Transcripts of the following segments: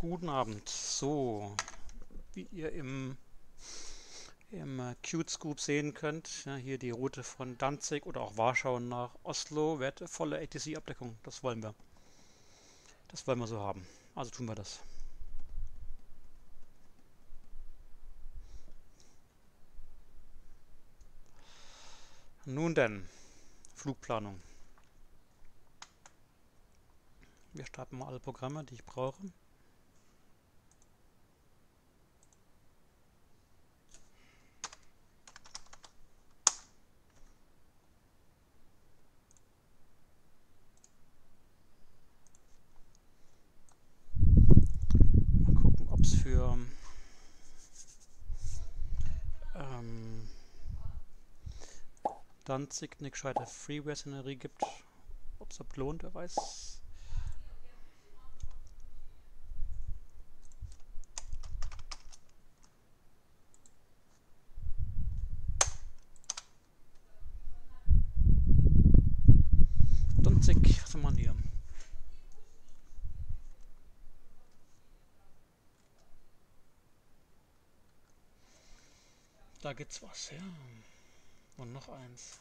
Guten Abend. So, wie ihr im Qt Scoop sehen könnt, ja, hier die Route von Danzig oder auch Warschau nach Oslo wird volle ATC-Abdeckung. Das wollen wir. Das wollen wir so haben. Also tun wir das. Nun denn, Flugplanung. Wir starten mal alle Programme, die ich brauche. Mal gucken, ob es für Danzig eine gescheite Freeware-Szenerie gibt. Ob es das lohnt, wer weiß. Danzig, was haben wir hier? Da gibt's was, ja. Und noch eins.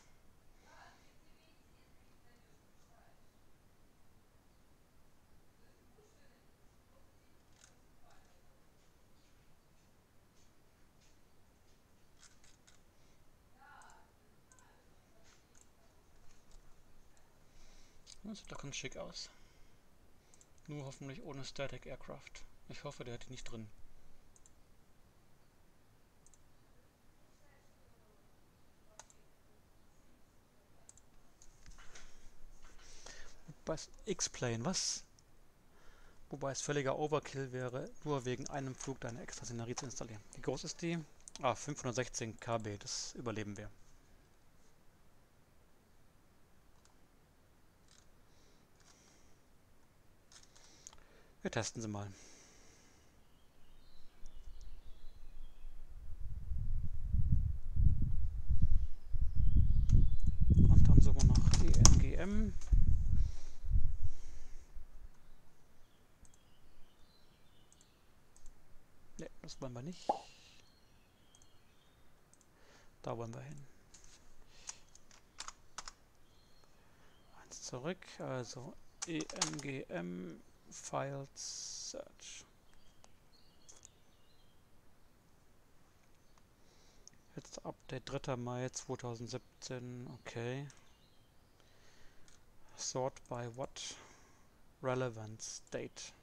Das sieht doch ganz schick aus. Nur hoffentlich ohne Static Aircraft. Ich hoffe, der hat die nicht drin. Wobei es X-Plane, was? Wobei es völliger Overkill wäre, nur wegen einem Flug da eine extra Szenerie zu installieren. Wie groß ist die? 516 KB, das überleben wir. Wir testen sie mal. Und dann suchen wir nach ENGM. Ne, das wollen wir nicht. Da wollen wir hin. Eins zurück, also ENGM Files Search. Jetzt Update 3. Mai 2017, okay. Sort by what? Relevance Date.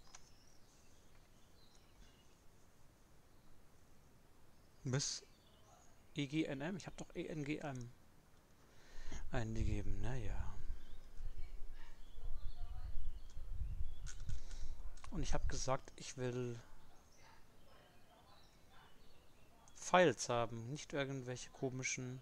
Bis EGNM? Ich habe doch ENGM eingegeben, naja. Und ich habe gesagt, ich will Files haben, nicht irgendwelche komischen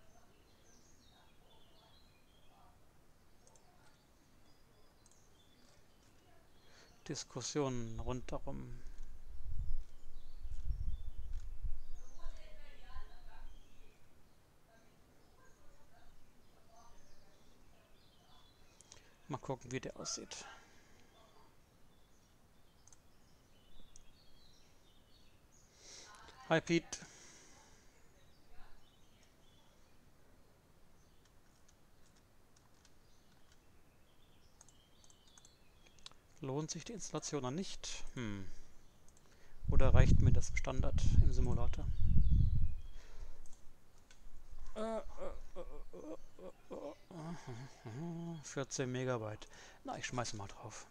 Diskussionen rundherum. Mal gucken, wie der aussieht. Hi Pete. Lohnt sich die Installation noch nicht? Oder reicht mir das Standard im Simulator? 14 Megabyte. Na, ich schmeiße mal drauf.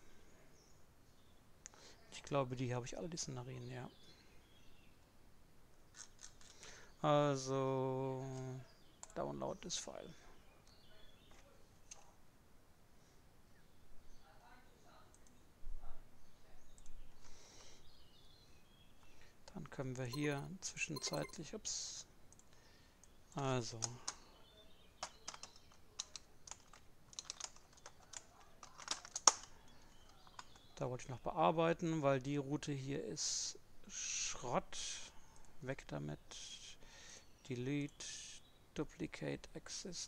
Ich glaube, die habe ich alle, die Szenarien, ja. Also, download this file. Dann können wir hier zwischenzeitlich, ups, also, da wollte ich noch bearbeiten, weil die Route hier ist Schrott. Weg damit. Delete, Duplicate, Exist.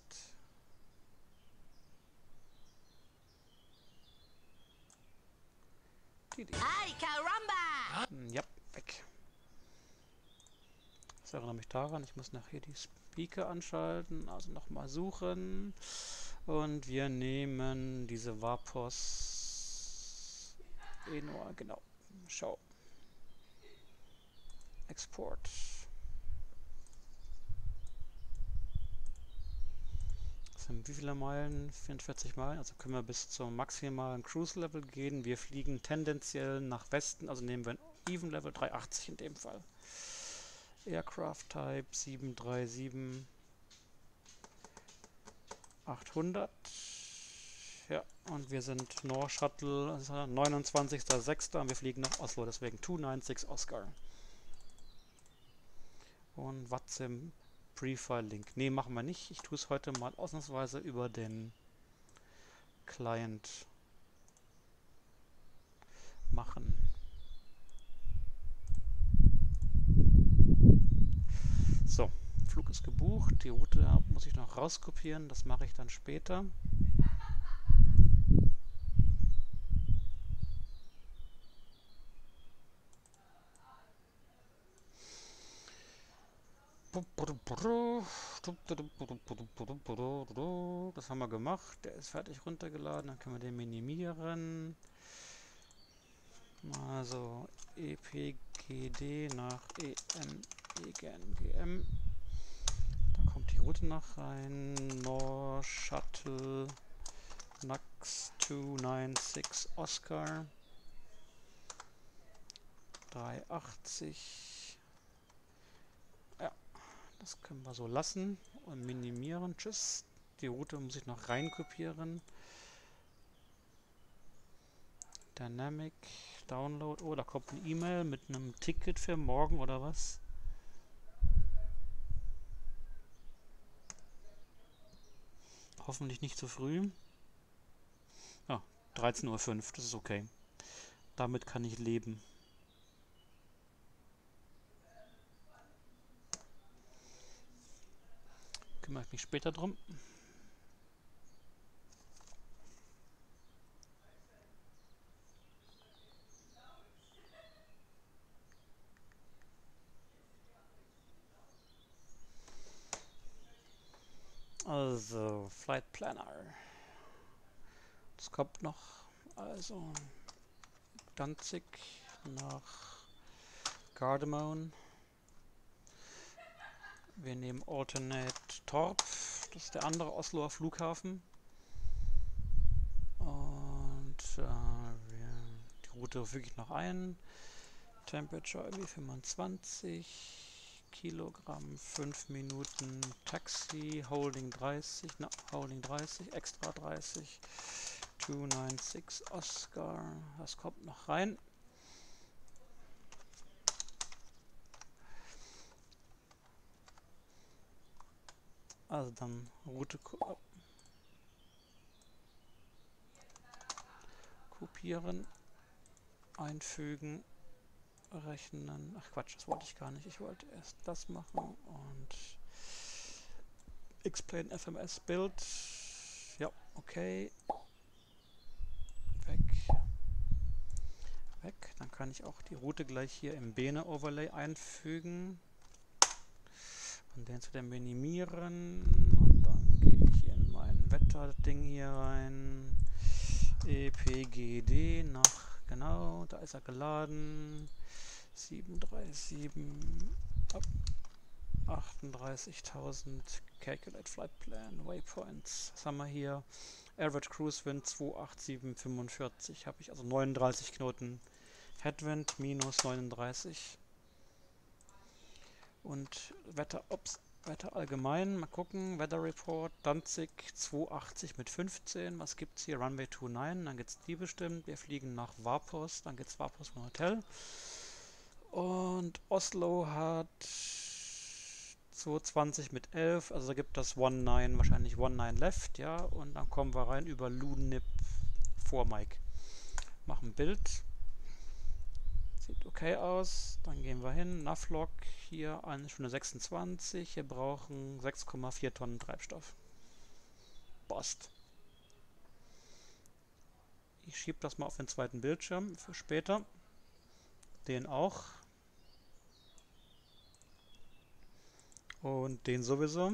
Ay, caramba! Ja, weg. Das erinnert mich daran, ich muss nachher die Speaker anschalten, also nochmal suchen. Und wir nehmen diese Varpos Enor, genau. Schau. Export. Das sind wie viele Meilen? 44 Meilen. Also können wir bis zum maximalen Cruise Level gehen. Wir fliegen tendenziell nach Westen, also nehmen wir ein Even Level 380 in dem Fall. Aircraft Type 737 800. Ja, und wir sind North Shuttle, also 29.06. und wir fliegen nach Oslo, deswegen 296 Oscar. Und WhatsApp Prefile-Link. Ne, machen wir nicht. Ich tue es heute mal ausnahmsweise über den Client machen. So, Flug ist gebucht. Die Route muss ich noch rauskopieren. Das mache ich dann später. Das haben wir gemacht. Der ist fertig runtergeladen. Dann können wir den minimieren. Also EPGD nach ENEGM. Da kommt die Route noch rein. North Shuttle NAX 296 Oscar 380. Ja, das können wir so lassen und minimieren. Tschüss. Die Route muss ich noch reinkopieren. Dynamic Download. Oh, da kommt eine E-Mail mit einem Ticket für morgen oder was? Hoffentlich nicht zu früh. Ah, 13:05 Uhr, das ist okay. Damit kann ich leben. Kümmere ich mich später drum. Also, Flight Planner. Das kommt noch. Also, Danzig nach Gardermoen. Wir nehmen Alternate Torp. Das ist der andere Osloer Flughafen. Und die Route füge ich noch ein. Temperature irgendwie 25 Kilogramm, 5 Minuten, Taxi, Holding 30, Holding 30, extra 30, 296 Oscar, das kommt noch rein. Also dann Route kopieren, einfügen, rechnen. Ach Quatsch, das wollte ich gar nicht. Ich wollte erst das machen und Explain FMS Build. Ja, okay. Weg. Dann kann ich auch die Route gleich hier im Bene Overlay einfügen. Und den zu dem minimieren. Und dann gehe ich in mein Wetter-Ding hier rein. EPGD nach, genau, da ist er geladen. 737 38.000 Calculate Flight Plan, Waypoints. Was haben wir hier? Average Cruise Wind 28745. Habe ich also 39 Knoten. Headwind minus 39. Und Wetter allgemein. Mal gucken. Weather Report. Danzig 280 mit 15. Was gibt es hier? Runway 29. Dann geht es die bestimmt. Wir fliegen nach Varpos. Dann geht es Varpos von Hotel. Und Oslo hat 220 mit 11, also da gibt das 19, wahrscheinlich 19 left, ja, und dann kommen wir rein über Lunip vor Mike. Machen Bild. Sieht okay aus. Dann gehen wir hin. Navlog hier 1 Stunde 26. Wir brauchen 6,4 Tonnen Treibstoff. Passt. Ich schiebe das mal auf den zweiten Bildschirm für später. Den auch. Und den sowieso.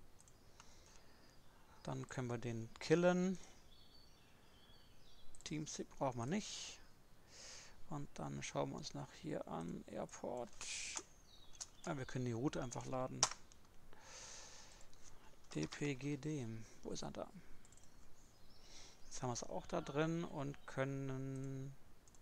Dann können wir den killen. Teamspeak brauchen wir nicht. Und dann schauen wir uns nach hier an. Airport. Ja, wir können die Route einfach laden. dpgd. Wo ist er da? Jetzt haben wir es auch da drin und können...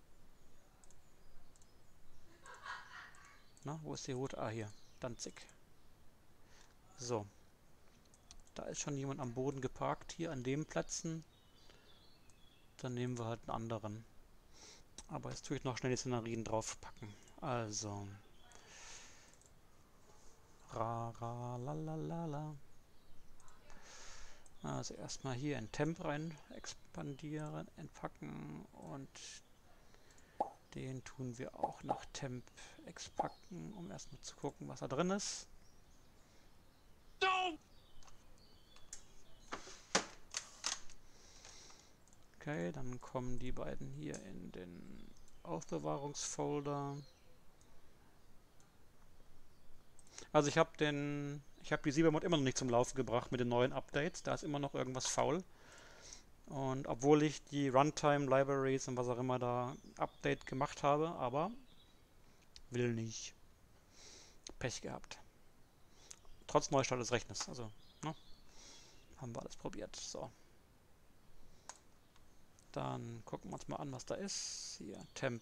Na, wo ist die Route? Ah, hier. Danzig. So. Da ist schon jemand am Boden geparkt. Hier an den Plätzen. Dann nehmen wir halt einen anderen. Aber jetzt tue ich noch schnell die Szenarien draufpacken. Also. La. Also erstmal hier in Temp rein expandieren, entpacken und den tun wir auch nach Temp expacken, um erstmal zu gucken, was da drin ist. Okay, dann kommen die beiden hier in den Aufbewahrungsfolder. Also ich habe die Siebermod immer noch nicht zum Laufen gebracht mit den neuen Updates. Da ist immer noch irgendwas faul. Und obwohl ich die Runtime Libraries und was auch immer da Update gemacht habe, aber will nicht. Pech gehabt. Trotz Neustart des Rechners. Also, ne? Haben wir alles probiert. So. Dann gucken wir uns mal an, was da ist. Hier, Temp.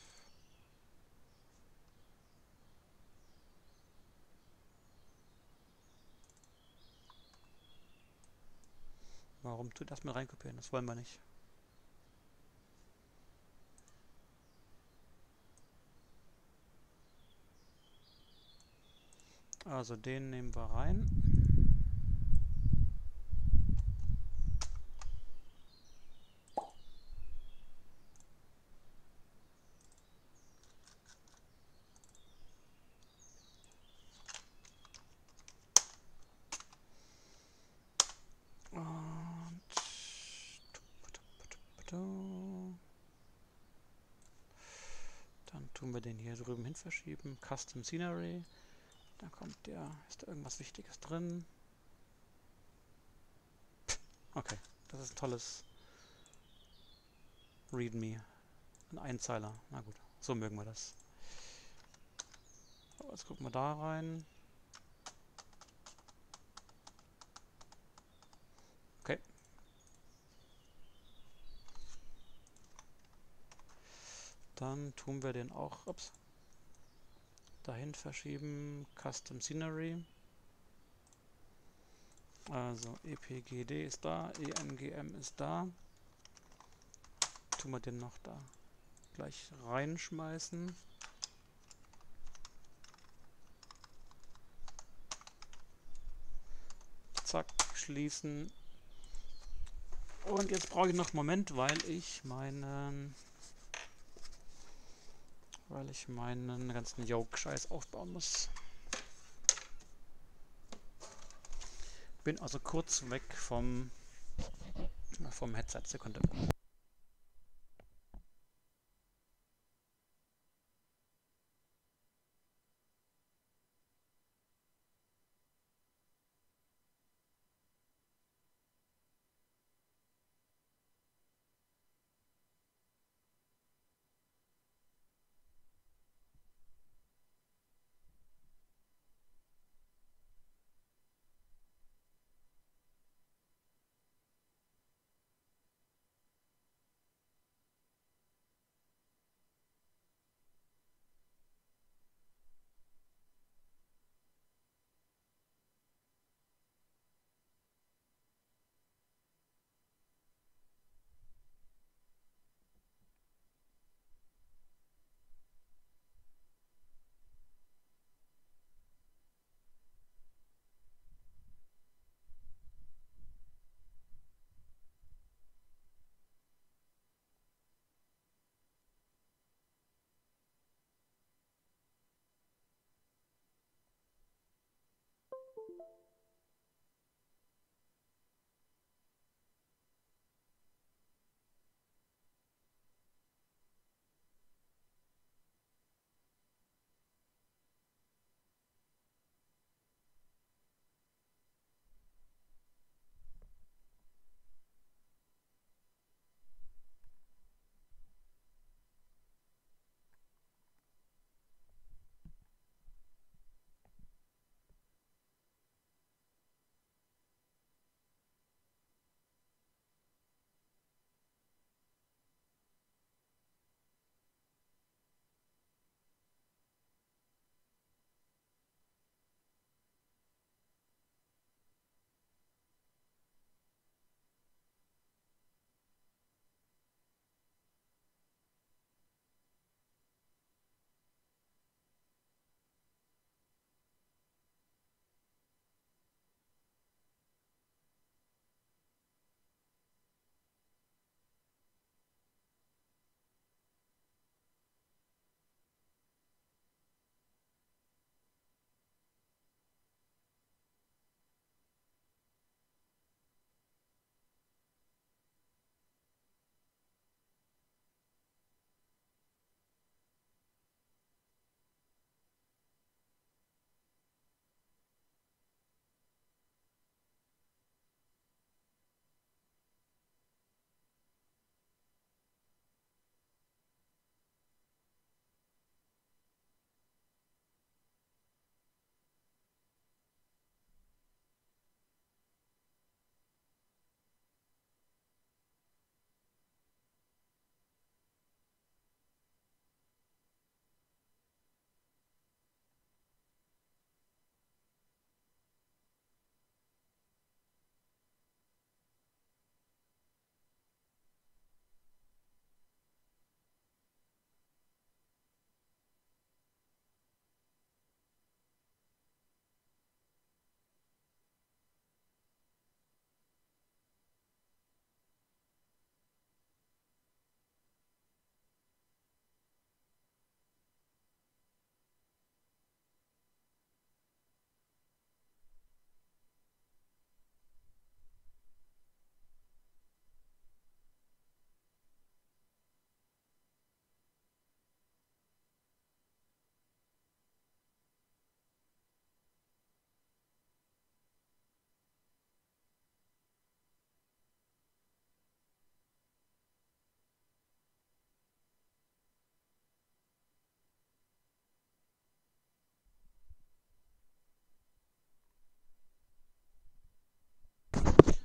Warum tut das mit reinkopieren? Das wollen wir nicht. Also den nehmen wir rein. Dann tun wir den hier drüben hin verschieben. Custom Scenery. Da kommt der. Ist da irgendwas Wichtiges drin? Okay, das ist ein tolles README. Ein Einzeiler. Na gut, so mögen wir das. So, jetzt gucken wir da rein. Okay. Dann tun wir den auch dahin verschieben. Custom Scenery. Also EPGD ist da, EMGM ist da. Tun wir den noch da gleich reinschmeißen. Zack, schließen. Und jetzt brauche ich noch einen Moment, weil ich meinen ganzen Yoke-Scheiß aufbauen muss. Bin also kurz weg vom Headset. Sekunde.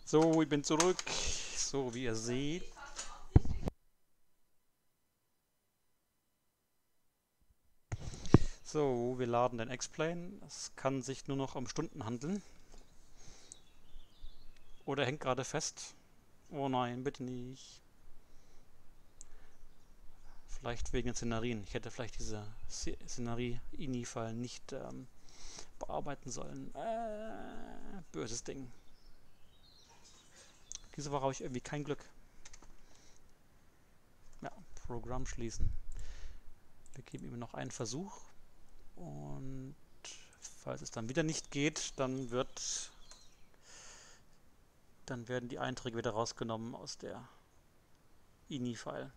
So, ich bin zurück. So, wie ihr seht. So, wir laden den X-Plane. Es kann sich nur noch um Stunden handeln. Oder hängt gerade fest. Oh nein, bitte nicht. Vielleicht wegen den Szenarien. Ich hätte vielleicht diese Szenarie-INI-File nicht bearbeiten sollen. Böses Ding. Diese Woche habe ich irgendwie kein Glück. Ja, Programm schließen. Wir geben ihm noch einen Versuch. Und falls es dann wieder nicht geht, dann werden die Einträge wieder rausgenommen aus der INI-File.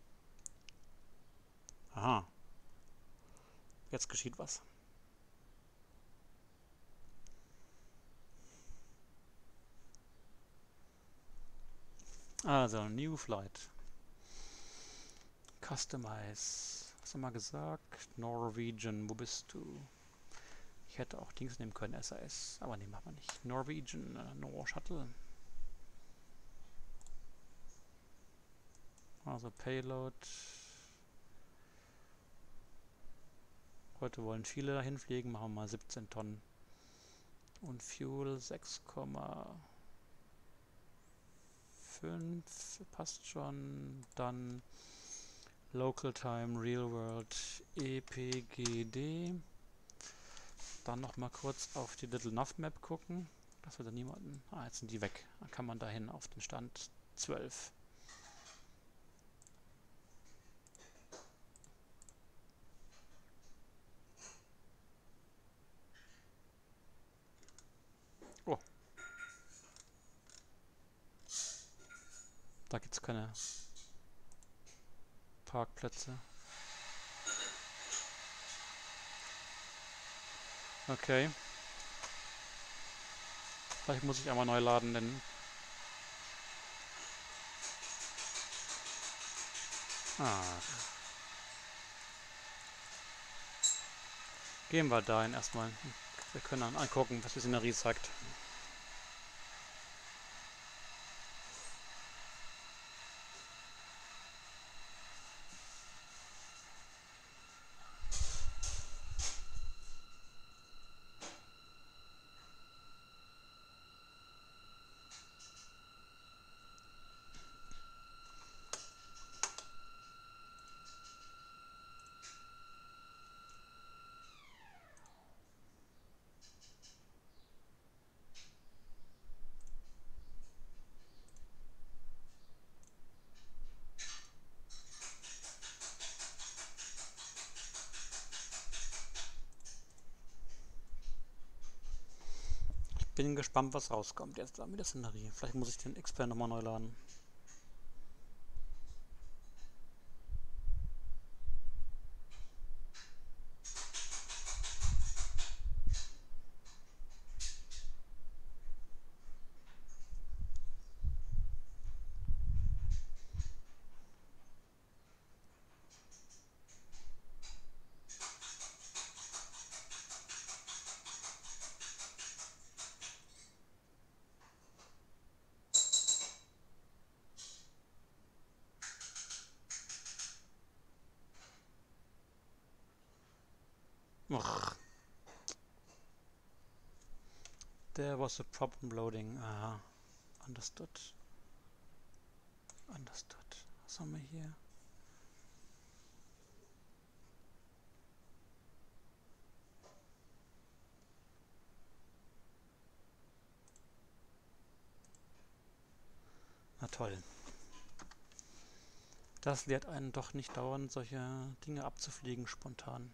Aha. Jetzt geschieht was. Also, New Flight. Customize. Was haben wir gesagt? Norwegian, wo bist du? Ich hätte auch Dings nehmen können, SAS. Aber nee, machen wir nicht. Norwegian, No Shuttle. Also Payload. Heute wollen viele dahin fliegen, machen wir mal 17 Tonnen. Und Fuel 6,5 passt schon. Dann Local Time, Real World, EPGD. Dann noch mal kurz auf die Little Nav Map gucken. Dass wir da niemanden... Ah, jetzt sind die weg. Dann kann man dahin auf den Stand 12. Oh. Da gibt es keine Parkplätze. Okay. Vielleicht muss ich einmal neu laden, denn... Ach. Gehen wir dahin erstmal. Wir können dann angucken, was die Szenerie zeigt. Bin gespannt, was rauskommt jetzt da mit der Szenerie. Vielleicht muss ich den Expert nochmal neu laden. Ugh. There was a problem loading. Aha. Understood. Understood. Was haben wir hier? Na toll. Das lehrt einen doch nicht dauernd, solche Dinge abzufliegen spontan.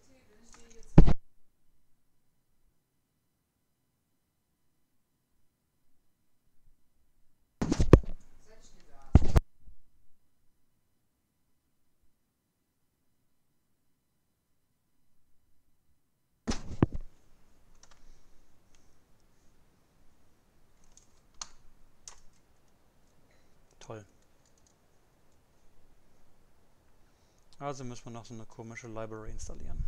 Toll. Also müssen wir noch so eine komische Library installieren.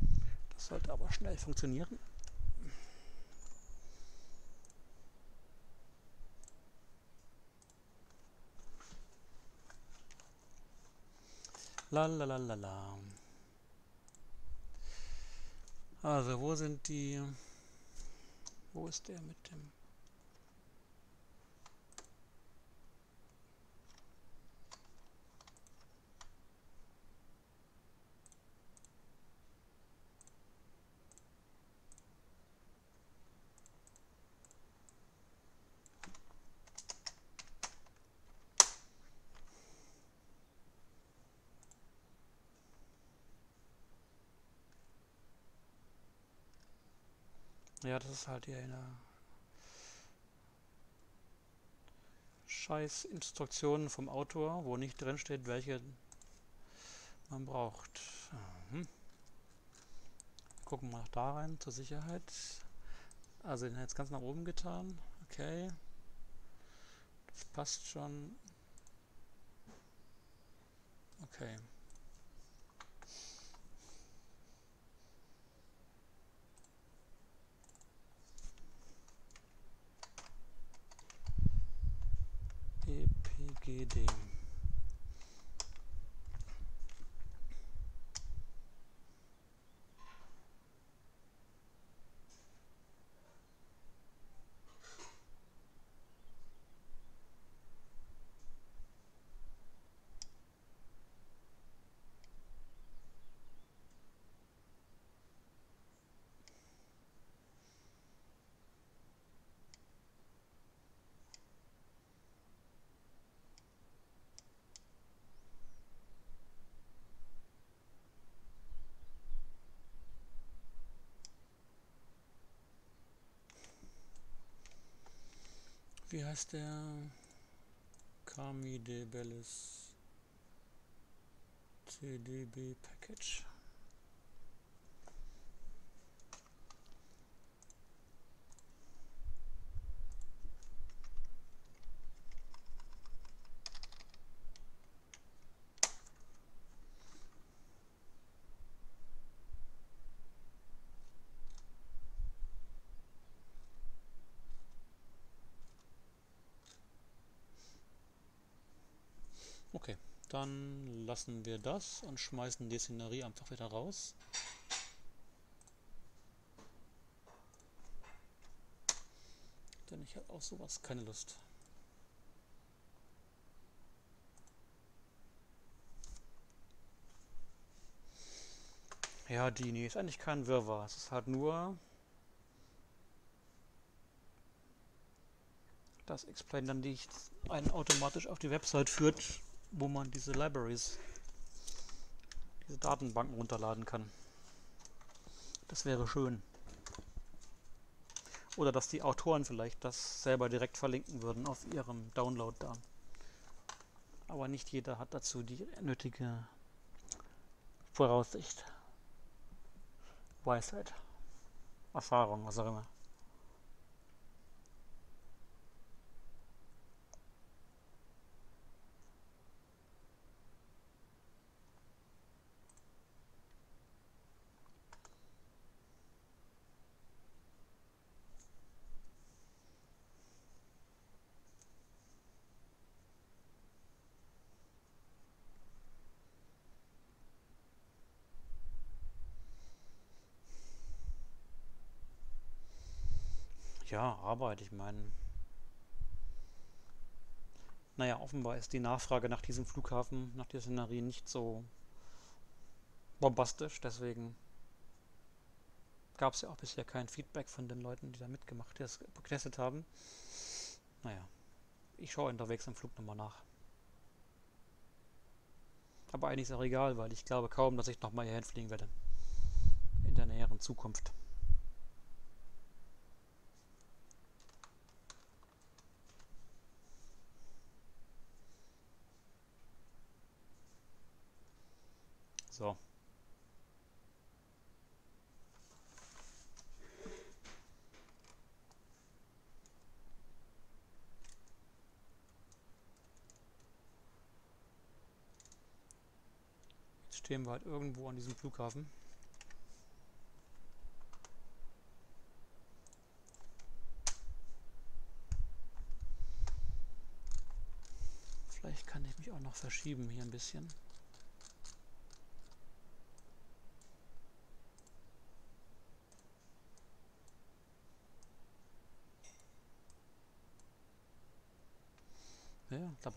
Das sollte aber schnell funktionieren. La la la la la. Also, wo sind die... Wo ist der mit dem... Ja, das ist halt hier eine scheiß Instruktion vom Autor, wo nicht drin steht, welche man braucht. Gucken wir noch da rein, zur Sicherheit. Also den jetzt ganz nach oben getan. Okay. Das passt schon. Okay. EPGD. Wie heißt der? Kami Debelis TDB Package. Okay, dann lassen wir das und schmeißen die Szenerie einfach wieder raus. Denn ich habe auf sowas keine Lust. Ja, Dini ist eigentlich kein Wirrwarr. Es ist halt nur das Explain dann nicht einen automatisch auf die Website führt, wo man diese Libraries, diese Datenbanken runterladen kann. Das wäre schön. Oder dass die Autoren vielleicht das selber direkt verlinken würden auf ihrem Download da. Aber nicht jeder hat dazu die nötige Voraussicht, Weisheit, Erfahrung, was auch immer. Ja, Arbeit, ich meine. Naja, offenbar ist die Nachfrage nach diesem Flughafen, nach der Szenerie nicht so bombastisch. Deswegen gab es ja auch bisher kein Feedback von den Leuten, die da mitgemacht, die das getestet haben. Naja, ich schaue unterwegs im Flug nochmal nach. Aber eigentlich ist auch egal, weil ich glaube kaum, dass ich nochmal hierhin fliegen werde. In der näheren Zukunft. So. Jetzt stehen wir halt irgendwo an diesem Flughafen. Vielleicht kann ich mich auch noch verschieben hier ein bisschen. Ja, da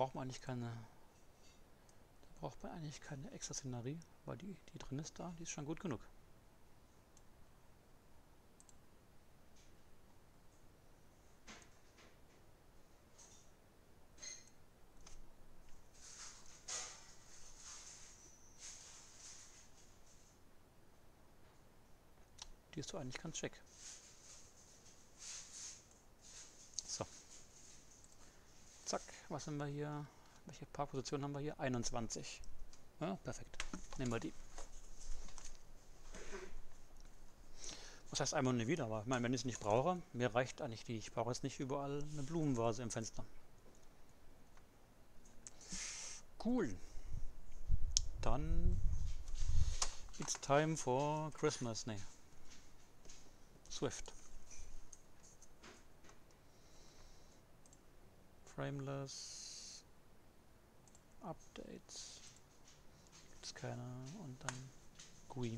braucht man eigentlich keine extra Szenerie, weil die drin ist da, die ist schon gut genug. Die ist doch eigentlich ganz schick. So, zack, was haben wir hier? Welche Parkposition haben wir hier? 21. Ja, perfekt. Nehmen wir die. Was heißt einmal nie wieder? Aber ich meine, wenn ich es nicht brauche, mir reicht eigentlich die. Ich brauche jetzt nicht überall eine Blumenvase im Fenster. Cool. Dann it's time for Christmas. Nee. Swift. Frameless. Updates. Gibt's keine. Und dann GUI.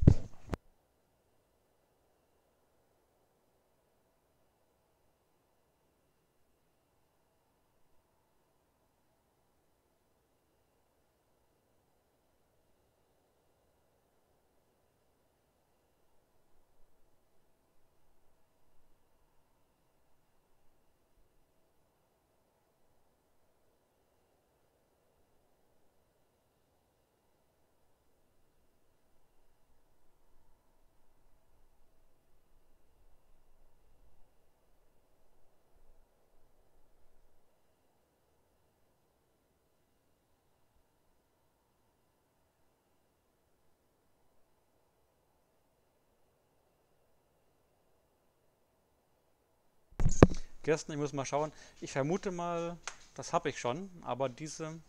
Gersten, ich muss mal schauen. Ich vermute mal, das habe ich schon, aber diese.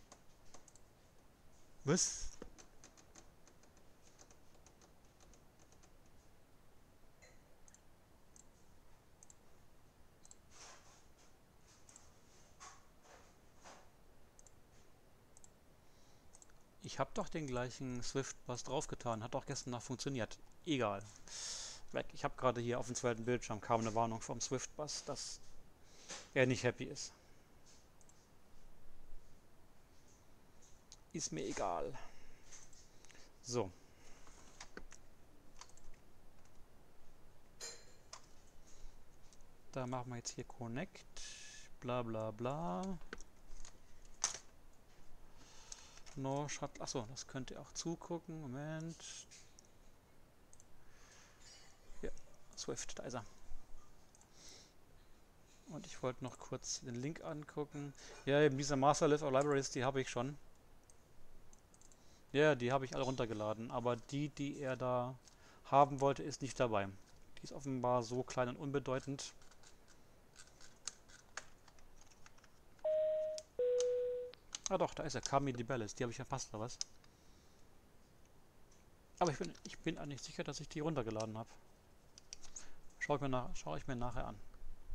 Was? Ich habe doch den gleichen Swift-Bus draufgetan. Hat doch gestern noch funktioniert. Egal. Weg. Ich habe gerade hier auf dem zweiten Bildschirm kam eine Warnung vom Swift-Bus, dass er nicht happy ist. Ist mir egal. So. Da machen wir jetzt hier Connect. Bla bla bla. No Shuttle. Achso, das könnt ihr auch zugucken. Moment. Ja, Swift, da ist er. Und ich wollte noch kurz den Link angucken. Ja, eben diese Master List of Libraries, die habe ich schon. Ja, die habe ich alle runtergeladen. Aber die er da haben wollte, ist nicht dabei. Die ist offenbar so klein und unbedeutend. Ah doch, da ist er. Kami Libellis. Die habe ich verpasst, oder was? Aber ich bin eigentlich sicher, dass ich die runtergeladen habe. Schaue ich mir nachher an.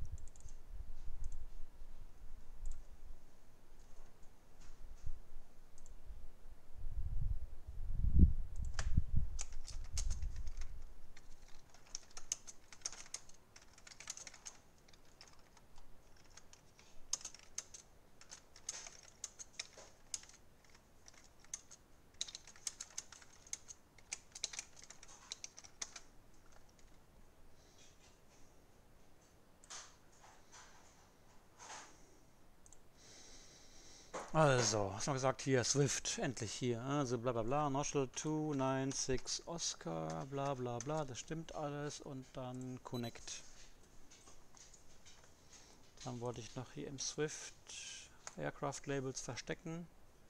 Also, hast du noch gesagt, hier, Swift, endlich hier. Also bla bla bla, Noshel 296 Oscar, bla bla bla, das stimmt alles. Und dann Connect. Dann wollte ich noch hier im Swift Aircraft Labels verstecken.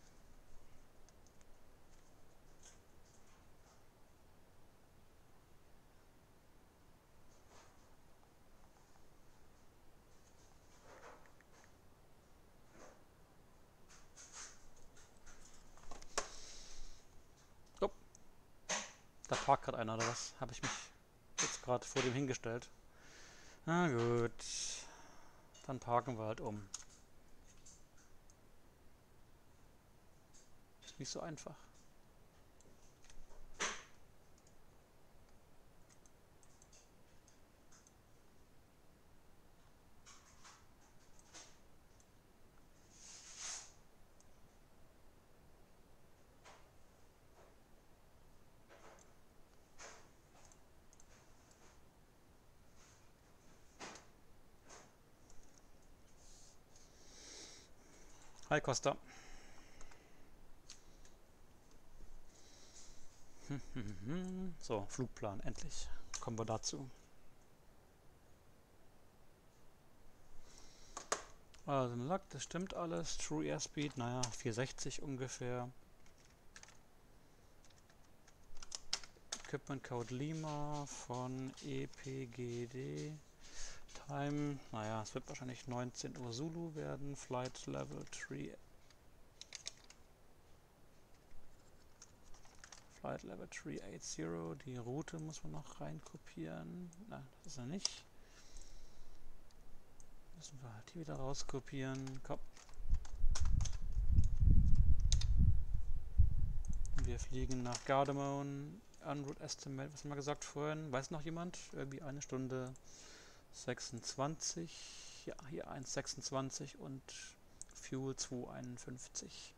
Oh, da parkt gerade einer oder was? Habe ich mich jetzt gerade vor dem hingestellt. Na gut, dann parken wir halt um. Ist nicht so einfach. Hi Costa. So, Flugplan, endlich. Kommen wir dazu. Also, man sagt, das stimmt alles. True Airspeed, naja, 460 ungefähr. Equipment Code Lima von EPGD. Time, naja, es wird wahrscheinlich 19 Uhr Zulu werden. Flight Level 3. Flight Level 380. Die Route muss man noch reinkopieren. Na, das ist er nicht. Müssen wir halt die wieder rauskopieren. Komm. Wir fliegen nach Gardermoen. Unroute Estimate, was haben wir gesagt vorhin? Weiß noch jemand? Irgendwie 1 Stunde 26. Ja, hier 1,26 und Fuel 2,51.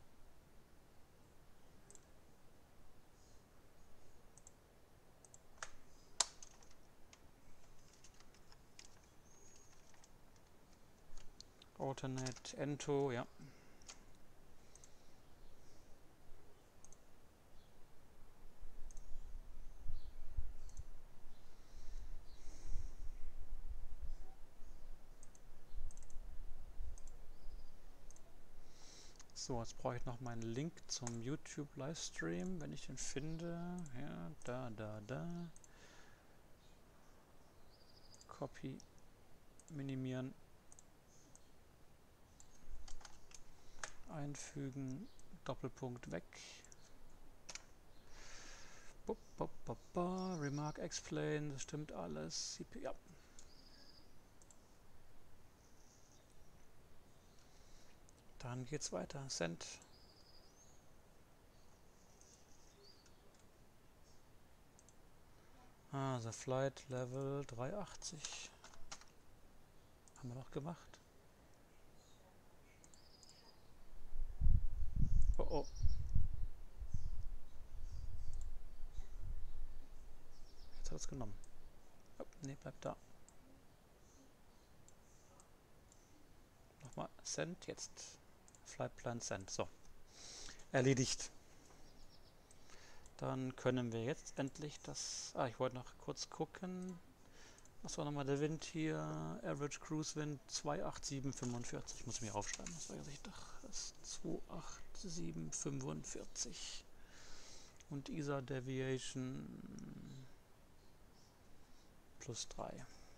Alternate Ento, ja. So, jetzt brauche ich noch meinen Link zum YouTube-Livestream, wenn ich den finde. Ja, da. Copy, minimieren, einfügen, Doppelpunkt weg. Remark explain, das stimmt alles. CP, ja. Dann geht's weiter. Send. Also Flight Level 380. Haben wir noch gemacht. Oh oh. Jetzt hat es genommen. Oh, ne, bleibt da. Nochmal Send, jetzt Flight Plan Send. So. Erledigt. Dann können wir jetzt endlich das... ich wollte noch kurz gucken. Was war nochmal der Wind hier? Average Cruise Wind 28745. Muss ich mir aufschreiben. Das weiß ich doch. Das ist 28745. Und ISA Deviation +3.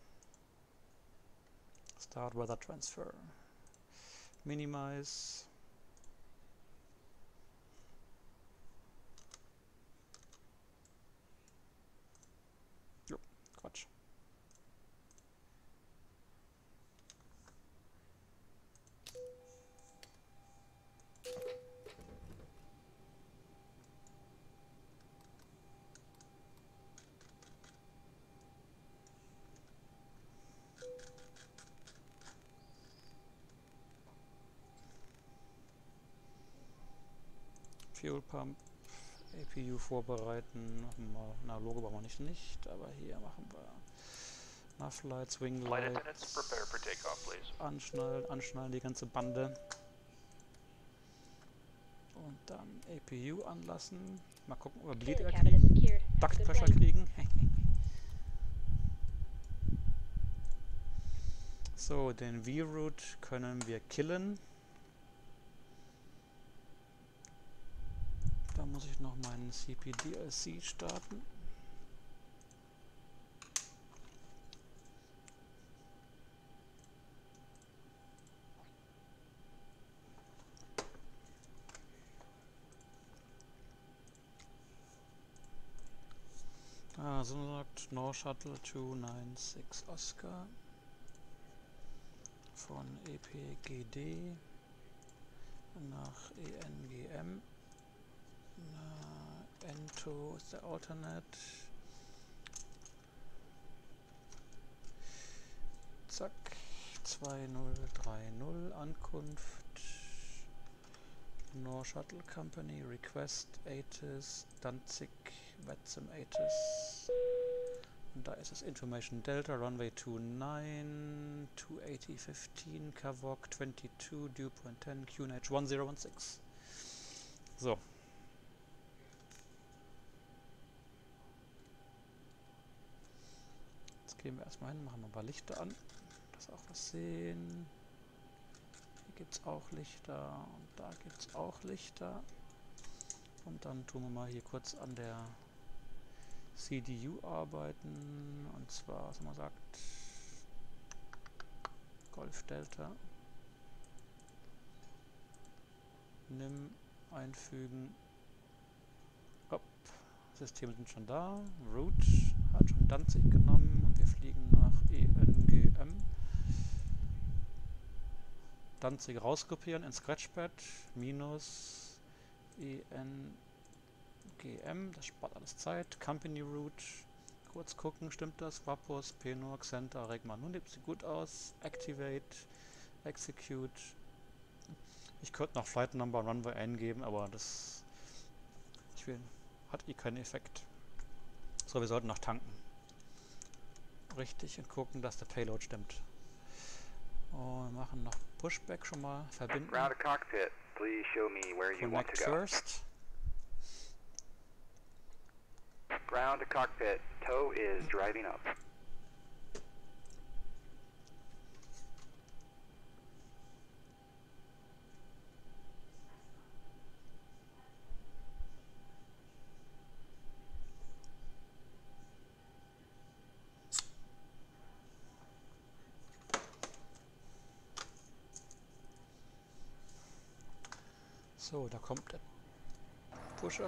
Start Weather Transfer. Minimize. Jo, Quatsch. Fuel Pump, APU vorbereiten. Na, Logo brauchen wir nicht, aber hier machen wir Mufflights, Winglights, anschnallen die ganze Bande und dann APU anlassen. Mal gucken, ob wir Bleed Air kriegen, Duct Pressure kriegen. So, den V-Route können wir killen. Da muss ich noch meinen CPDLC starten. So sagt No Shuttle 296 Oscar von EPGD nach ENGM. Ento ist der Alternate. Zack, 2030 Ankunft. No Shuttle Company, Request ATIS, Danzig, Wetzim ATIS. Und da ist es Information Delta, Runway 29, 28015, Cavok 22, Dew Point 10, QNH 1016. So. Jetzt gehen wir erstmal hin, machen wir ein paar Lichter an, dass auch was sehen. Hier gibt es auch Lichter und da gibt es auch Lichter. Und dann tun wir mal hier kurz an der CDU arbeiten. Und zwar, was man sagt, Golf Delta. Nimm, einfügen. Hopp. Systeme sind schon da. Route hat schon Danzig genommen und wir fliegen nach ENGM. Danzig rauskopieren in Scratchpad minus ENGM, das spart alles Zeit. Company Route, kurz gucken, stimmt das? Vappos, Penor, Center, Regma. Nun sieht gut aus. Activate, Execute. Ich könnte noch Flight Number und Runway eingeben, aber das hat eh keinen Effekt. So, wir sollten noch tanken. Richtig, und gucken, dass der Payload stimmt. Und wir machen noch Pushback schon mal verbinden. Ground to cockpit. Please show me where you want to go. First. Ground to cockpit. Tow is driving up. So, da kommt der Pusher.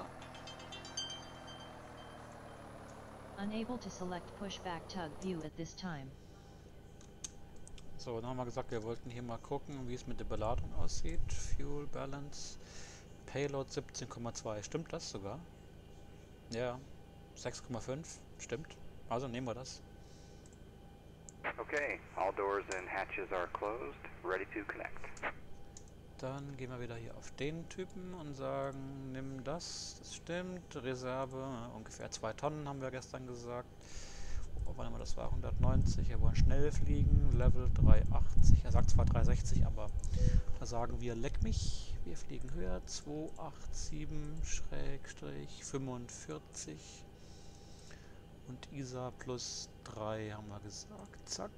Unable to select pushback tug view at this time. So, dann haben wir gesagt, wir wollten hier mal gucken, wie es mit der Beladung aussieht. Fuel Balance, Payload 17,2. Stimmt das sogar? Ja, 6,5. Stimmt. Also nehmen wir das. Okay, all doors and hatches are closed. Ready to connect. Dann gehen wir wieder hier auf den Typen und sagen, nimm das. Das stimmt. Reserve, ungefähr 2 Tonnen haben wir gestern gesagt. Oh, wann immer das war, 190. Wir wollen schnell fliegen. Level 380. Er sagt zwar 360, aber da sagen wir, leck mich. Wir fliegen höher. 287-45. Und ISA plus 3 haben wir gesagt. Zack.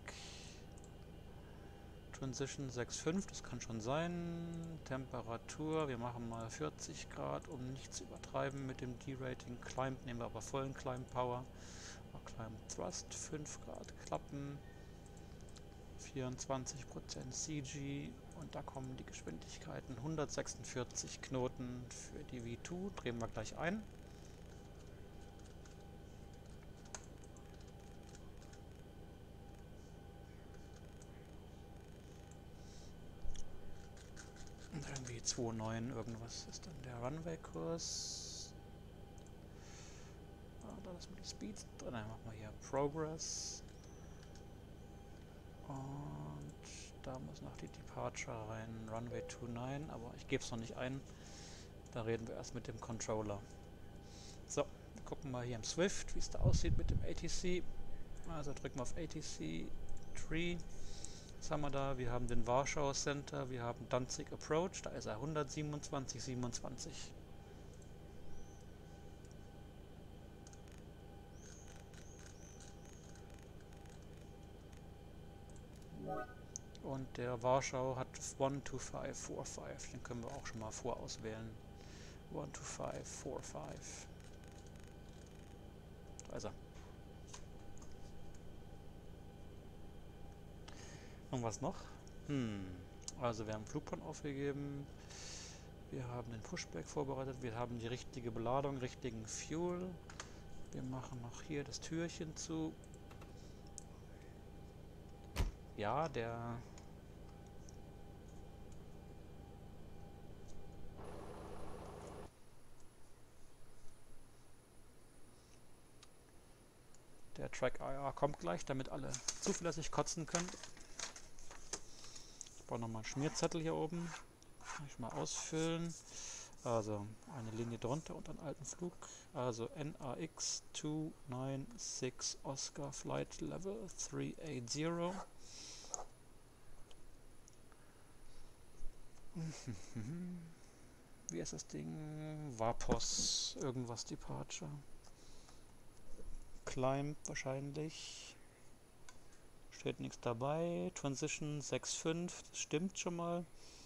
Transition 6,5, das kann schon sein. Temperatur, wir machen mal 40 Grad, um nicht zu übertreiben mit dem D-Rating. Climb nehmen wir aber vollen Climb Power. Climb Thrust, 5 Grad Klappen. 24% CG. Und da kommen die Geschwindigkeiten. 146 Knoten für die V2. Drehen wir gleich ein. Irgendwie 2,9 irgendwas ist dann der Runway-Kurs. Da lassen wir die Speeds drin. Dann machen wir hier Progress. Und da muss noch die Departure rein. Runway 29, aber ich gebe es noch nicht ein. Da reden wir erst mit dem Controller. So, wir gucken mal hier im Swift, wie es da aussieht mit dem ATC. Also drücken wir auf ATC Tree. Was haben wir da? Wir haben den Warschau Center, wir haben Danzig Approach, da ist er 127,27. Und der Warschau hat 12545, den können wir auch schon mal vorauswählen. 12545. Da ist er. Und was noch? Also wir haben Flugplan aufgegeben, wir haben den Pushback vorbereitet, wir haben die richtige Beladung, richtigen Fuel. Wir machen noch hier das Türchen zu. Ja, der Track IR kommt gleich, damit alle zuverlässig kotzen können. Ich brauche nochmal einen Schmierzettel hier oben. Kann ich mal ausfüllen. Also eine Linie drunter und einen alten Flug. Also NAX 296 Oscar Flight Level 380. Wie ist das Ding? Vapos, irgendwas Departure. Climb wahrscheinlich. Steht nichts dabei. Transition 6.5, das stimmt schon mal.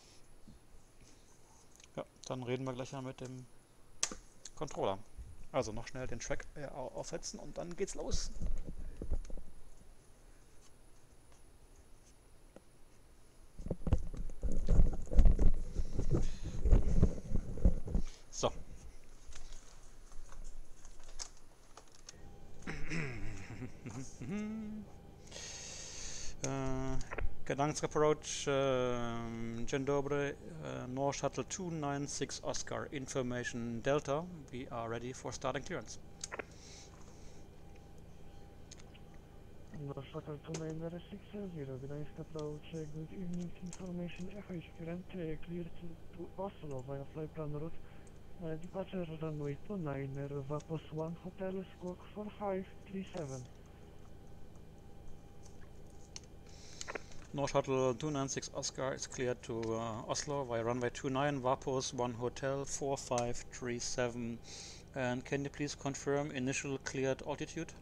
Ja, dann reden wir gleich mal mit dem Controller. Also noch schnell den Track aufsetzen und dann geht's los. So. Gdansk approach, Dzień dobry, North Shuttle 296 Oscar, information Delta, we are ready for starting clearance. North Shuttle 296 Gdansk approach, good evening, information Echo is currently cleared to Oslo via flight plan route, departure runway 29, Vapos 1 Hotel, squawk 4537. North Shuttle 296 Oscar is cleared to Oslo via runway 29, Vapos 1 Hotel 4537. And can you please confirm initial cleared altitude?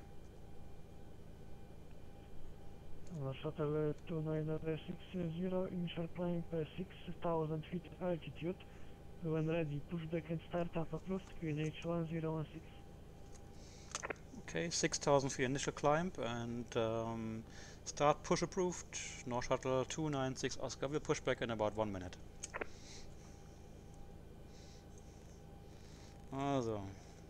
North Shuttle 296 initial climb 6,000 feet altitude. When ready, pushback and startup approved, QNH 1016. Okay, 6,000 feet initial climb and start push approved. North Shuttle 296 Oscar will push back in about 1 minute. Also,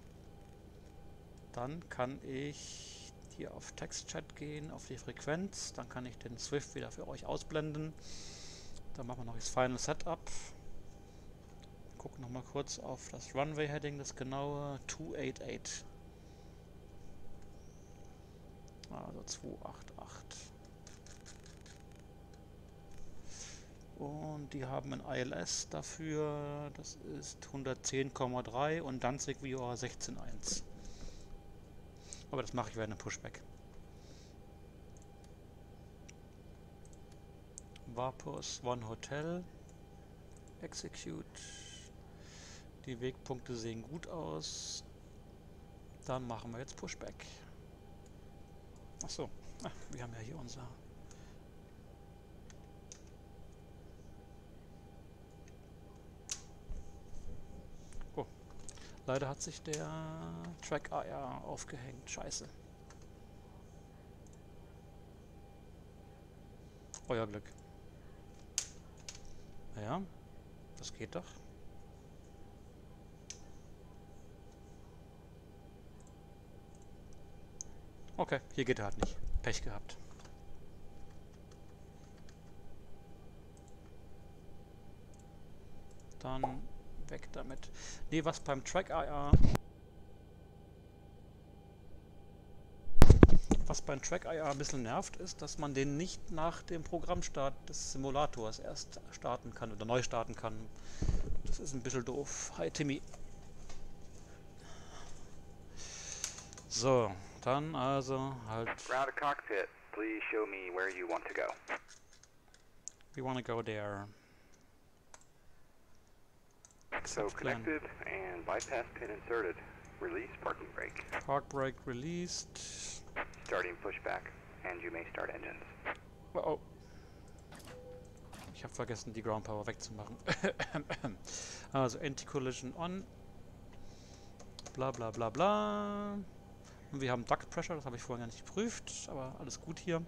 dann kann ich hier auf Textchat gehen, auf die Frequenz. Dann kann ich den Swift wieder für euch ausblenden. Dann machen wir noch das Final Setup. Gucken nochmal kurz auf das Runway Heading, das genaue 288. Also 288. Und die haben ein ILS dafür, das ist 110,3 und Danzig VR 16,1. Aber das mache ich während einem Pushback. Vapos One Hotel. Execute. Die Wegpunkte sehen gut aus. Dann machen wir jetzt Pushback. Achso, wir haben ja hier unser... Oh, leider hat sich der Track AR aufgehängt. Scheiße. Euer Glück. Naja, das geht doch. Okay, hier geht er halt nicht. Pech gehabt. Dann weg damit. Nee, was beim Track IR... Was beim Track IR ein bisschen nervt, ist, dass man den nicht nach dem Programmstart des Simulators erst starten kann oder neu starten kann. Das ist ein bisschen doof. Hi Timmy. So, dann also halt... Ground to cockpit, please show me where you want to go. We want to go there. So connected and bypass pin inserted. Release parking brake. Park brake released. Starting pushback, and you may start engines. Oh, oh. Ich habe vergessen, die Ground Power wegzumachen. Also Anti-Collision on. Bla bla bla bla. Und wir haben Duct Pressure, das habe ich vorher gar nicht geprüft, aber alles gut hier.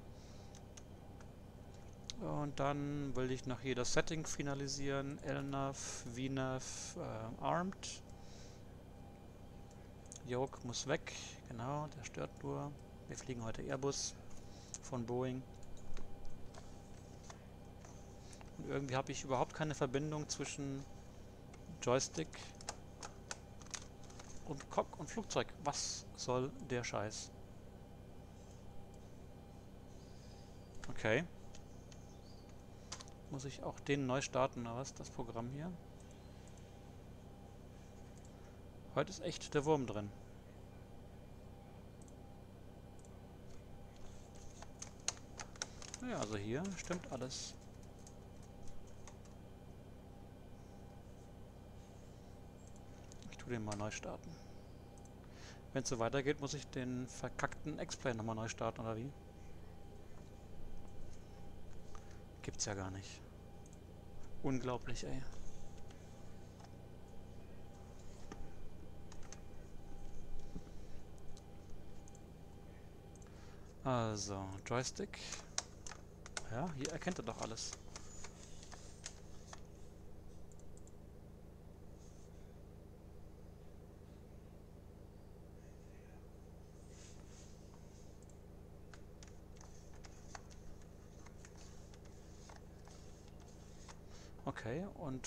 Und dann will ich noch hier das Setting finalisieren. LNAV, VNAV, Armed. Yoke muss weg, genau, der stört nur. Wir fliegen heute Airbus von Boeing. Und irgendwie habe ich überhaupt keine Verbindung zwischen Joystick und Cock und Flugzeug. Was soll der Scheiß? Okay. Muss ich auch den neu starten, oder was? Das Programm hier? Heute ist echt der Wurm drin. Ja, also hier stimmt alles. Ich tue den mal neu starten. Wenn es so weitergeht, muss ich den verkackten X-Plane nochmal neu starten, oder wie? Gibt's ja gar nicht. Unglaublich, ey. Also, Joystick. Ja, hier erkennt er doch alles. Okay, und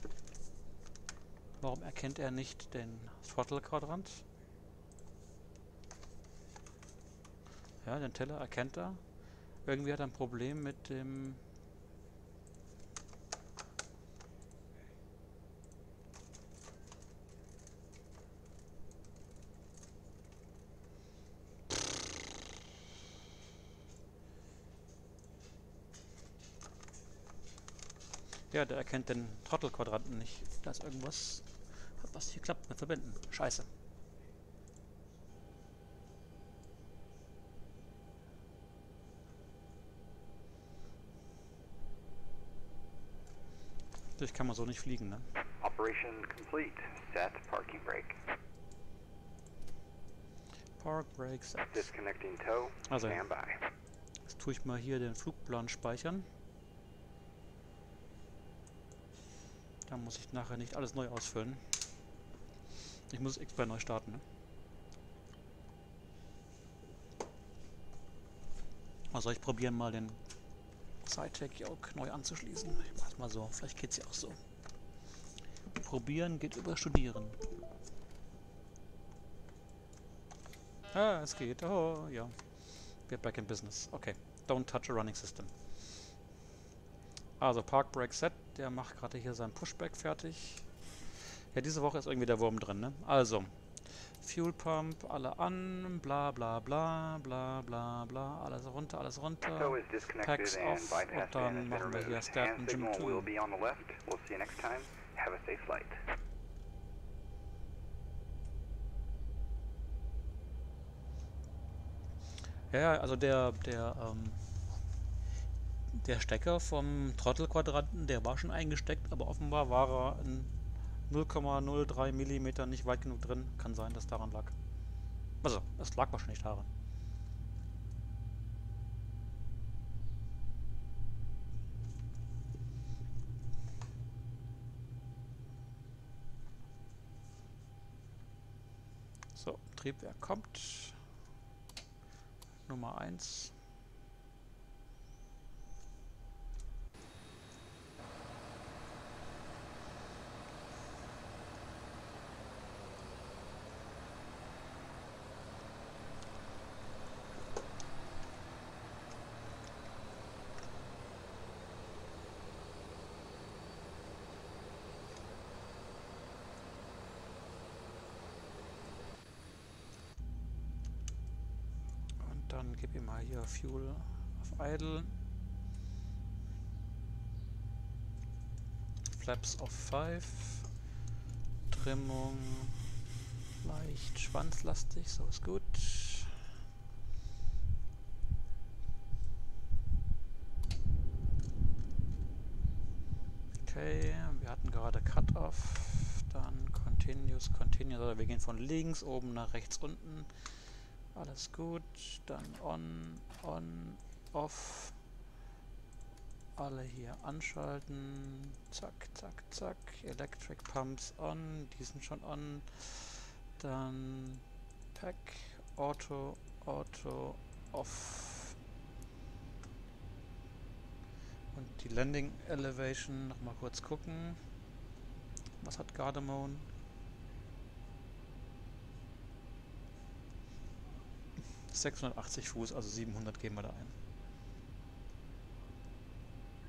warum erkennt er nicht den Throttle-Quadrant? Ja, den Teller erkennt er. Irgendwie hat er ein Problem mit dem... Ja, der erkennt den Throttle-Quadranten nicht. Da ist irgendwas, hat was nicht geklappt mit Verbinden. Scheiße. Natürlich kann man so nicht fliegen, ne? Operation complete. Set parking brake. Park Brake Set. Disconnecting tow. Also, Stand by. jetzt tue ich mal hier den Flugplan speichern. Da muss ich nachher nicht alles neu ausfüllen. Ich muss X-Plane neu starten, ne? Also ich probiere mal den SciTech Yoke neu anzuschließen. Ich mach's mal so, vielleicht geht's ja auch so. Probieren geht über Studieren. Ah, es geht. Oh, ja. We're back in business. Okay. Don't touch a running system. Also Park Brake Set, der macht gerade hier sein Pushback fertig. Ja, diese Woche ist irgendwie der Wurm drin, ne? Also, Fuel Pump, alle an, bla bla bla, bla bla bla, alles runter, Tow is disconnected Packs and off bypass und pin dann has been machen wir hier removed. Start Hand Engine signal will 2. be on the left. We'll see you next time. Have a safe flight. Ja, also der Stecker vom Trottelquadranten, der war schon eingesteckt, aber offenbar war er in 0,03 mm nicht weit genug drin. Kann sein, dass daran lag. Also, es lag wahrscheinlich daran. So, Triebwerk kommt. Nummer 1. Dann gib ihm mal hier Fuel auf Idle. Flaps auf 5. Trimmung leicht schwanzlastig, so ist gut. Okay, wir hatten gerade Cut-Off. Dann Continuous, also wir gehen von links oben nach rechts unten. Alles gut, dann on, off, alle hier anschalten, zack, zack, zack, Electric Pumps on, die sind schon on, dann Pack, Auto, off und die Landing Elevation, nochmal kurz gucken, was hat Gardermoen? 680 Fuß, also 700 geben wir da ein.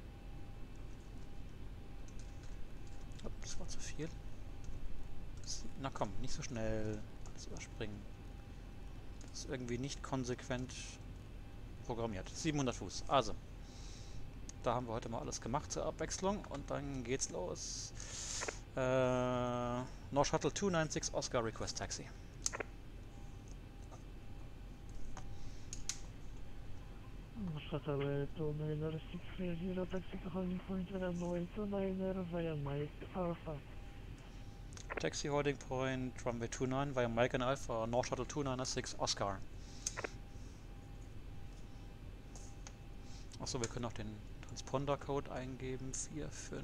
Oh, das war zu viel. Na komm, nicht so schnell alles überspringen. Das ist irgendwie nicht konsequent programmiert. 700 Fuß. Also, da haben wir heute mal alles gemacht zur Abwechslung und dann geht's los. North Shuttle 296 Oscar Request Taxi. Shuttle 29630 taxi to holding point runway 29 via Mike Alpha. Taxi holding point runway 29 via Mike and Alpha North Shuttle 296 Oscar. Achso, wir können auch den Transponder-Code eingeben. 45.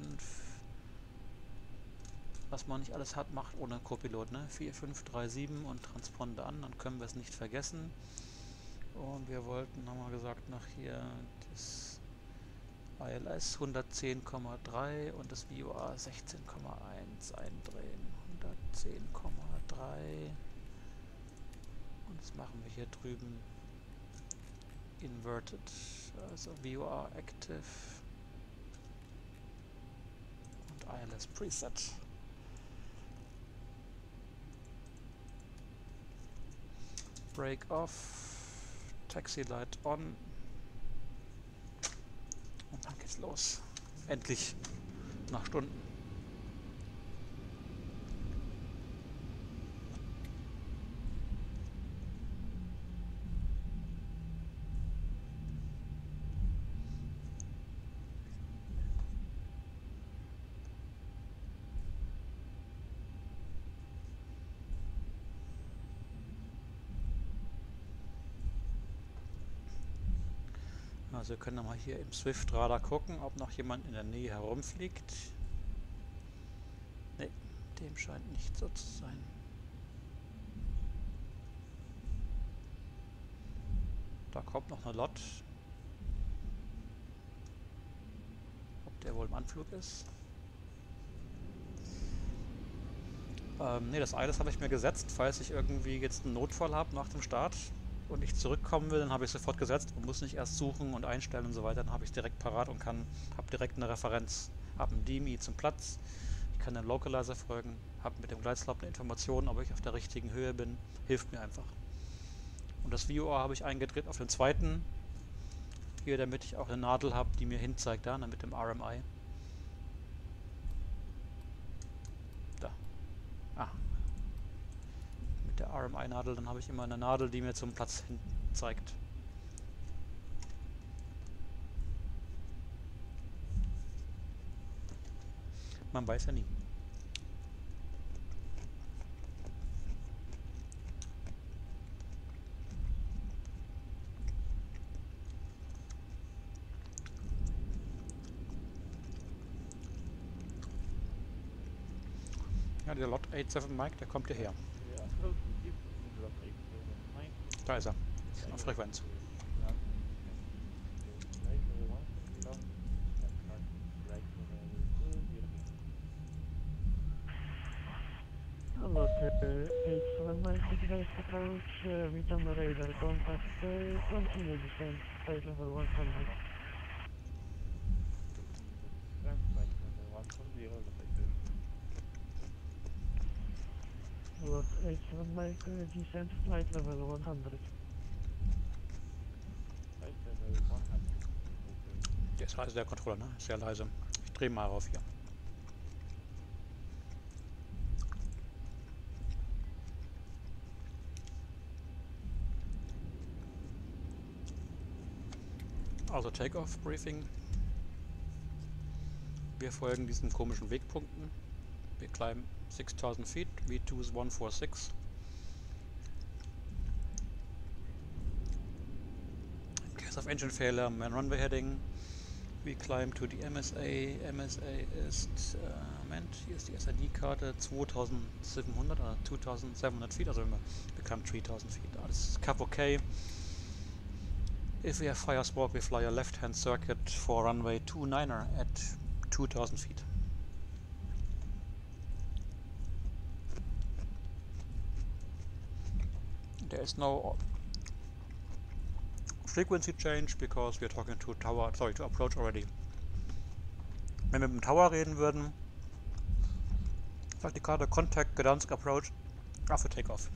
Was man nicht alles hat, macht ohne Copilot, ne? 4537 und Transponder an, dann können wir es nicht vergessen. Und wir wollten, haben wir gesagt, nach hier das ILS 110,3 und das VOA 16,1 eindrehen. 110,3. Und das machen wir hier drüben inverted, also VOA active und ILS preset. Brake off, Taxi light on und dann geht's los. Endlich, nach Stunden. Also wir können mal hier im Swift-Radar gucken, ob noch jemand in der Nähe herumfliegt. Ne, dem scheint nicht so zu sein. Da kommt noch eine Lot. Ob der wohl im Anflug ist? Ne, das ILS habe ich mir gesetzt, falls ich irgendwie jetzt einen Notfall habe nach dem Start und ich zurückkommen will, dann habe ich sofort gesetzt und muss nicht erst suchen und einstellen und so weiter. Dann habe ich direkt parat und habe direkt eine Referenz, habe einen DMI zum Platz, ich kann dem Localizer folgen, habe mit dem Gleitslab eine Information, ob ich auf der richtigen Höhe bin, hilft mir einfach. Und das VOA habe ich eingedreht auf den zweiten, hier, damit ich auch eine Nadel habe, die mir hinzeigt, da, mit dem RMI. Da. Ah. Der RMI-Nadel, dann habe ich immer eine Nadel, die mir zum Platz hin zeigt. Man weiß ja nie. Ja, der Lot 87 Mike, der kommt hierher. Da ist er. Auf Frequenz. Lot 879 guys approach, witam radar contact, continue descent, flight level 100. Lot 879 descent, flight level 100. Der ist leise, der Controller, ne? Ist sehr leise. Ich drehe mal rauf hier. Also Takeoff Briefing. Wir folgen diesen komischen Wegpunkten. Wir climb 6000 feet, V2 is 146. In case of engine failure, main runway heading. We climb to the MSA. MSA ist, Moment, hier ist die SID-Karte, 2700 oder 2700 feet, also wir climb 3000 feet. Alles Cap okay. If we have fire smoke, we fly a left-hand circuit for runway 29er at 2000 feet. There is no frequency change because we are talking to tower, sorry, to approach already. Wenn wir mit dem Tower reden würden, Sagt die Karte Contact Gdansk Approach after Takeoff.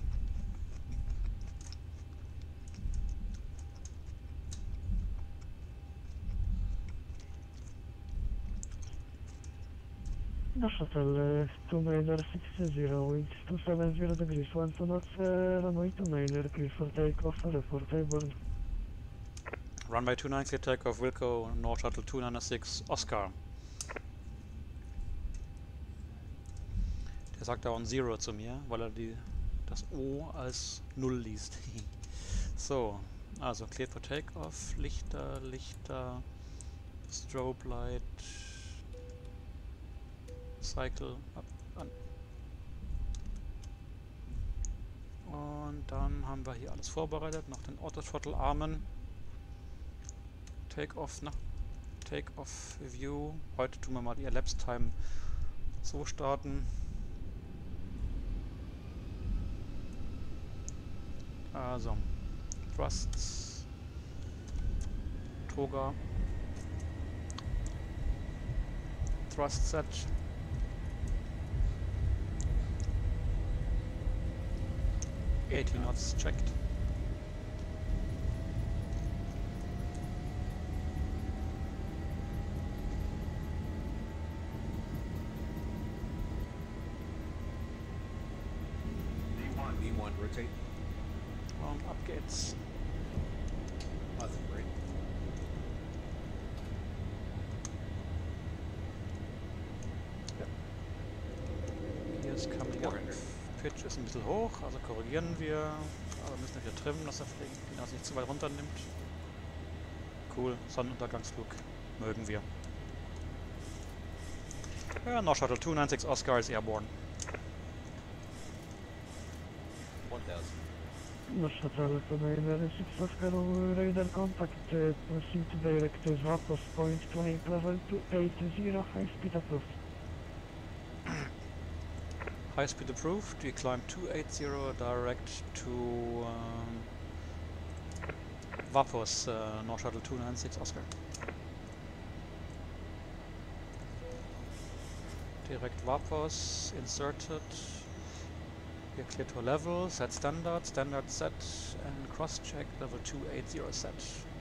No shuttle, 29er 60, winds 270 degrees, 1 knots, runway 29er, clear for takeoff, report airborne. Runway 29 clear takeoff, Wilco, North Shuttle 296, Oscar. Der sagt da on Zero zu mir, weil er das O als 0 liest. So, also clear for takeoff, Lichter, Strobe Light, Cycle, an. Und dann haben wir hier alles vorbereitet, noch den Auto-Throttle-Armen. Take-Off, ne? Take-Off-View. Heute tun wir mal die Elapsed-Time so starten. Also, Thrusts, Toga, Thrust Set, knots checked. V1, rotate. Und ab geht's. Positive, right? Hier ist coming up. Pitch ist ein bisschen hoch, also korrigieren wir. Aber wir müssen wieder trimmen, dass er die Nase nicht zu weit runter nimmt. Cool, Sonnenuntergangsflug. Mögen wir. Ja, North Shuttle 296 Oscar is airborne. 1000. No shuttle, 29er 6 Oscar, radar contact, proceed to direct Vapos point, climb level 280, high speed approved. High speed approved. We climb 280 direct to Vapos, North Shuttle 296 Oscar. Direct Vapos inserted. Here clear to level, set standard, standard set, and cross check level 280 set.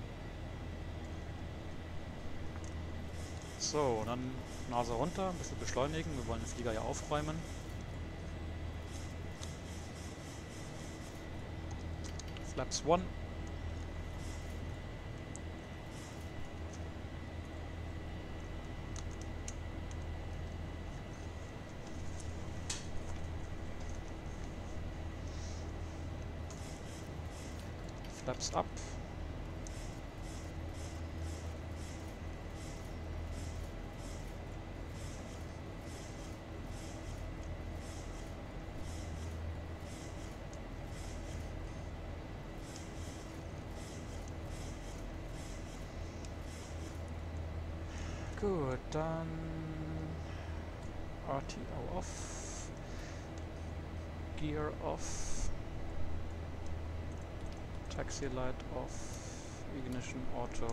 So, dann Nase runter, ein bisschen beschleunigen. Wir wollen den Flieger ja aufräumen. Flaps 1. Flaps up. Gut, dann RTO off, Gear off, Taxi light off, Ignition auto.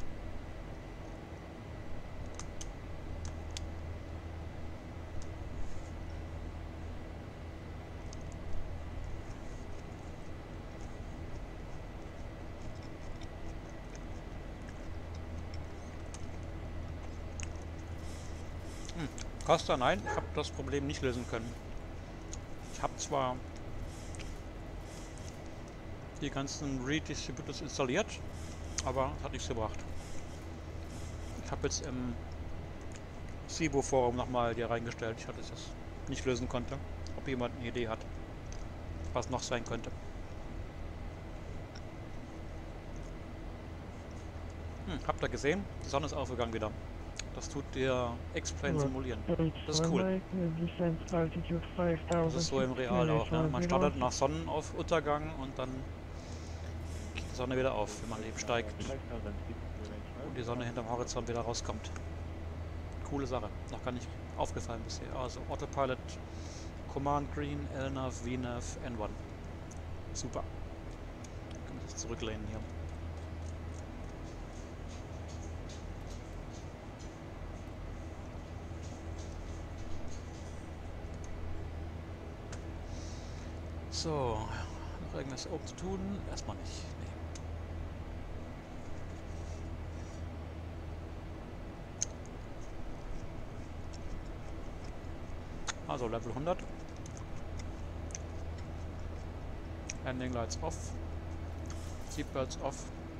Costa, nein, ich habe das Problem nicht lösen können. Ich habe zwar die ganzen Redistributors installiert, aber es hat nichts gebracht. Ich habe jetzt im SIBO Forum nochmal hier reingestellt, ich hatte das nicht lösen konnte. Ob jemand eine Idee hat, was noch sein könnte. Habt ihr gesehen? Die Sonne ist aufgegangen wieder. Das tut der X-Plane simulieren. Das ist cool. Das ist so im Real auch. Ne? Man startet nach Sonnenuntergang und dann geht die Sonne wieder auf, wenn man eben steigt. Und die Sonne hinterm Horizont wieder rauskommt. Coole Sache. Noch gar nicht aufgefallen bisher. Also Autopilot, Command Green, LNAV, VNAV, N1. Super. Kann ich jetzt zurücklehnen hier. So, noch irgendwas oben zu tun? Erstmal nicht. Nee. Also Level 100. Landing Lights off. Seatbelts off.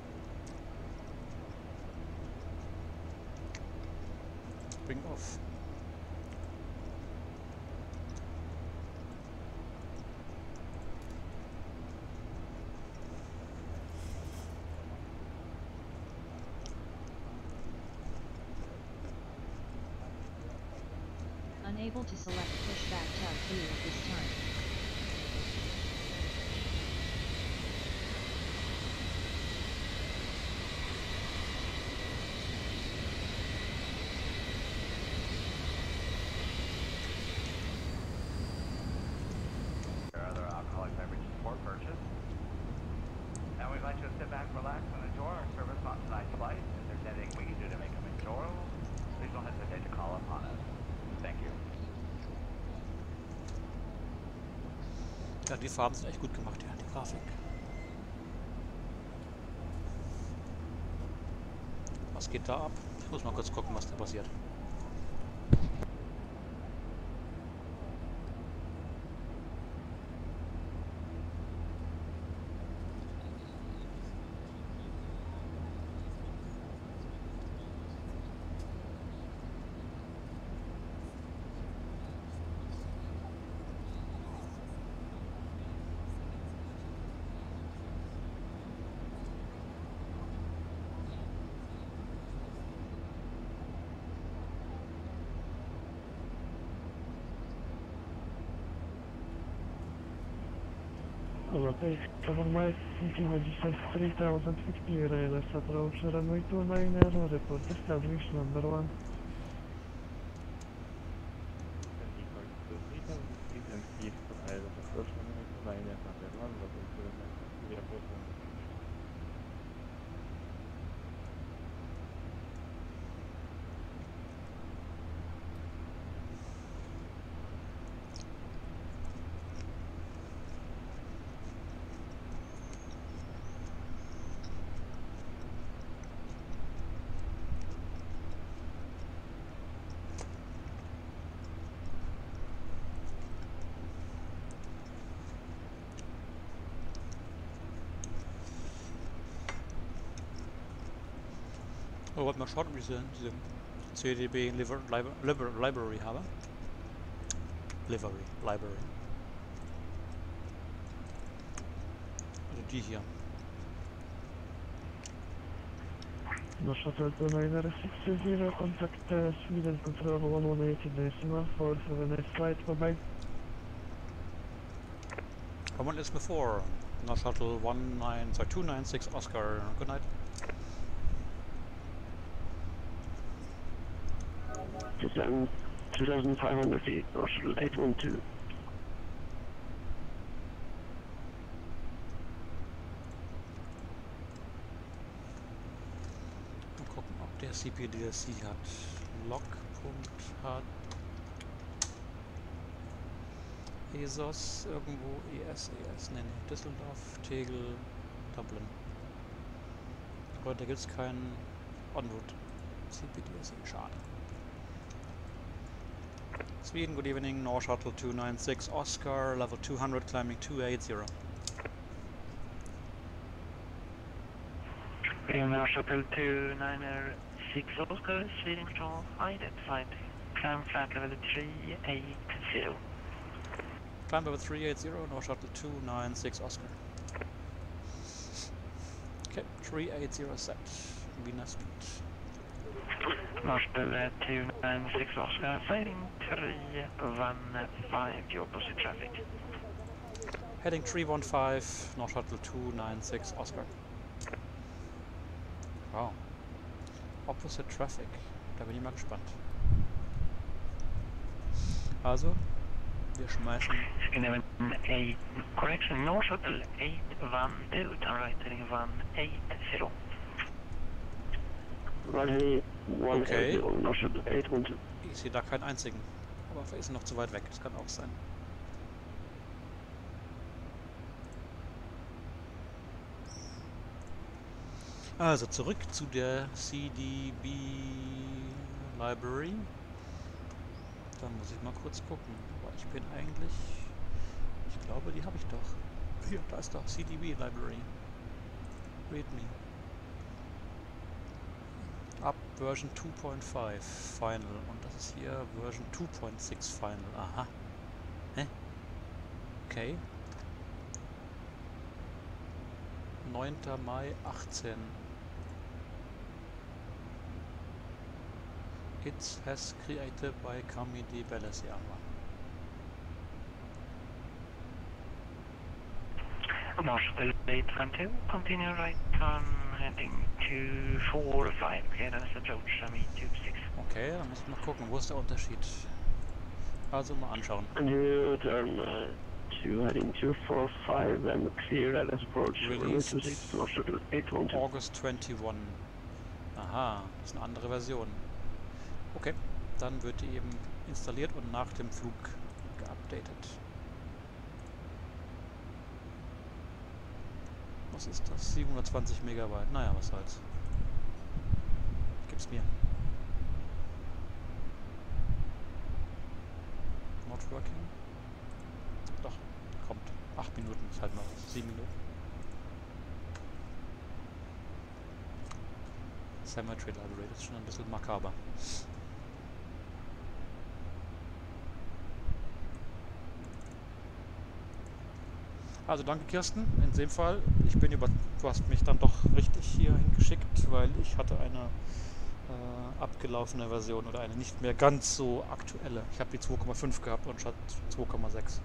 Wing off. Unable to select pushback tug view at this time. Other alcoholic beverage support purchase. And we'd like you to sit back, relax, and enjoy our service on tonight's flight. If there's anything we can do to make them enjoyable, please don't hesitate to call upon us. Thank you. Ja, die Farben sind echt gut gemacht, ja, die Grafik. Was geht da ab? Ich muss mal kurz gucken, was da passiert. Okay, cover my thinking of distance 3050 rail approach runway 29 report established number 1. Oh, wollte mal schauen, ob ich diese CDB Library habe. Library. Also die hier. No shuttle to 960, contact Sweden Control 118.4 for the next flight, bye bye. Command is before. No shuttle 296 Oscar. Good night. 2,500 feet, no shuttle 812. Mal gucken, ob der CPDSC hat. Log.hat ESOS irgendwo, ES, ne, Düsseldorf, Tegel, Dublin. Aber da gibt es keinen Onwood CPDSC, schade. Sweden, good evening, North Shuttle 296 Oscar, level 200, climbing 280. North Shuttle 296 Oscar, Sweden Control, identified, climb flight level 380. Climb level 380, North Shuttle 296 Oscar. Okay, 380 set, Venus Street. North Shuttle 296 Oscar, flighting 315, your opposite traffic. Heading 315, North Shuttle 296 Oscar. Wow. Opposite Traffic. Da bin ich mal gespannt. Also, wir schmeißen... Correction, North Shuttle 812, turn right heading 180. Okay. North Shuttle 812. Ich sehe da keinen einzigen. Aber vielleicht ist er noch zu weit weg. Das kann auch sein. Also zurück zu der CDB Library. Dann muss ich mal kurz gucken. Aber ich bin eigentlich... Ich glaube, die habe ich doch. Hier, da ist doch CDB Library. README. Ab Version 2.5 Final. Und das ist hier Version 2.6 Final. Aha. Hä? Okay. 9. Mai 18. It has created by Camille Bellesiama. Marshal Delay 22, continue right turn heading to 45, clearance approach, Tube 6. Okay, dann muss ich mal gucken, wo ist der Unterschied? Also mal anschauen. New turn to heading 245 and clear as approach. Released 26, Marshal 812. August 21. Aha, das ist eine andere Version. Okay, dann wird die eben installiert und nach dem Flug geupdatet. Was ist das? 720 Megabyte. Naja, was soll's. Gib's mir. Not working. Doch, kommt. 8 Minuten, ist halt mal 7 Minuten. Cemetery Library, das ist schon ein bisschen makaber. Also danke Kirsten, in dem Fall, ich bin du hast mich dann doch richtig hierhin geschickt, weil ich hatte eine abgelaufene Version oder eine nicht mehr ganz so aktuelle. Ich habe die 2,5 gehabt und statt 2,6.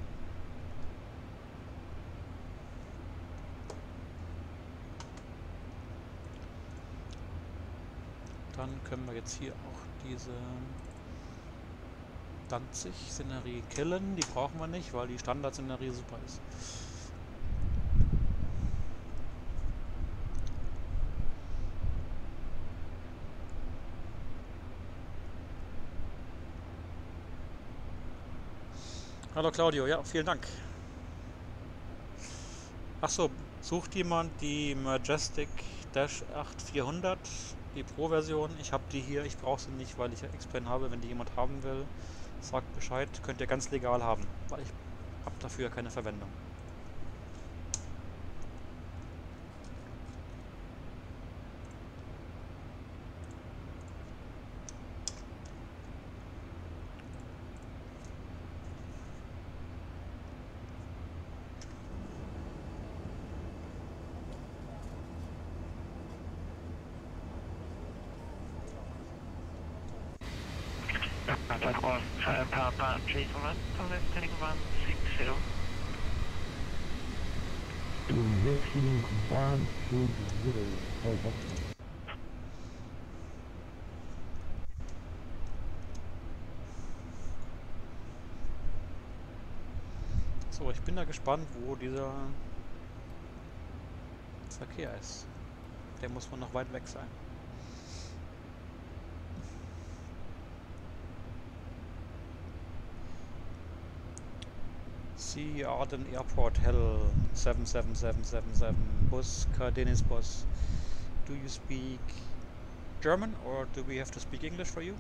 Dann können wir jetzt hier auch diese Danzig-Szenerie killen. Die brauchen wir nicht, weil die Standard-Szenerie super ist. Hallo Claudio, ja, vielen Dank. Achso, sucht jemand die Majestic Dash 8400, die Pro-Version? Ich habe die hier, ich brauche sie nicht, weil ich ja X-Plane habe. Wenn die jemand haben will, sagt Bescheid, könnt ihr ganz legal haben, weil ich habe dafür keine Verwendung. Papa 3 for 1, connect heading 160. Directing 120. So, ich bin da gespannt, wo dieser Verkehr ist. Der muss wohl noch weit weg sein. Sea Arden Airport, Hell 77777, Bus, Cardenis Bus. Do you speak German or do we have to speak English for you?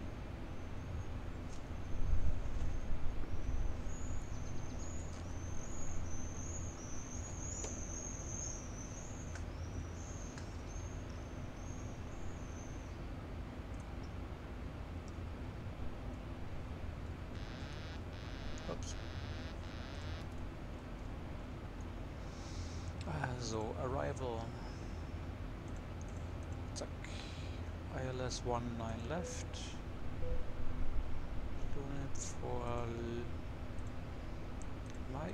Oops. So, arrival. Zack. ILS 19 left. Doing it for Mike.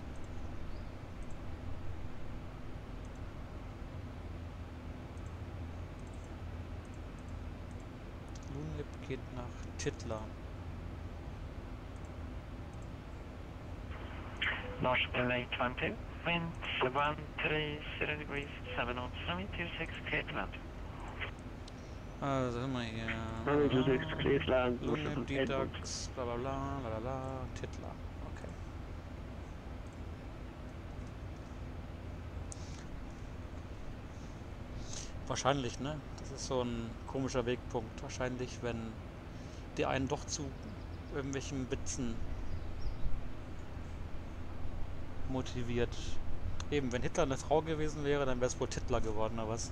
Lunlip geht nach Titla. Marshal Delay 22, wind 130 degrees, 7 knots, 26, clear to land. Also sind wir hier. 126, clear to land. Lunlip, Ditax, bla bla bla, bla bla bla, Titla. Okay. Wahrscheinlich, ne? Das ist so ein komischer Wegpunkt. Wahrscheinlich, wenn die einen doch zu irgendwelchen Bitzen motiviert. Eben, wenn Hitler eine Frau gewesen wäre, dann wäre es wohl Hitler geworden, oder was?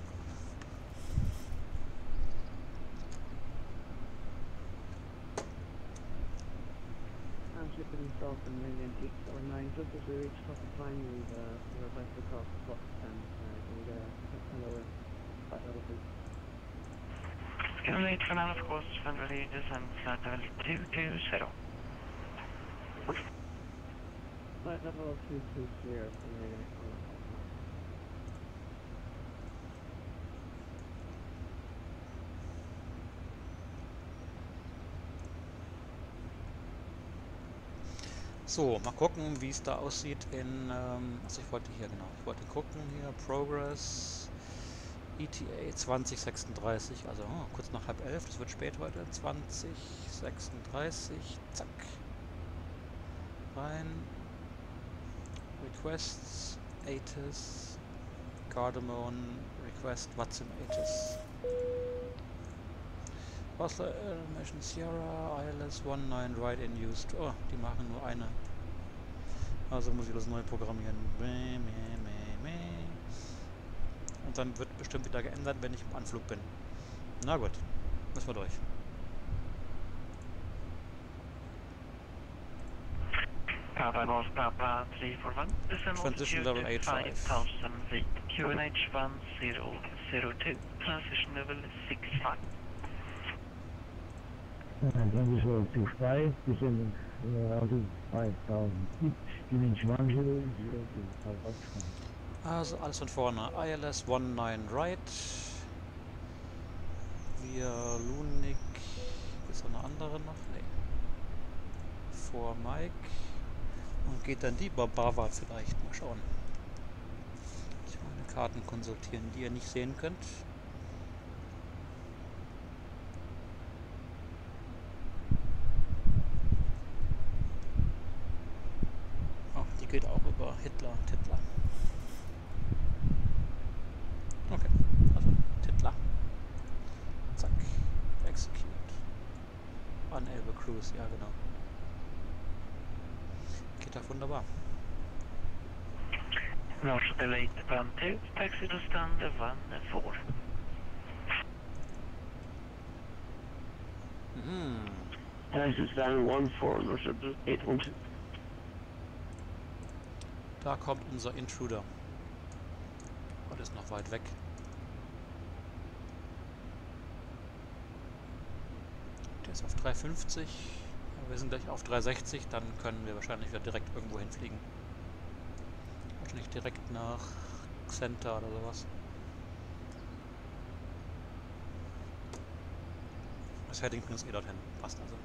Scanlate for now, of course, and ready descent flight level 220. Flight level 220, So, mal gucken, wie es da aussieht in, also ich wollte hier, genau, ich wollte gucken hier, Progress, ETA 2036, also kurz nach 10:30, das wird spät heute, 2036, zack, rein, Requests, ATIS, Cardamom, Request, what's in ATIS? Oslo Mission Sierra, ILS 19 Right in used. Oh, die machen nur eine. Also muss ich das neu programmieren. Und dann wird bestimmt wieder geändert, wenn ich im Anflug bin. Na gut, müssen wir durch. Papa North Papa 341, descent Transition level 85. 5000 feet, QNH 1002, transition level 65. Transition 25, descending altitude 5,000 feet, QNH 1002. Also alles von vorne. ILS 19 Right. Wir Lunik. Ist noch eine andere noch? Nee. Vor Mike. Und geht dann die Barbava vielleicht. Mal schauen. Ich will meine Karten konsultieren, die ihr nicht sehen könnt. Oh, die geht auch über Hitler und Hitler. Okay, also Hitler. Zack. Execute. Unable Cruise, ja genau. Geht doch wunderbar. Launch delayed 12, taxi to stand 14. Taxi stand 14, or 812. Da kommt unser Intruder. Oh, der ist noch weit weg. Der ist auf 350. Wir sind gleich auf 360. Dann können wir wahrscheinlich wieder direkt irgendwo hinfliegen. Wahrscheinlich direkt nach Center oder sowas. Das Heading bringt uns eh dorthin. Passt also.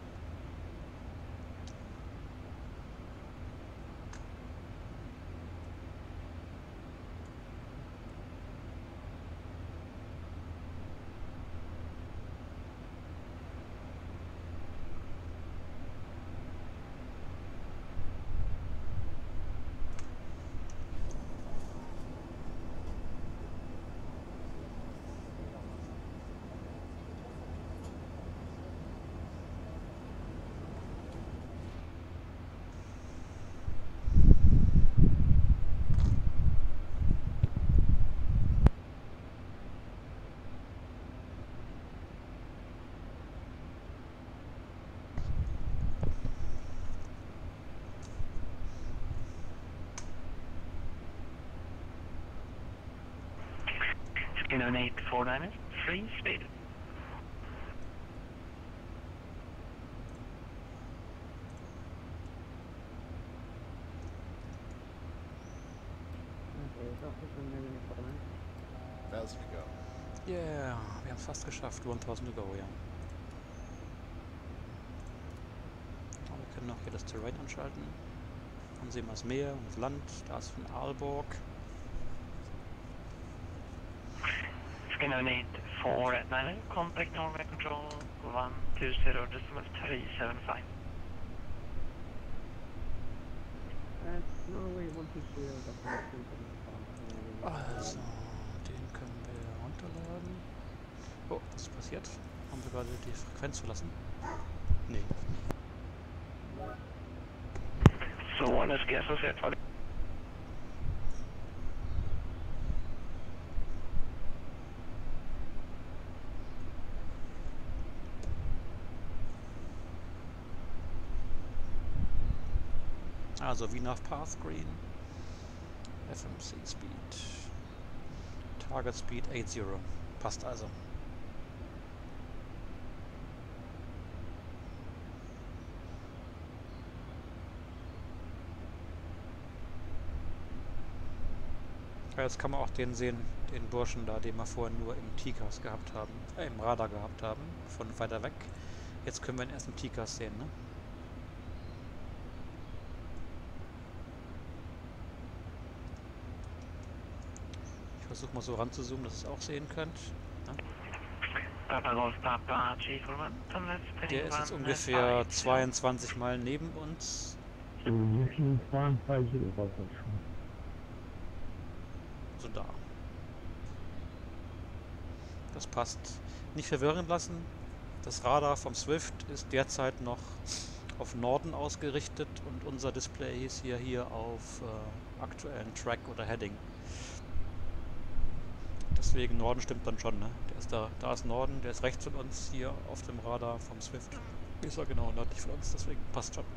In an 849, free speed. Thousand to go. Yeah, wir haben es fast geschafft. 1000 to go, ja. Aber wir können auch hier das Terrain anschalten. Dann sehen wir das Meer und das Land. Da ist von Aalborg. Scanner 449, contact Norway Control 120 decimal 375. Norway 120, Also, den können wir Runterladen. Oh, was ist passiert? Haben wir gerade die Frequenz verlassen? Nee. So, one is gas was etwa. Also wie nach Path Green. FMC Speed. Target Speed 80. Passt also. Ja, jetzt kann man auch den sehen, den Burschen da, den wir vorhin nur im TCAS gehabt haben, im Radar gehabt haben, von weiter weg. Jetzt können wir ihn erst im TCAS sehen, ne? Ich versuche mal so ranzuzoomen, dass ihr es auch sehen könnt. Ja. Der ist jetzt ungefähr 22 Meilen neben uns. So da. Das passt. Nicht verwirren lassen. Das Radar vom Swift ist derzeit noch auf Norden ausgerichtet und unser Display ist hier auf aktuellen Track oder Heading. Deswegen Norden stimmt dann schon, ne? Der ist da ist Norden, der ist rechts von uns hier auf dem Radar vom Swift. Ist er genau nördlich von uns, deswegen passt schon.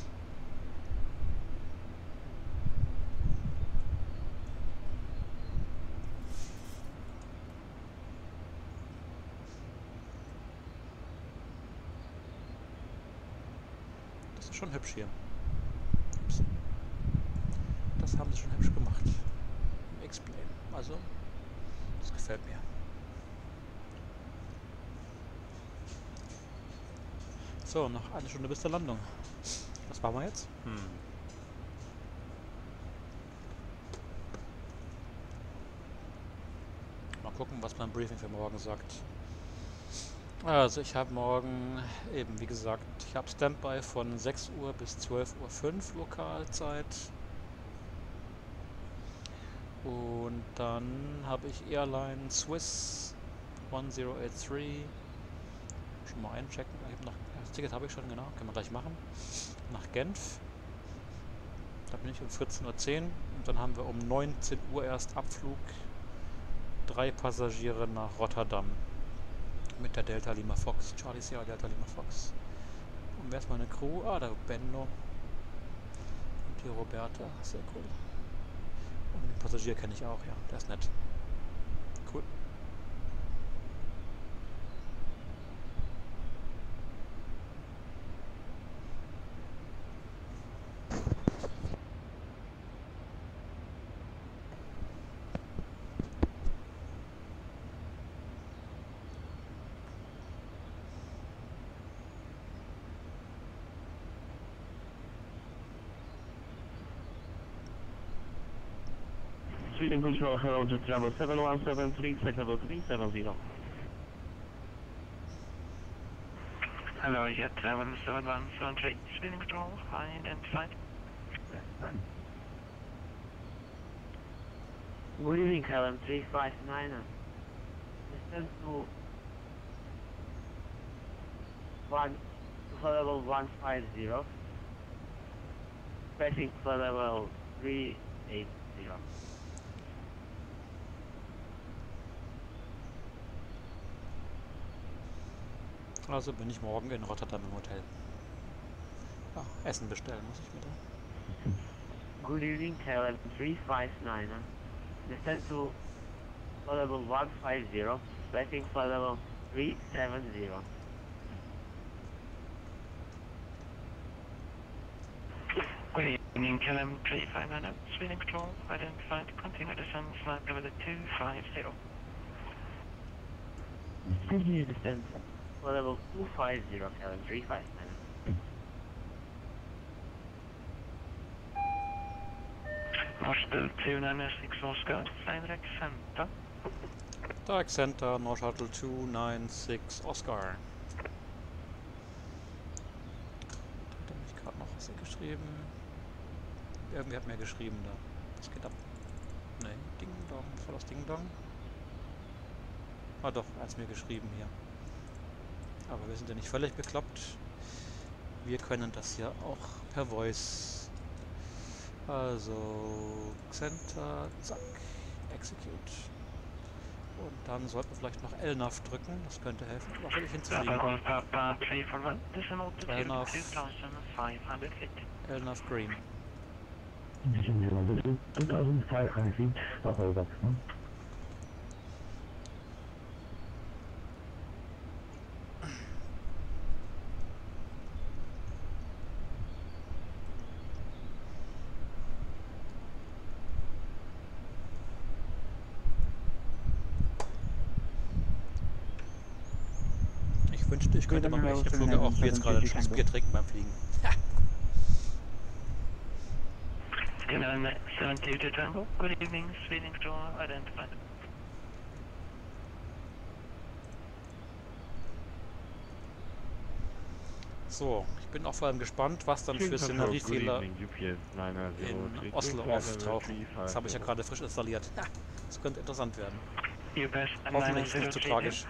Das ist schon hübsch hier. Ups. Das haben sie schon hübsch gemacht. Im Explain. Also, das gefällt mir. So, noch eine Stunde bis zur Landung. Was machen wir jetzt? Mal gucken, was mein Briefing für morgen sagt. Also ich habe morgen eben, wie gesagt, ich habe Standby von 6 Uhr bis 12:05 Uhr Lokalzeit. Und dann habe ich Airline Swiss 1083. Schon mal einchecken. Das Ticket habe ich schon, genau. Können wir gleich machen. Nach Genf. Da bin ich um 14:10 Uhr. Und dann haben wir um 19 Uhr erst Abflug. 3 Passagiere nach Rotterdam. Mit der Delta Lima Fox. Charlie Sierra Delta Lima Fox. Und wer ist meine Crew? Ah, der Benno. Und die Roberta. Sehr cool. Und den Passagier kenne ich auch, ja. Der ist nett. Cool. Sweden Control, hello to travel 7173, flight level 370. Hello, Jet Travel 7173, Sweden Control, identified. Good evening, Helen 359. Distance to level 150. Passing level 380. Also bin ich morgen in Rotterdam im Hotel. Ah, Essen bestellen muss ich wieder. Good evening, Helen 359. Descend to level 150, passing level 370. Good evening, KLM 359, Sweden Control, identified, continue descent, flight level 250. Continue descent, level 250, KLM 359. Northshuttle 296 Oscar, direct center. Direct Center, Northshuttle 296 Oscar. Hat er mich gerade noch was geschrieben? Irgendwie hat mir geschrieben da. Was geht ab? Ne, Ding Dong. Was war das Ding Dong? Ah doch, er hat es mir geschrieben hier. Aber wir sind ja nicht völlig bekloppt. Wir können das ja auch per Voice. Also, Center, zack, Execute. Und dann sollten wir vielleicht noch LNAV drücken, das könnte helfen, um auch wirklich hinzufliegen. LNAV Green. 2500 feet, stop over. Ich wünschte, ich könnte beim echten Flug auch wie jetzt gerade ein schönes Bier trinken beim Fliegen. Ha! Skyline 72 to Tango, good evening, speeding to identified. So, ich bin auch vor allem gespannt, was dann für Szeneriefehler in Oslo auftauchen. Das habe ich ja gerade frisch installiert. Ha, das könnte interessant werden. Hoffentlich ist es nicht zu tragisch.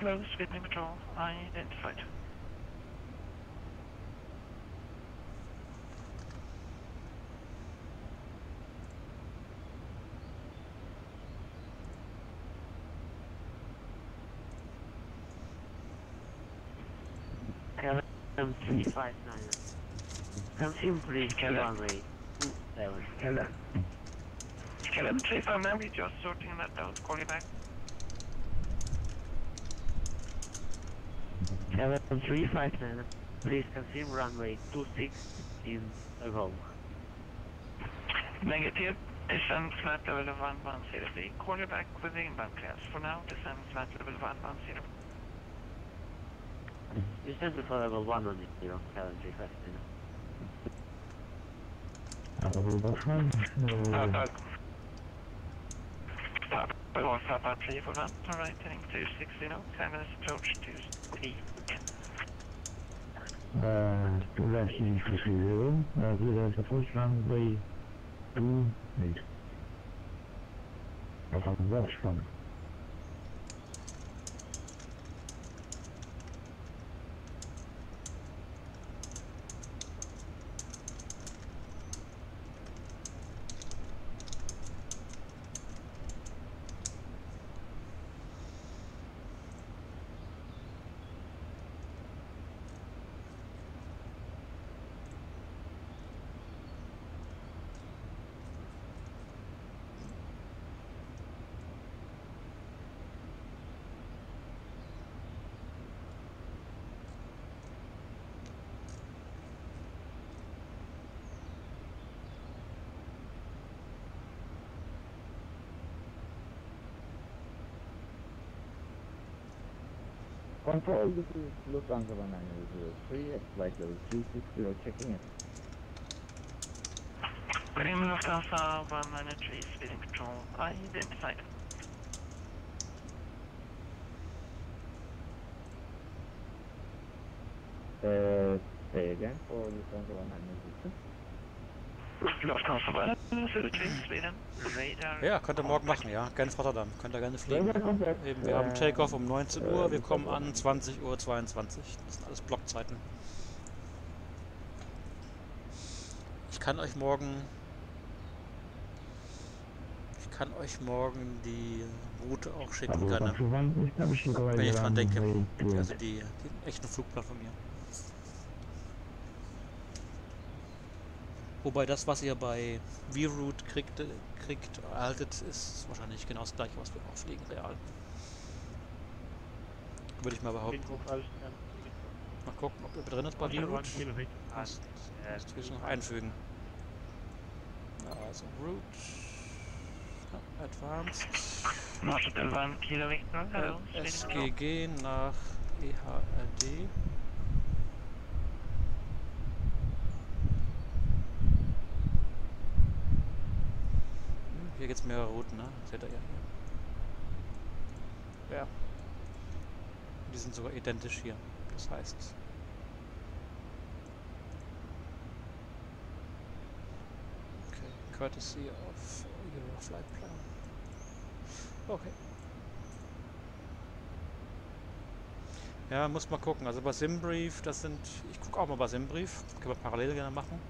KLM 359. Confirm please, runway 27. KLM 359, we just sorting that out, call you back. KLM 359, please confirm runway 26 in a go. Negative, descend flat level 110. Call you back with the inbound class. For now, descend flat level 110. Descend to level 110, KLM 359. Papa 341, alright, heading 260 now, Canada's approach to peak. Direction 330, there's the first runway 28. From west from. Control, this is Lufthansa 1903 at flight level 360, checking in. Good evening, Lufthansa 193, speeding control, identified. Say again for Lufthansa 193. Lufthansa 193, Sweden, radar. Ja, könnt ihr morgen machen, ja. Gerne Rotterdam. Könnt ihr gerne fliegen. Eben, wir haben Takeoff um 19 Uhr, wir kommen an 20:22 Uhr. Das sind alles Blockzeiten. Ich kann euch morgen die Route auch schicken, gerne. Wenn ich dran denke. Also den echten Flugplan von mir. Wobei das, was ihr bei VRoute erhaltet, ist wahrscheinlich genau das gleiche, was wir auch fliegen, real. Würde ich mal behaupten. Mal gucken, ob er drin ist bei VRoute. Das will ich noch einfügen. Also Route. Advanced. SGG nach EHRD. Hier gibt es mehrere Routen, ne? Seht ihr ja hier. Ja. Die sind sogar identisch hier. Das heißt. Okay. Courtesy of Euroflight Plan. Okay. Ja, muss mal gucken. Also bei Simbrief, das sind... Ich gucke auch mal bei Simbrief. Können wir parallel gerne machen.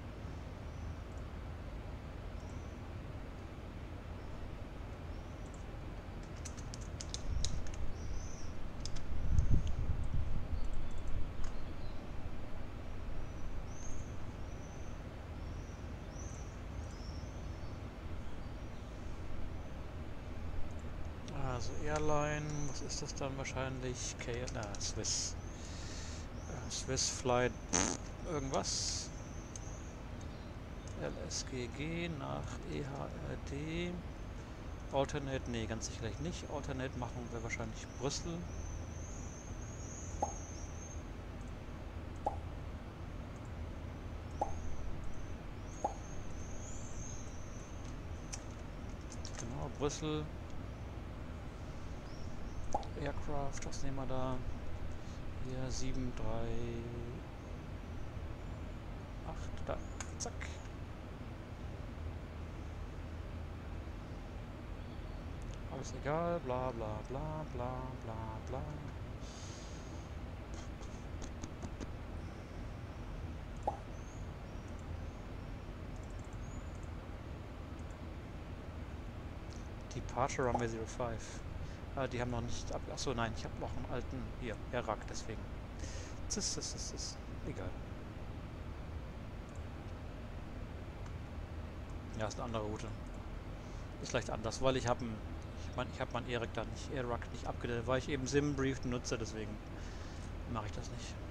Also Airline, was ist das dann wahrscheinlich? Swiss. Swiss Flight irgendwas. LSGG nach EHRD. Alternate, nee, ganz sicherlich nicht. Alternate machen wir wahrscheinlich Brüssel. Genau, Brüssel. Aircraft, was nehmen wir da? Hier 738, da, zack. Alles egal, bla bla bla bla bla bla. Departure Runway 05. Die haben noch nicht ab... Achso, nein, ich habe noch einen alten... Hier, Herak, deswegen. Egal. Ja, ist eine andere Route. Ist leicht anders, weil ich habe meinen Herak da nicht, Herak nicht abgedatet, weil ich eben Simbrief nutze, deswegen mache ich das nicht.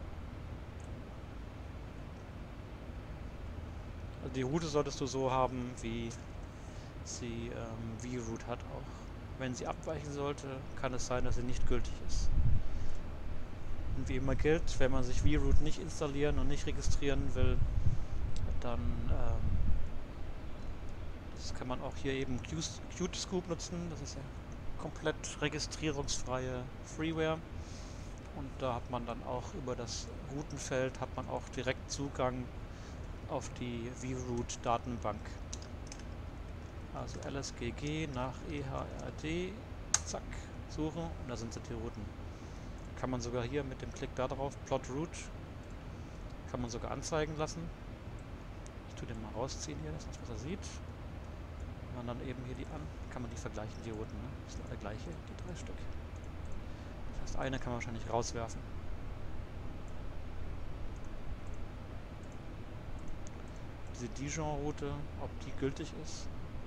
Also die Route solltest du so haben, wie sie V-Route hat auch. Wenn sie abweichen sollte, kann es sein, dass sie nicht gültig ist. Und wie immer gilt, wenn man sich V-Route nicht installieren und nicht registrieren will, dann das kann man auch hier eben Qt-Scoop nutzen. Das ist ja komplett registrierungsfreie Freeware. Und da hat man dann auch über das Routenfeld hat man auch direkt Zugang auf die V-Route-Datenbank. Also LSGG nach EHRD, zack, suchen und da sind die Routen. Kann man sogar hier mit dem Klick da drauf, Plot Route, kann man sogar anzeigen lassen. Ich tue den mal rausziehen hier, dass man es besser sieht. Wenn man dann eben hier kann man die vergleichen, die Routen, ne? Das sind alle gleiche, die 3 Stück. Das heißt, eine kann man wahrscheinlich rauswerfen. Diese Dijon-Route, ob die gültig ist.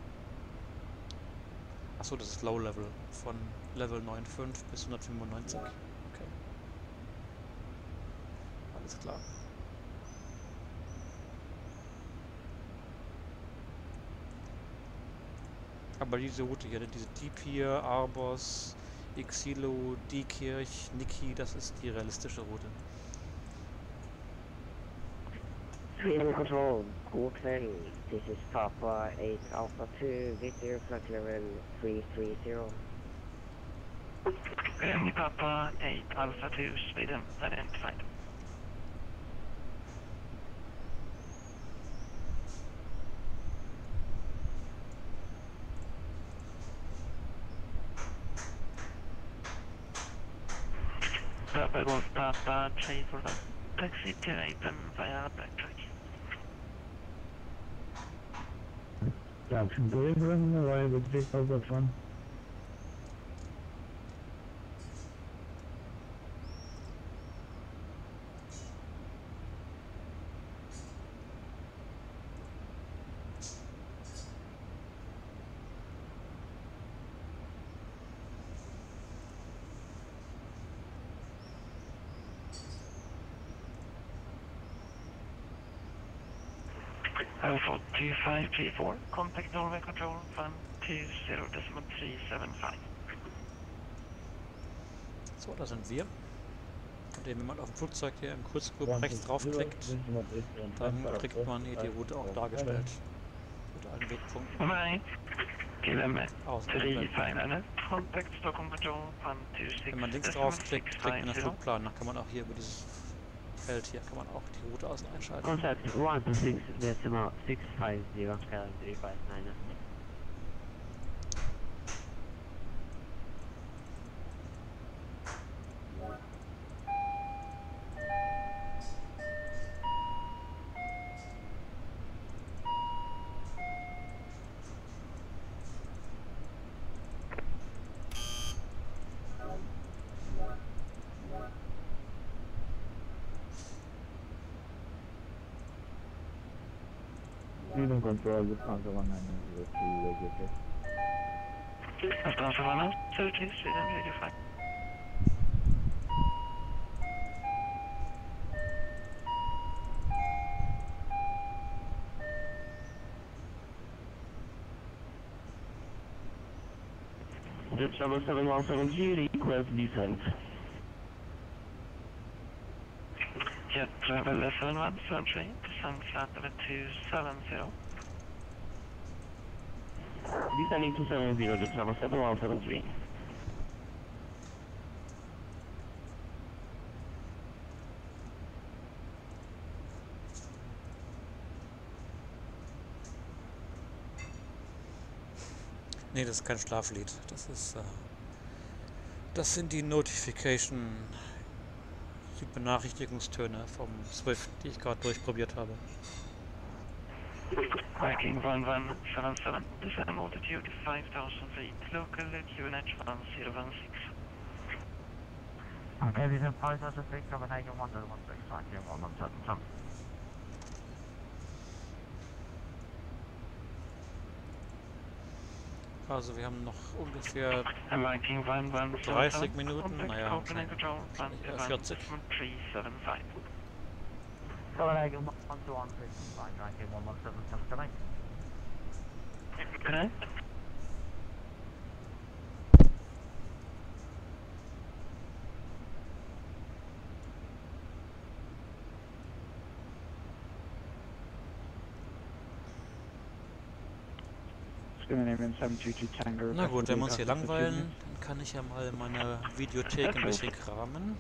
Achso, das ist Low Level. Von Level 9.5 bis 195. Okay. Alles klar. Aber diese Route hier, diese Deep hier, Arbos, Xilo, Diekirch, Niki, das ist die realistische Route. Freedom Control, Google, this is Papa 8 Alpha 2, Victor, flight level 330. Papa 8 Alpha 2, Sweden, identified. Papa 1 Papa 3 for that. Taxi to Apen via backtrack. Caption to Abraham, arrive with Vic over fun. Alpha 2534, contact Norway Control 120.375. So, da sind wir. Und wenn man auf dem Flugzeug hier im Kurzgrupp rechts draufklickt, dann kriegt man hier die Route auch dargestellt. Mit allen Wegpunkten. Right. Kilometer 359, contact Stockholm Control 126. Wenn man links draufklickt, kriegt man den Flugplan. Dann kann man auch hier über dieses Feld hier kann man auch die Route außen einschalten. Contact 126.650, Sweden Control, Lufthansa 1903, radio check. Lufthansa 1903, Sweden, radio 5. Jet Travel 7170, request descent. Jet Travel 7170, descent flight level 270. Descending 270, Jet Travel 7173. Nee, das ist kein Schlaflied. Das ist, das sind die Notification, die Benachrichtigungstöne vom Swift, die ich gerade durchprobiert habe. Viking 1177, descend altitude 5000 feet, local QNH 1016. Okay, we have 5,000 feet, Copenhagen 116, Viking 1177. Also wir haben noch ungefähr Viking 1177, 30 Minuten, naja, Copenhagen Control, 40. 375. Copenhagen 116, Viking 1177. Correct? Na gut, wenn wir uns hier langweilen, dann kann ich ja mal meine Videothek ein bisschen kramen.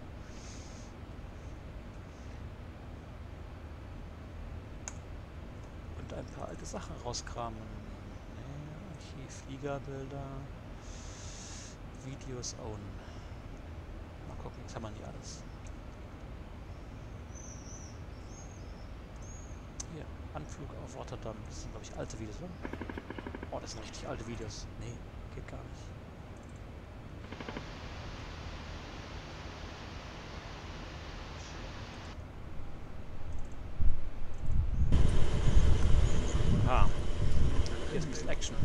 Und ein paar alte Sachen rauskramen. Archiv, Fliegerbilder, Videos own. Mal gucken, was haben wir hier alles. Hier, Anflug auf Rotterdam. Das sind, glaube ich, alte Videos, oder? Oh, das sind richtig alte Videos. Nee, geht gar nicht. Ah, hier ist ein bisschen Action.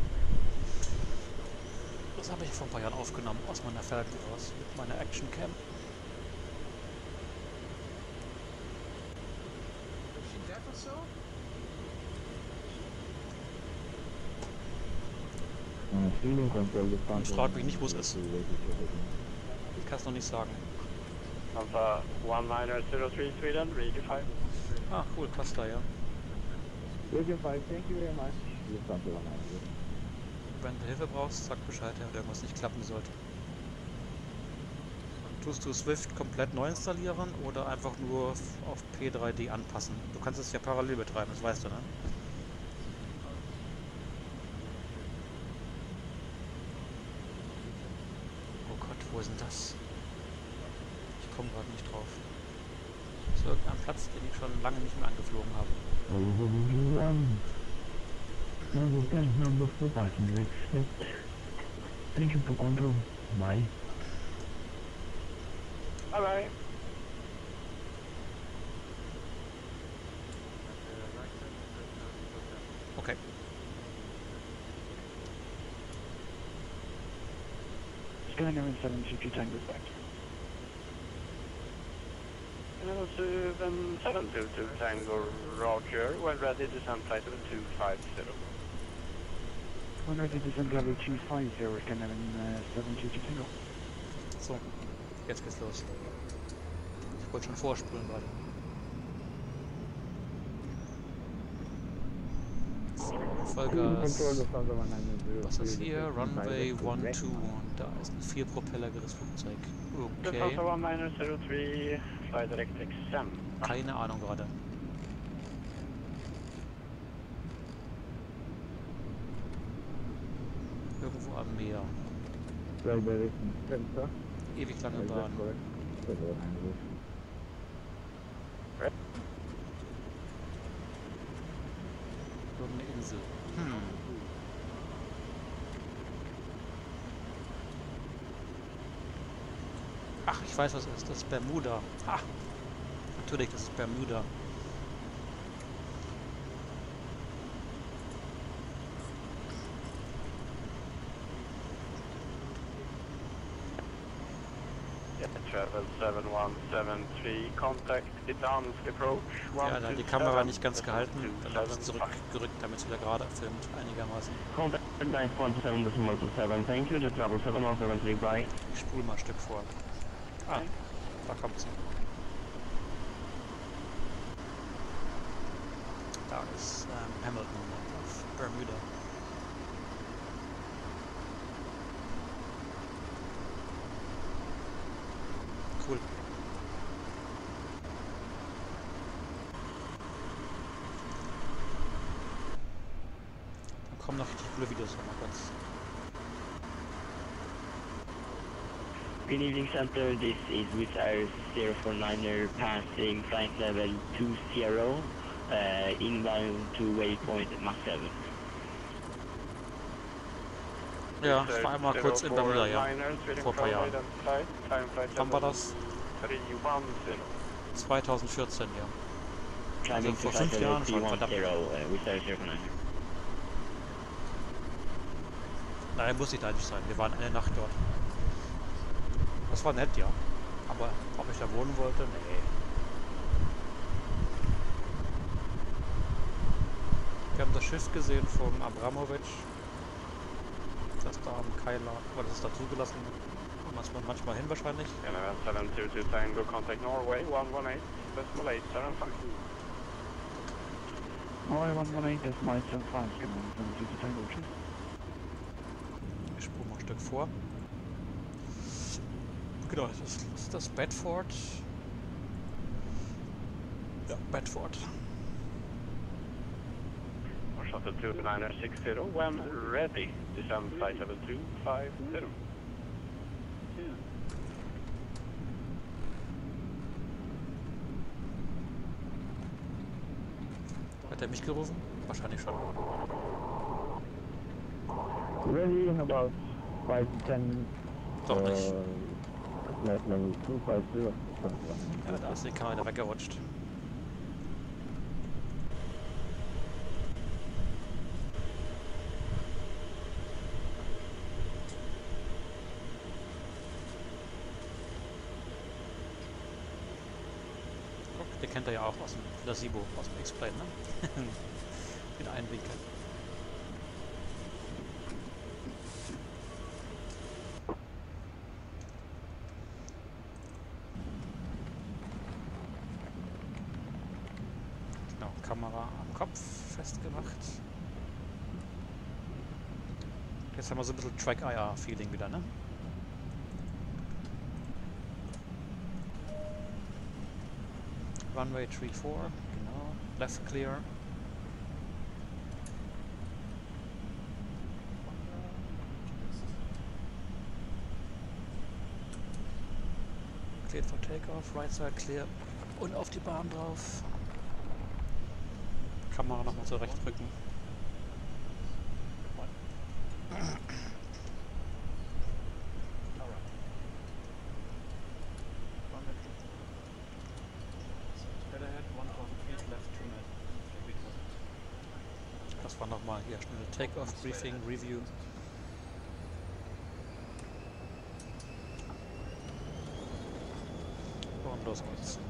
Das habe ich vor ein paar Jahren aufgenommen, aus meiner Falcon raus, mit meiner Action-Cam. Und frag mich nicht, wo es ist. Ich kann es noch nicht sagen. Alpha 1903 Sweden, Radio 5. Ah, cool, Cluster, ja. Radio 5, thank you very much. Wenn du Hilfe brauchst, sag Bescheid, wenn irgendwas nicht klappen sollte. Tust du Swift komplett neu installieren oder einfach nur auf P3D anpassen? Du kannst es ja parallel betreiben, das weißt du, ne? Wo ist denn das? Ich komme gerade nicht drauf. Das ist irgendein Platz, den ich schon lange nicht mehr angeflogen habe. Bye bye. Okay. Skyline 722 Tango back. 722 Tango, Roger. When ready, descend flight level 250. When ready, descend level 250, Skyline 722 Tango. So, jetzt geht's los. Ich wollte schon vorspulen gerade. Vollgas. Was ist hier? Runway 12. Da ist ein 4-propelleriges Flugzeug. Okay. Keine Ahnung gerade. Irgendwo am Meer. Ewig lange Bahn. Irgendeine Insel. Ach, ich weiß, was es ist. Das ist Bermuda. Ha! Natürlich, das ist Bermuda. travel 7173, contact the Dansk approach. Ja, da hat die Kamera nicht ganz gehalten. Dann habe ich sie zurückgerückt, damit es wieder gerade filmt, einigermaßen. Contact 917.7, thank you, the travel 7173, bye. Ich spule mal ein Stück vor. Ah, da kommt sie. Da ist Hamilton auf Bermuda. Cool. Dann kommen noch richtig coole Videos noch mal kurz. Good evening, Center. This is Wizz Air 049er passing flight level 20, inbound to waypoint Mach 7. Ja, ich war einmal kurz in Bermuda, ja. Vor ein paar Jahren. Wann war das? 2014, ja. Also vor 5 Jahren schon, verdammt. Nein, muss nicht eigentlich sein. Wir waren eine Nacht dort. Das war nett, ja. Aber ob ich da wohnen wollte? Nee. Wir haben das Schiff gesehen vom Abramovich. Das da am Kai lag. Aber das ist da zugelassen. Manchmal hin wahrscheinlich. Ja, 722 Tango, contact Norway 118, decimal 875. Norway 118, decimal 875, genau, 722 Tango, tschüss. Ich spule mal ein Stück vor. Genau, das ist das Bedford. Ja, Bedford. Shuttle 2960, when ready, descend flight level 250. Hat er mich gerufen? Wahrscheinlich schon. Ready in about 5 to 10. Doch nicht. Level 250. Ja, da ist die Kamera weggerutscht. Guck, den kennt er ja auch aus dem Placebo, aus dem X-Plane, ne? In einen Winkel. Genau, Kamera am Kopf festgemacht. Jetzt haben wir so ein bisschen Track-IR-Feeling wieder, ne? Runway 34, genau. Left clear. Cleared for takeoff, right side clear. Und auf die Bahn drauf. Kamera nochmal zurechtrücken. Das war nochmal hier schnell Takeoff, Briefing, Review. Und los geht's.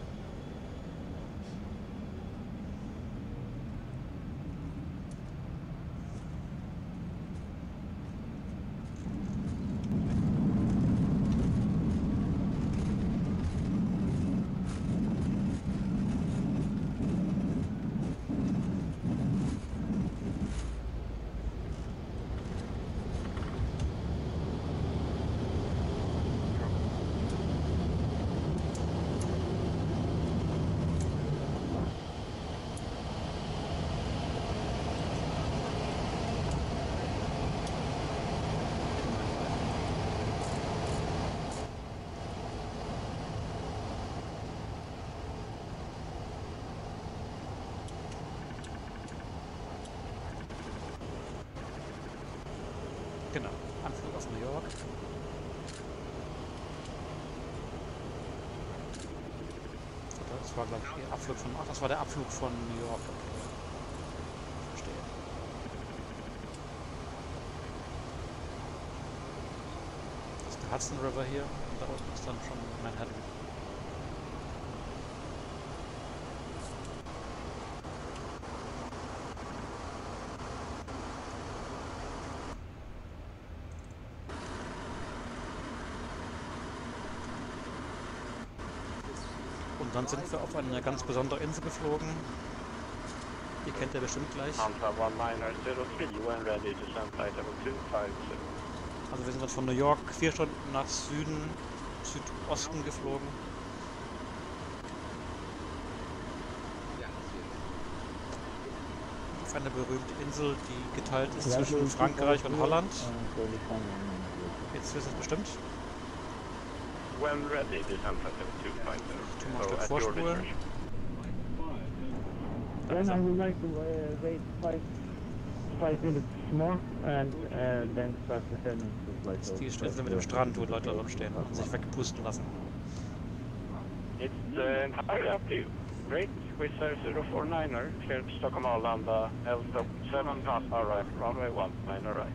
Genau, Anflug auf New York. Das war, glaube ich, der Abflug von... Ach, das war der Abflug von New York. Okay. Verstehe. Das ist der Hudson River hier. Da unten ist dann schon Manhattan. Und dann sind wir auf eine ganz besondere Insel geflogen. Die kennt ihr bestimmt gleich. Also wir sind dann von New York 4 Stunden nach Südosten geflogen. Auf eine berühmte Insel, die geteilt ist zwischen Frankreich und Holland. Jetzt ist es bestimmt. When ready, descent flight level 250. Tu mal ein Stück vorspulen. Then I would like to wait 5 minutes more and then start descending to flight. Das ist die Insel mit dem Strand, wo Leute rumstehen und sich wegpusten lassen. It's entirely up to you. Great, Wizz Air 049er, cleared Stockholm Arlanda, L7 Papa right, runway 19 right.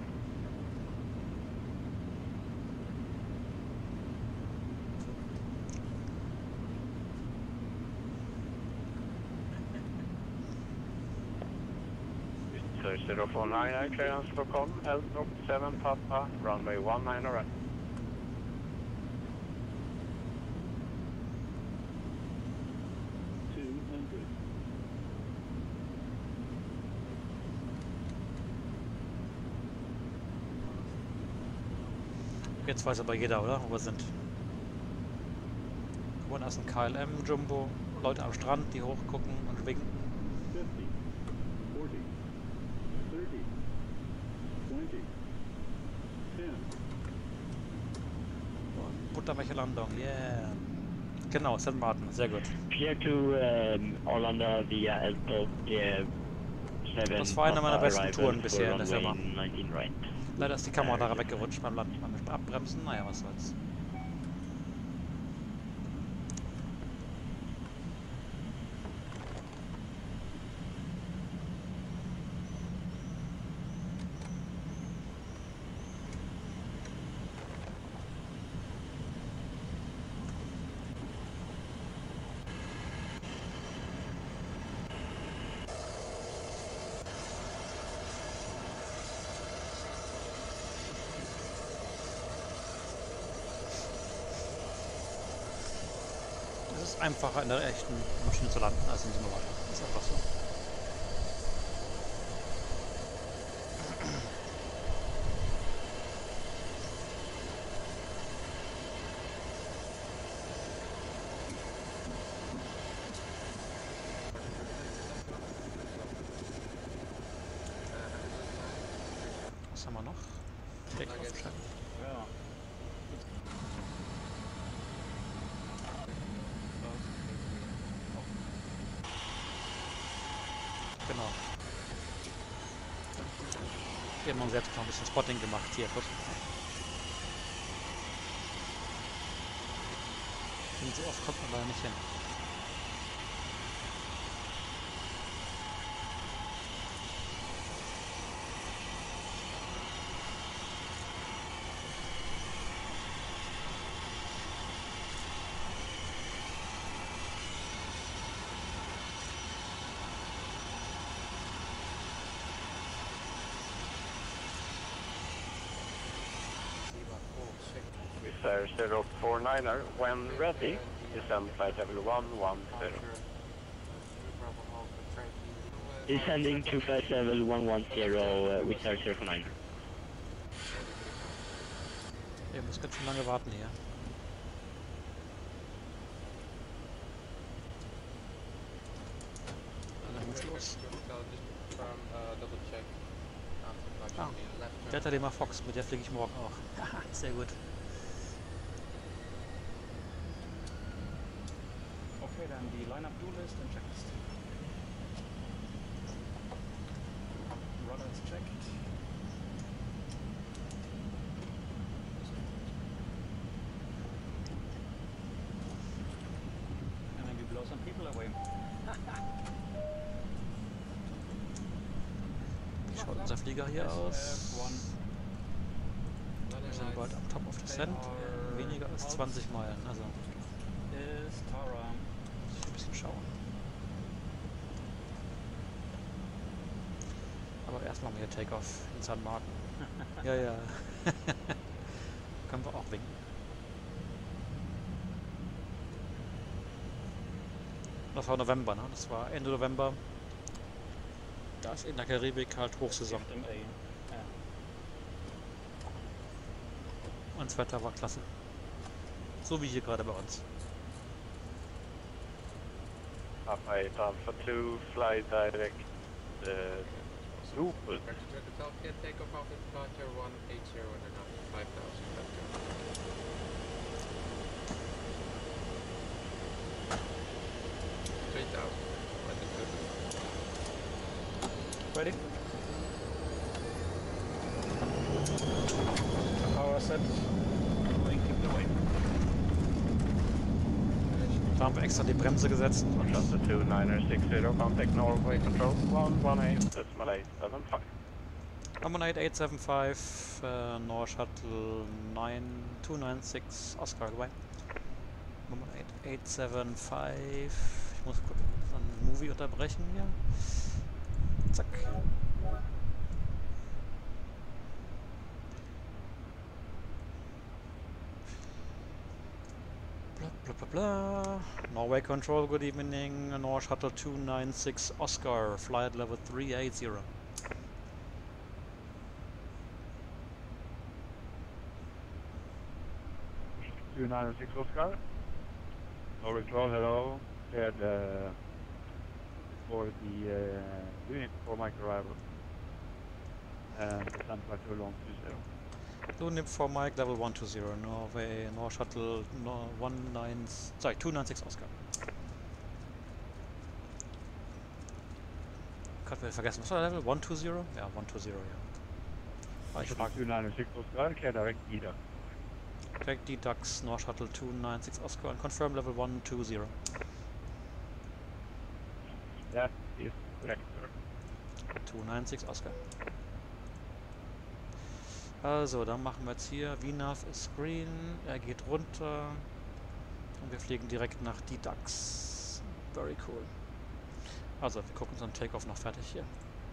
Wizz Air 049er, clearance Stockholm, L7 Papa, runway 19 right. Jetzt weiß aber jeder, oder? Wo wir sind. Wir wollen erst ein KLM Jumbo, Leute am Strand, die hochgucken und winken. 50, 40, 30, 20, 10. Butterweiche Landung, yeah. Genau, St. Martin, sehr gut. Clear to Arlanda via Elto, 7. Das war eine meiner besten Touren bisher in der Firma. 19 right. Leider ist die Kamera da weggerutscht beim Land. Beim Abbremsen, naja, was soll's. Es ist einfacher in der echten Maschine zu landen als im Simulator. Das ist einfach so. Was haben wir noch? Take-off-Check. Ja. Genau. Wir haben uns selbst noch ein bisschen Spotting gemacht hier. Guck. Und so oft kommt man da nicht hin. Wizz Air 049er, when ready, descend flight level 110. Descending to flight level 110 with Air 049. Ihr müsst ganz schön lange warten hier. Dann geht's los. Ah, Delta Lima Fox, mit der fliege ich morgen auch. Haha, sehr gut. Okay, dann die Line-Up-Do-List und Checklist. Rudder is checked. And then we blow some people away. Wie schaut unser Flieger hier aus? Wir sind bald am Top of Descent, weniger weniger als 20 Meilen. Also Ist Tara. muss ich ein bisschen schauen. Aber erst machen wir hier Takeoff in San Martin. Ja, ja. Können wir auch winken. Das war November, ne? Das war Ende November. Da ist in der Karibik halt Hochsaison. MA. Ja. Und das Wetter war klasse. So wie hier gerade bei uns. Papa 8 Alpha 2, fly direct Looped. Take off after departure 180 and another 5,000 3,000. Ready? Power set. Going, keep the way. Da haben wir extra die Bremse gesetzt. Delta 2960, contact Norway Control 118, decimal 875. 11875, Nor Shuttle 9296, Oscar, goodbye. 11875, ich muss kurz einen Movie unterbrechen hier. Zack. Bla bla bla bla. Norway Control, good evening. Nor Shuttle 296 Oscar, flight level 380. 296 Oscar. Norway Control, hello. Cleared for the unit for my arrival. And descent flight too long 20. Unit for Mike, level 120, Norway, Nor Shuttle, 296 Oscar. Gerade wieder vergessen, was war der Level? 120? Ja, 120, ja. War ich frage. 296 Oscar, clear direct Ida. Direct Deducts, Nor Shuttle 296 Oscar, and confirm level 120. That is correct, sir. 296 Oscar. Also, dann machen wir jetzt hier, VNAV ist green, er geht runter und wir fliegen direkt nach Deducts. Very cool. Also, wir gucken unseren Takeoff noch fertig hier.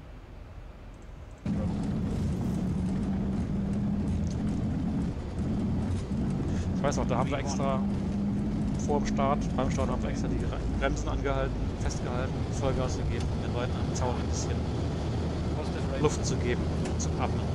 Ich weiß noch, da haben wir extra vor dem Start, beim Start haben wir extra die Bremsen angehalten, festgehalten, Vollgas gegeben, um den Leuten am Zaun ein bisschen Luft zu geben, zum Atmen.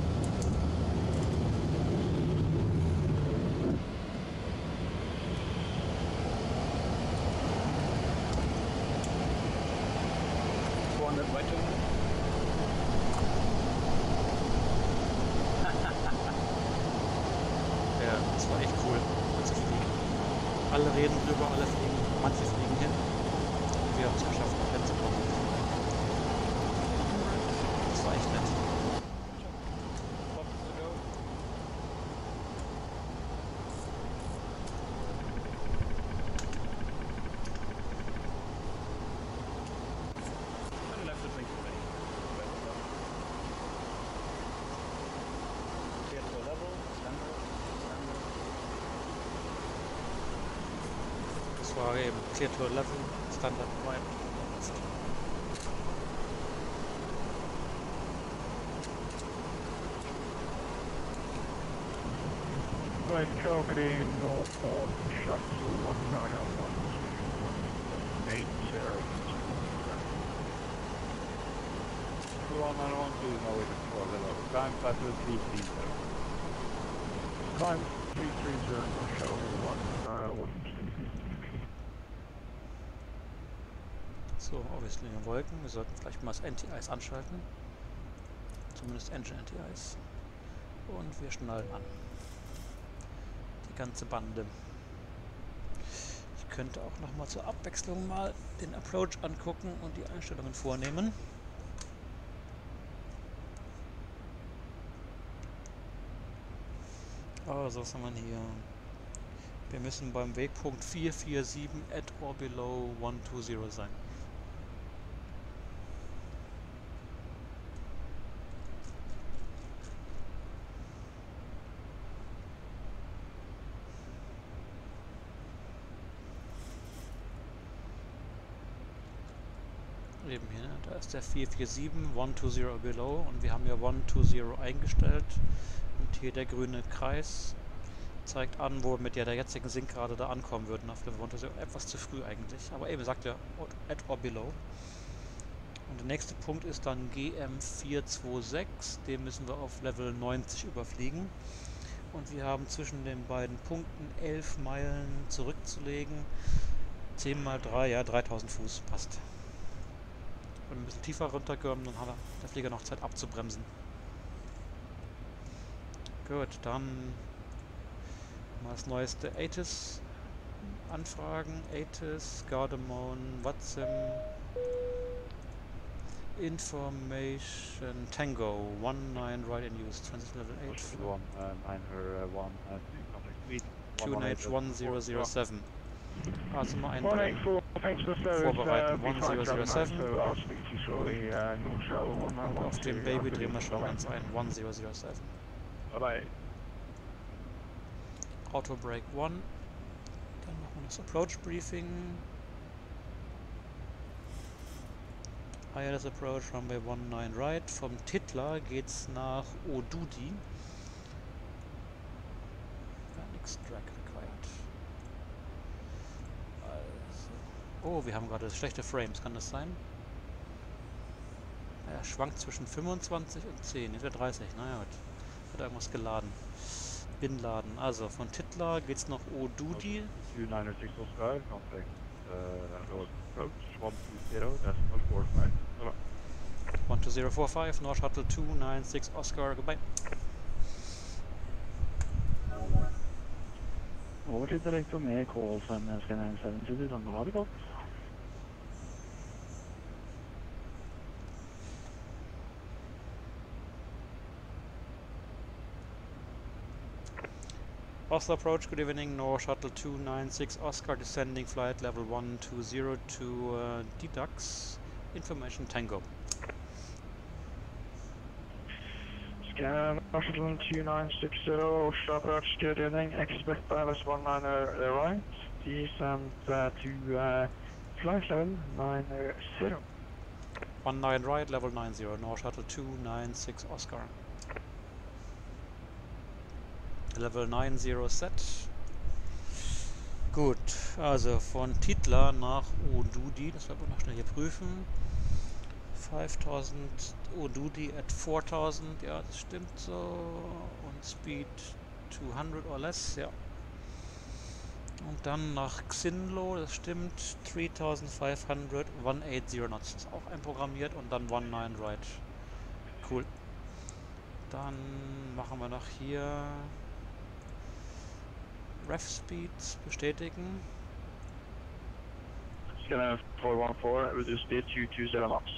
Ja, das war echt cool, zu fliegen. Alle reden drüber, alle fliegen, manche fliegen hin. Und wir haben es geschafft, nach hinten zu kommen. Das war echt nett. Das war eben Clear to Level, Standard Prime. Right, Calgary, North of Shuttle 191. 80. 1912, Norway Control, hello. Climb plateau 330. Climb 330, Shuttle 191. So, obviously in Wolken. Wir sollten vielleicht mal das Anti-Ice anschalten. Zumindest Engine Anti-Ice. Und wir schnallen an. Die ganze Bande. Ich könnte auch nochmal zur Abwechslung mal den Approach angucken und die Einstellungen vornehmen. Also, was haben wir hier? Wir müssen beim Wegpunkt 447 at or below 120 sein. Eben hier, ne? Da ist der 447, 120 below und wir haben ja 120 eingestellt. Und hier der grüne Kreis zeigt an, wo wir mit der jetzigen Sync gerade da ankommen würden auf Level 120. Etwas zu früh eigentlich, aber eben sagt er at or below. Und der nächste Punkt ist dann GM426, den müssen wir auf Level 90 überfliegen. Und wir haben zwischen den beiden Punkten 11 Meilen zurückzulegen. 10 mal 3, ja 3000 Fuß, passt. Wenn wir ein bisschen tiefer runterkommen, dann hat der Flieger noch Zeit abzubremsen. Gut, dann mal das neueste ATIS anfragen. ATIS, Gardermoen, Watsim, Information, Tango, 19 right in use, transition level 8. 2NH1007. Also mal einen vorbereiten, 1007. Auf dem Baby drehen wir schon eins ein, 1007. Auto Brake 1. Dann machen wir das Approach Briefing. ILS Approach, Runway 19 right. Vom Titler geht's nach Odudi. Extract required. Also. Oh, wir haben gerade schlechte Frames, kann das sein? Er schwankt zwischen 25 und 10, jetzt wird 30, naja gut. Hat irgendwas geladen. Binladen. Also von Titler geht's nach Odudi. 12045, North Shuttle 296 Oscar, goodbye. Over to direct to me, call from Sky 972 on the Radical. Oslo approach, good evening, North Shuttle 296 Oscar, descending flight level 120 to Deducts, information Tango. Scan Shuttle 2960, Oslo approach, good evening, expect ILS 19 right, descend to flight level 90. 19 right, level 90, North Shuttle 296 Oscar. Level 90 set. Gut, also von Titler nach Odudi, das werden wir noch schnell hier prüfen. 5000 Odudi at 4000, ja das stimmt so. Und Speed 200 or less, ja. Und dann nach Xinlo, das stimmt, 3500, 180 knots, das ist auch einprogrammiert und dann 19 right. Cool. Dann machen wir noch hier Ref Speeds bestätigen. Scanner 414, reduce speed to 20 knots.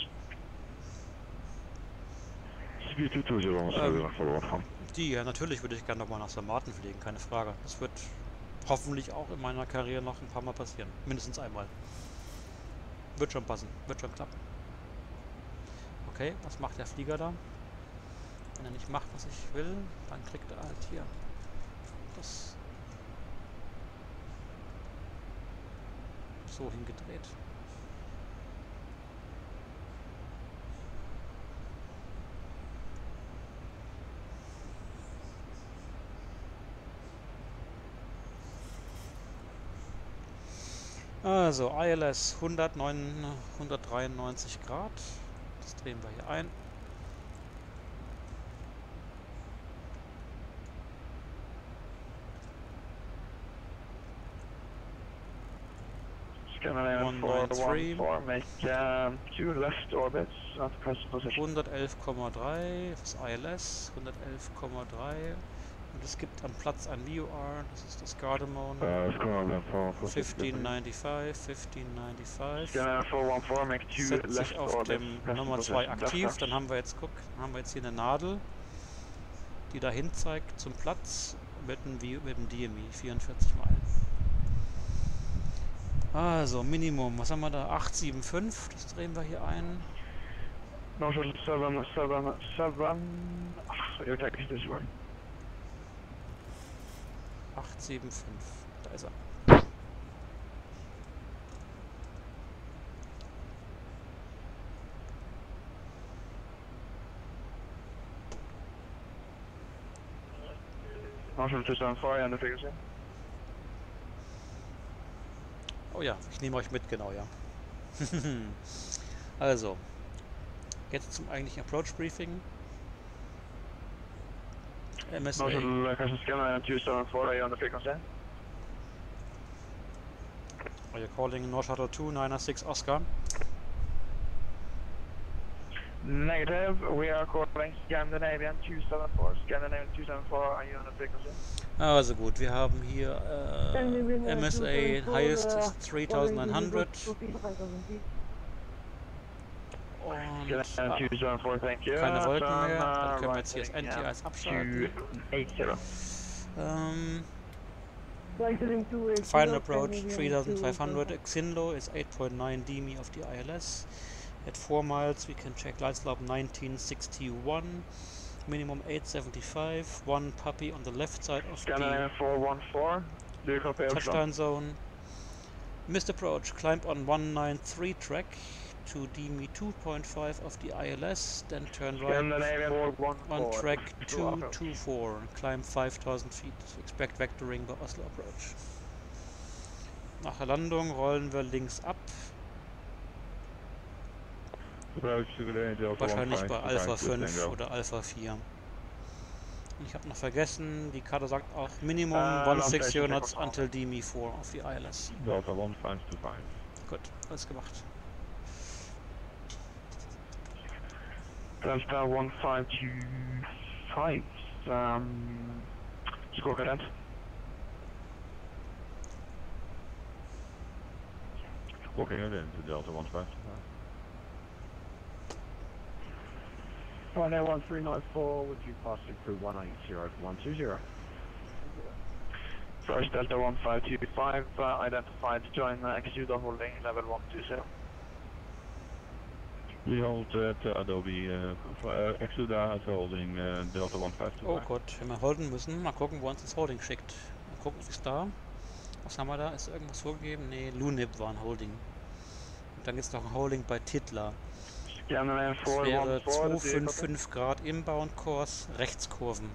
Speed to 20 knots, ja, natürlich würde ich gerne nochmal nach Sarmaten fliegen, keine Frage. Das wird hoffentlich auch in meiner Karriere noch ein paar Mal passieren. Mindestens einmal. Wird schon passen, wird schon klappen. Okay, was macht der Flieger da? Wenn er nicht macht, was ich will, dann kriegt er halt hier das so hingedreht. Also ILS 193 Grad. Das drehen wir hier ein. Scanner 414, make 2 left orbits at present position. 111,3 das ist ILS, 111,3 und es gibt an Platz ein VOR, das ist das Gardermoen. 1595. Scanner 414, make 2 setzt left sich auf orbits. dem Nummer 2 aktiv, dann haben wir jetzt, hier eine Nadel, die dahin zeigt zum Platz mit dem DMI, 44 Meilen. Also, Minimum, was haben wir da? 875, das drehen wir hier ein. No, 7. Ach, you're taking this one. 875, da ist er. Marshall 274 on the frequency. Oh ja, ich nehme euch mit, genau, ja. Also, jetzt zum eigentlichen Approach Briefing. MSA. Marshall Crescent Scanner 274 on the frequency. Are you calling North Shuttle 296 Oscar? Negative, we are calling Scandinavian 274. Scandinavian 274, are you on the frequency? Also gut, wir haben hier MSA highest ist 3900 und keine Wolken mehr, dann können wir jetzt hier das NTIs abschalten. Final approach 3500, Xinlo is 8.9 dmi of the ILS. At 4 miles we can check light slope 1961, minimum 875, one puppy on the left side of the 414, touchdown zone. Missed approach, climb on 193 track to dmi 2.5 of the ILS, then turn right on track 224, climb 5000 feet, expect vectoring by Oslo approach. Nach der Landung rollen wir links ab. Wahrscheinlich bei Alpha 5 oder Alpha 4. Und ich habe noch vergessen, die Karte sagt auch Minimum 160 knots until DME 4 auf die ILS. Delta 1525. Gut, alles gemacht. Delta 1525, score cadence. Walking it into Delta 155. 11394, would you pass it through 180-120? First Delta 1525, identified, join Exuda holding level 120. We hold at Adobe Exuda at holding Delta 155. Oh Gott, wenn wir holden müssen, mal gucken, wo uns das Holding schickt. Mal gucken, wie es da. Was haben wir da? Ist irgendwas vorgegeben? Ne, Lunib war ein Holding. Und dann gibt es noch ein Holding bei Titla. Das wäre 255 Grad Inbound-Kurs, Rechtskurven.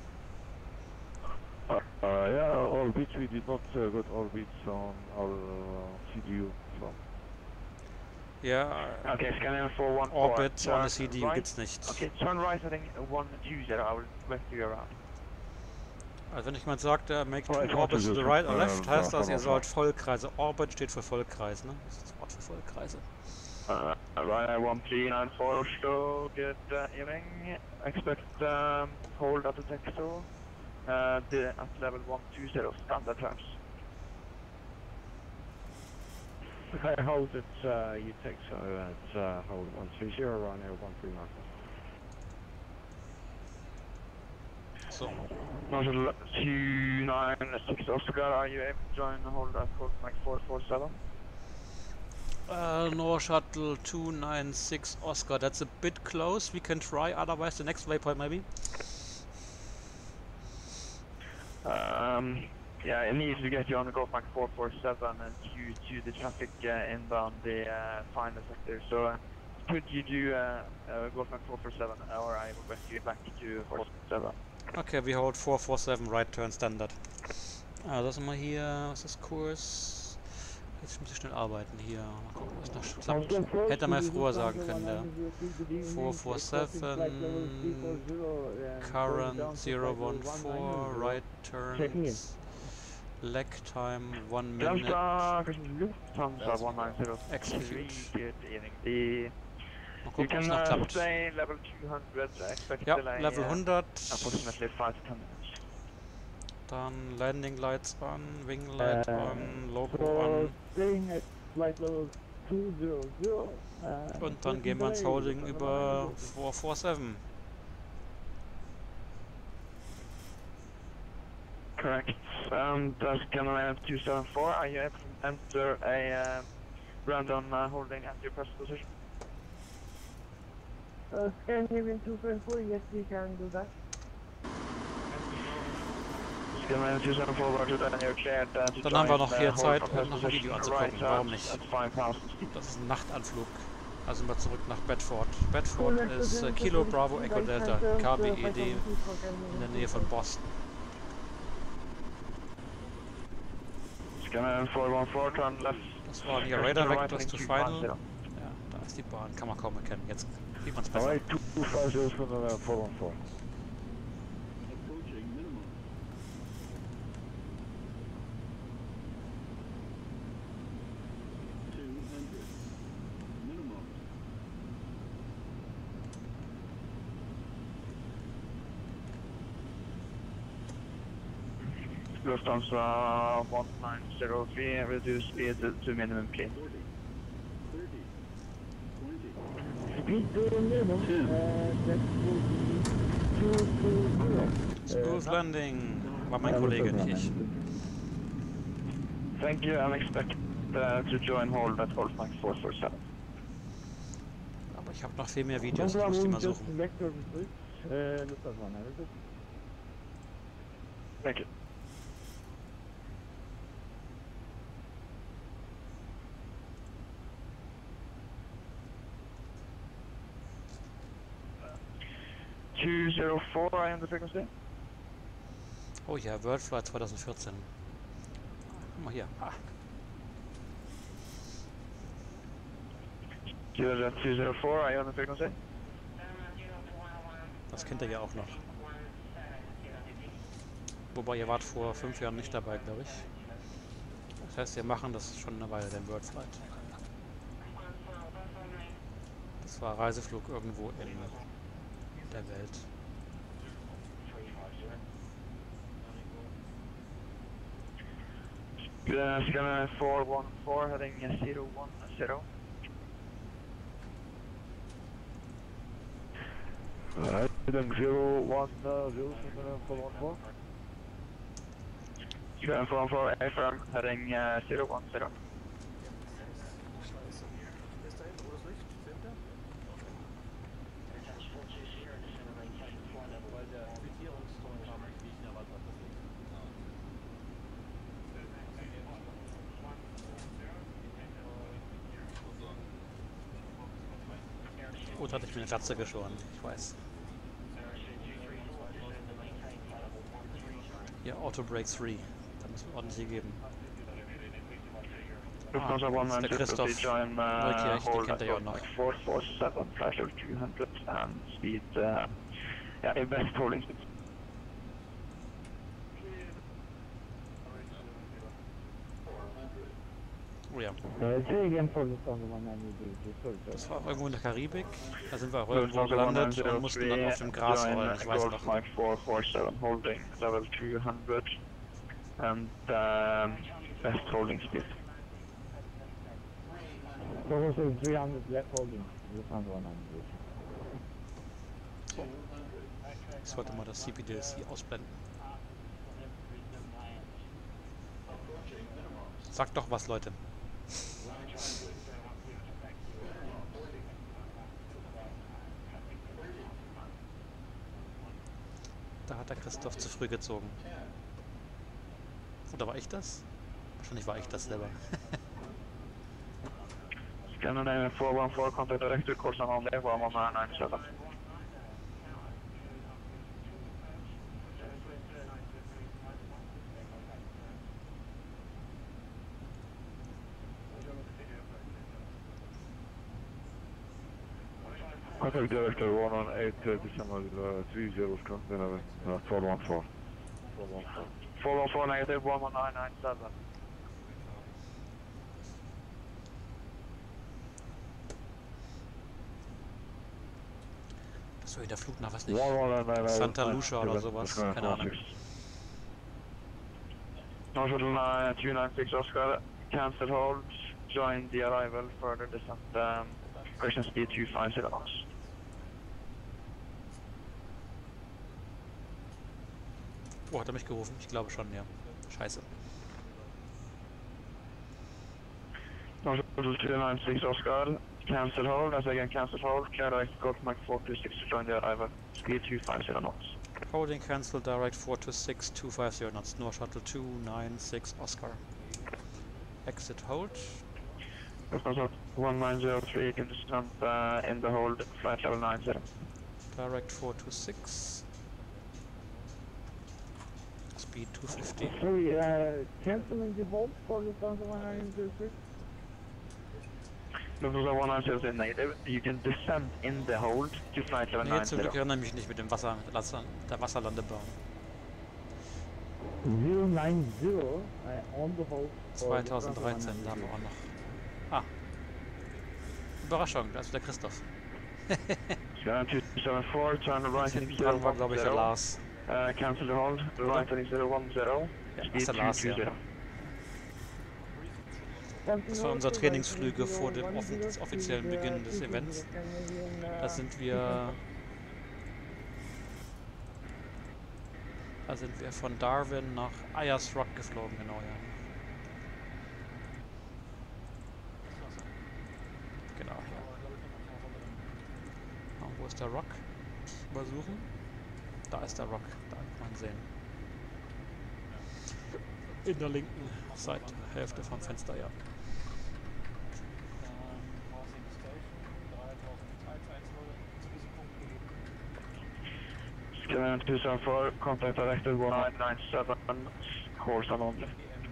Yeah, orbits, we did not got orbits on our CDU. So. Ja, okay, scanning 414. Orbit on the CDU right. Gibt's nicht. Okay, turn right heading 120, I will rescue you around. Also wenn jemand sagt, make two orbits to the right or left, heißt das, ihr sollt Vollkreise. Orbit steht für Vollkreis, ne? Das ist das Wort für Vollkreise. Right, 1394 Oslo, good evening. Expect hold at the Texo at level 120 standard terms. Okay, hold at you Texo at hold 130, run air 139. So. Marshall 296 Oscar, are you able to join the hold at code Mike 447? North Shuttle 296 Oscar, that's a bit close, we can try, otherwise the next waypoint maybe? Yeah, it needs to get you on the Golf Mike 447 and due to the traffic inbound the final sector, so could you do Golf Mike 447 or I will rescue you back to 447? Okay, we hold 447 right turn standard. Das sind wir hier, was ist Kurs? Jetzt muss ich schnell arbeiten hier. Mal gucken, was noch klappt. Hätte er mal früher sagen können, der 447, current 014, right turns, lag time 1 minute, execute. Mal gucken, was noch klappt. Ja, Level 100. Dann Landing Lights an, Wing Light an, Logo an. Und dann gehen wir ins Holding über 447. Correct. That's Cameraman 274. Are you able to enter a random holding at your present position? Scandinavian 254, yes we can do that. Dann haben wir noch hier Zeit, noch ein Video anzugucken. Warum nicht? Das ist ein Nachtanflug. Also sind wir zurück nach Bedford. Bedford ist Kilo Bravo Echo Delta, KBED, in der Nähe von Boston. Scanner 414, turn left. Das waren die Radar Vectors to final. Ja, da ist die Bahn, kann man kaum erkennen. Jetzt sieht man es besser. Alright, 250 from the 414. Approaching minimum. 200. Minimum. Lufthansa 1903, reduce speed to minimum please. 40. 30. 20. Speed to minimum, that will be 220. Smooth Landing, war mein Kollege, nicht ich. Thank you, I'm expected to join hold at Golf Mike 447. Aber ich habe noch viel mehr Videos, ich muss die mal suchen. Vector retreat, Lufthansa 900. Thank you. ...204, I am the frequency. Oh ja, Worldflight 2014. Guck mal hier. Ah. 204, I am the frequency. Das kennt ihr ja auch noch. Wobei ihr wart vor 5 Jahren nicht dabei, glaube ich. Das heißt, wir machen das schon eine Weile, den Worldflight. Das war Reiseflug irgendwo in der Welt. Scanner 414 heading 010. Alright, then 010 from the 414. Scanner 414 affirm heading 010. Gut, hatte ich mir eine Glatze geschoren, ich weiß. Hier, Auto Brake 3. Da müssen wir ordentlich geben. Ah, das ist der Christoph Neukirch, den kennt ihr ja auch noch. 447, flash over 200 and speed, yeah, best holding speed. Oh ja. Das war irgendwo in der Karibik. Da sind wir auch irgendwo gelandet und mussten dann auf dem Gras rollen. Ich weiß noch. Mike 447 holding level 200 and best holding speed. 300 left holding. Ich sollte mal das CPDLC ausblenden. Sagt doch was, Leute. Da hat der Christoph zu früh gezogen. Oder war ich das? Wahrscheinlich war ich das selber. Scanner 414, contact director, course on only 11997. Contact director 118 December 30 container 414. 414 negative 11997. Das war der Flug nach was nicht? Santa Lucia oder sowas, keine Ahnung. Northwood 296 Oscar, cancel hold, join the arrival, further descent, correction speed 250 knots. Oh, hat er mich gerufen? Ich glaube schon, ja. Scheiße. Northwood 296 Oscar, cancel hold, as again cancel hold, clear direct Golf Mike 426 to join the arrival, speed 250 knots. Holding cancel direct 426 250 knots, North Shuttle 296 Oscar. Exit hold. Lufthansa 1903 in descent in the hold, flight level 90. Direct 426. speed 250. Sorry, canceling the hold for Lufthansa 1906. Lufthansa 106 negative. You can descend in the hold to flight level Nee, zum 90. Glück erinnere ich mich nicht mit dem der Wasserlandebahn. 090, on the hold for 2013, da haben wir auch noch. Ah. Überraschung, da ist wieder Christoph. Skyline 274, turn right heading Hinten dran war, glaube ich, der Lars. Cancel the hold, right heading 010, Ja, speed ist der Lars, ja. 220. Das waren unsere Trainingsflüge vor dem offiziellen Beginn des Events. Da sind wir von Darwin nach Ayers Rock geflogen, genau, ja. Genau, ja. Und wo ist der Rock? Übersuchen. Da ist der Rock, da kann man sehen. In der linken Seithälfte vom Fenster, ja. Skyline 274, contact director 1997, course Alondra.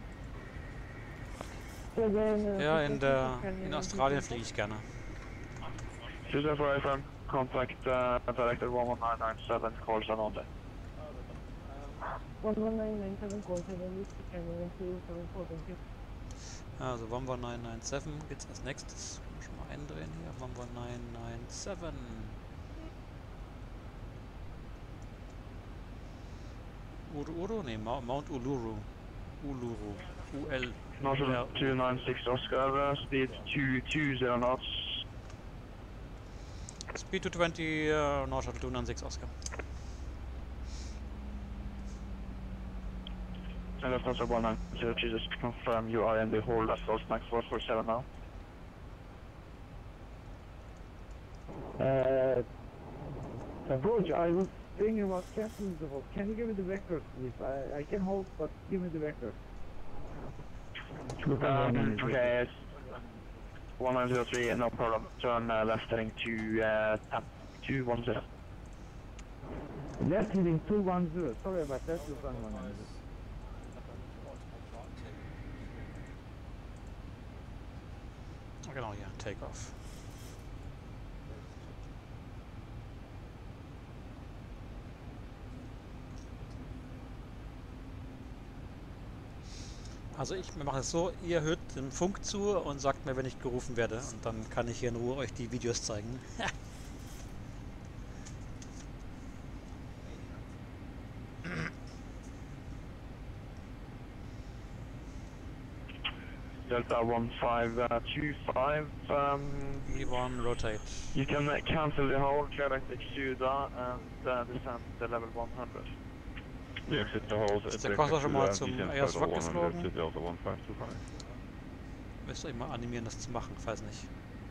Ja, in Australien fliege ich gerne. 274 FM, contact director 1997, course Alondra. 1197 call 7 Cameron 274, thank you. Also Bomber 997 geht's als nächstes. Können wir schon mal eindrehen hier. Bomber 997. Uru? Ne, Mount Uluru. Uluru. UL. National 296 Oscar, speed 220 knots. Speed 220, National 296 Oscar. And that's also 190, just confirm you are in the hold at Ghost Max 447 now. Roger, I was thinking about canceling the hold. Can you give me the record, please? I can hold, but give me the record. Okay, 1903, no problem. Turn left heading to tap 210. Left heading 210. Sorry about that, Lufthansa 190. Genau, ja, take off. Also ich mache es so, ihr hört den Funk zu und sagt mir, wenn ich gerufen werde. Und dann kann ich hier in Ruhe euch die Videos zeigen. Delta 1525, V1 rotate. You can cancel the whole direct Exuda and descend to level 100. Ist der Koster schon mal zum Ayers Rock geflogen? Müsst ihr euch mal animieren, das zu machen, falls nicht.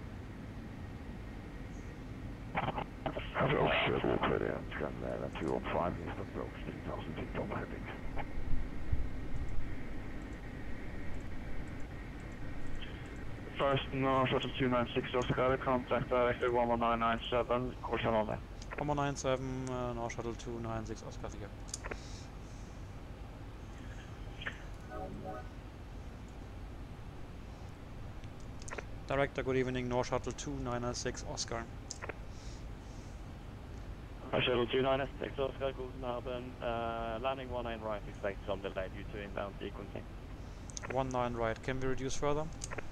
First, no, shuttle 296 Oscar, contact director 11997, course Alondra. 197, no shuttle 296 Oscar 4. Director, good evening, no shuttle 296 Oscar. Shuttle 296 Oscar, guten Abend. Landing 19 right, expect some delay due to inbound sequencing. 19 right, can we reduce further?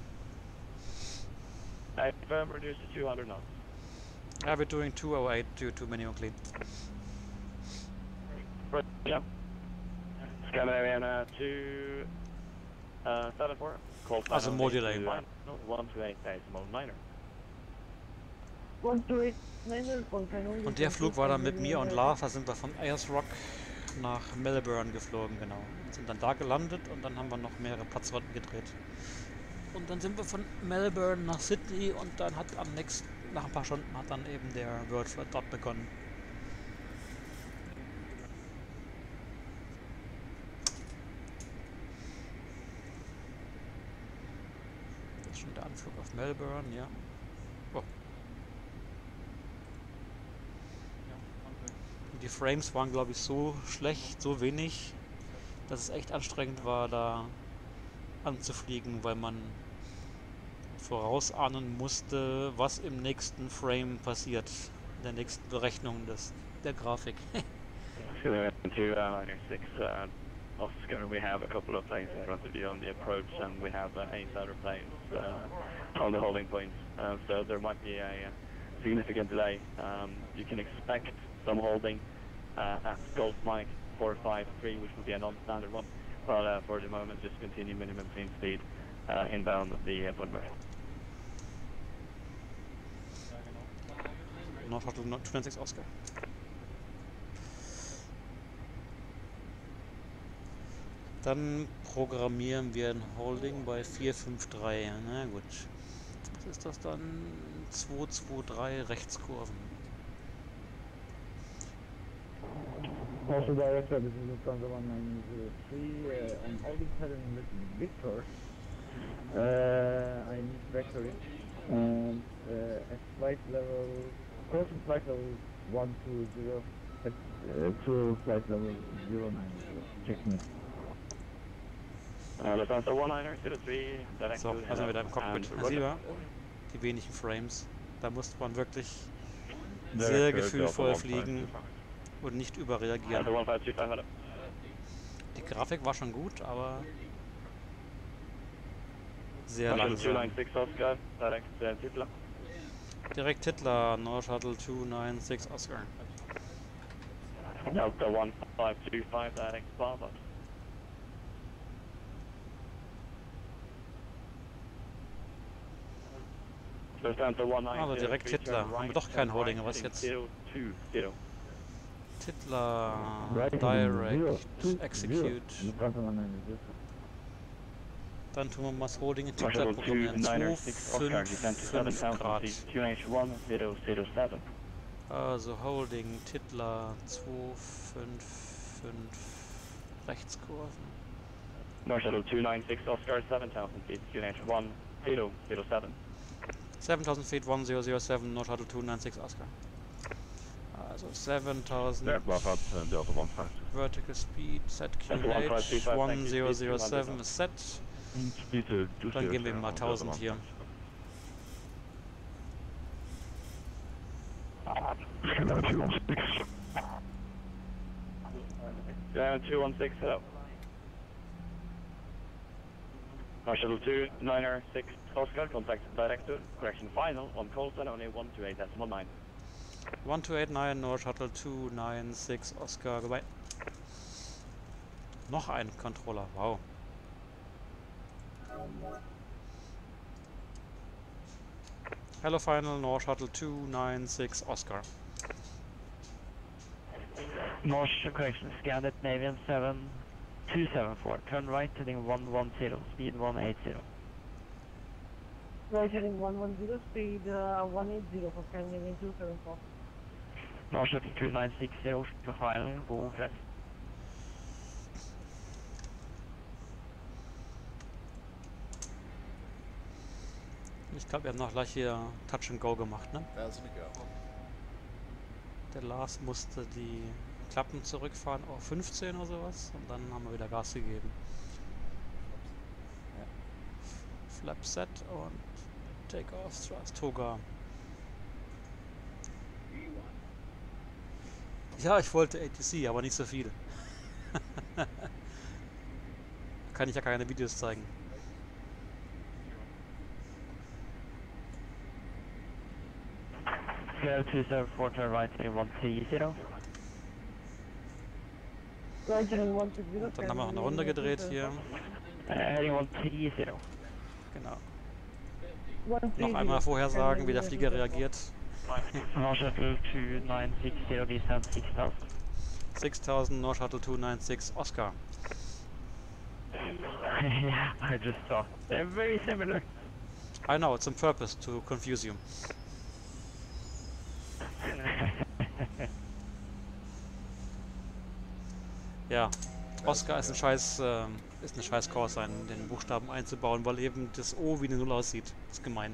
Firm reduced to 200 knots. Yeah, we're doing 208 due to minimum clean. Right, yeah. Scandinavian 274. Also more delay. 128 decimal 9er. 128 9er. Und der Flug war dann mit mir und Lars, da sind wir von Ayers Rock nach Melbourne geflogen, genau. Und sind dann da gelandet und dann haben wir noch mehrere Platzrunden gedreht. Und dann sind wir von Melbourne nach Sydney und dann hat nach ein paar Stunden hat dann eben der World Flight dort begonnen. Das ist schon der Anflug auf Melbourne, ja. Oh. Die Frames waren, glaube ich, so schlecht, so wenig, dass es echt anstrengend war, da anzufliegen, weil man vorausahnen musste, was im nächsten Frame passiert, in der nächsten Berechnung der Grafik. To Liner 6 Oscar, we have a couple of planes in front of you on the approach, and we have 8 other planes on the holding points, so there might be a significant delay. You can expect some holding at Golf Mike 453, which will be a non-standard one, but for the moment just continue minimum clean speed inbound of the Bunbury. Nord Shuttle 296 Oscar. Dann programmieren wir ein Holding bei 453. Na gut. Was ist das dann? 223 Rechtskurven. Also director, this is Lufthansa 1903, I'm holding pattern with Victor. I need vectoring and at flight level, crossing flight level 120 to flight level 090. Checking it. Lufthansa 1903, direct So, to also wieder im Cockpit. and Sieh mal, die wenigen Frames. Da musste man wirklich Director, sehr gefühlvoll Delta fliegen und nicht überreagieren. Delta 1525, hello. Die Grafik war schon gut, aber sehr Shuttle langsam. 296 Oscar, direct Titla. Direkt Hitler, Nord Shuttle 296 Oscar. Delta 1525, direct Bravo. Lufthansa 190. Aber direkt Hitler. Haben wir doch kein Holding, was jetzt? 020. Hitler, Right, Direct, zero, Execute. Lufthansa 190. Dann tun wir mal das Holding in Hitler Shuttle programmieren. 296 Oscar, descent to 255 7000 Grad. feet, QNH 1007. Also Holding Hitler 255 Rechtskurven. North Shuttle 296 Oscar, 7000 feet, QNH 1007. 7000 feet 1007, Nord Shuttle 296 Oscar. Also 7000 Aircraft at Delta 15. vertical speed, set That's QNH 1535, 1007 ist set. Speed to Dann geben wir ihm mal 1000 hier. Yeah, 216, hello. North Shuttle 296 Oscar, contact director, correction final, on call sign only 128.9. 1289 Nord Shuttle 296 Oscar, goodbye. Noch ein Controller, wow. Hello final, Nord Shuttle 296 Oscar. North correction, Scandinavian 7274, turn right heading 110, speed 180. Right heading 110, speed 180 for Scandinavian 274. North 2960, final, go press. Ich glaube, wir haben noch gleich hier Touch and Go gemacht, ne? 1000 to go. Der Lars musste die Klappen zurückfahren auf 15 oder sowas und dann haben wir wieder Gas gegeben. Flap Set und Take Off Thrust Toga. Ja, ich wollte ATC, aber nicht so viel. Kann ich ja keine Videos zeigen. Clear 274, turn right heading 130. Right heading 160. Dann haben wir noch eine Runde gedreht hier. Heading 130. Genau. Noch einmal vorher sagen, wie der Flieger reagiert. North Shuttle 2960, descent 6000. 6000 Nord Shuttle 296 Oscar. Yeah, I just saw. They're very similar. I know, it's on purpose to confuse you. Ja, Oscar ist eine scheiß Callsign, den Buchstaben einzubauen, weil eben das O wie eine Null aussieht. Ist gemein.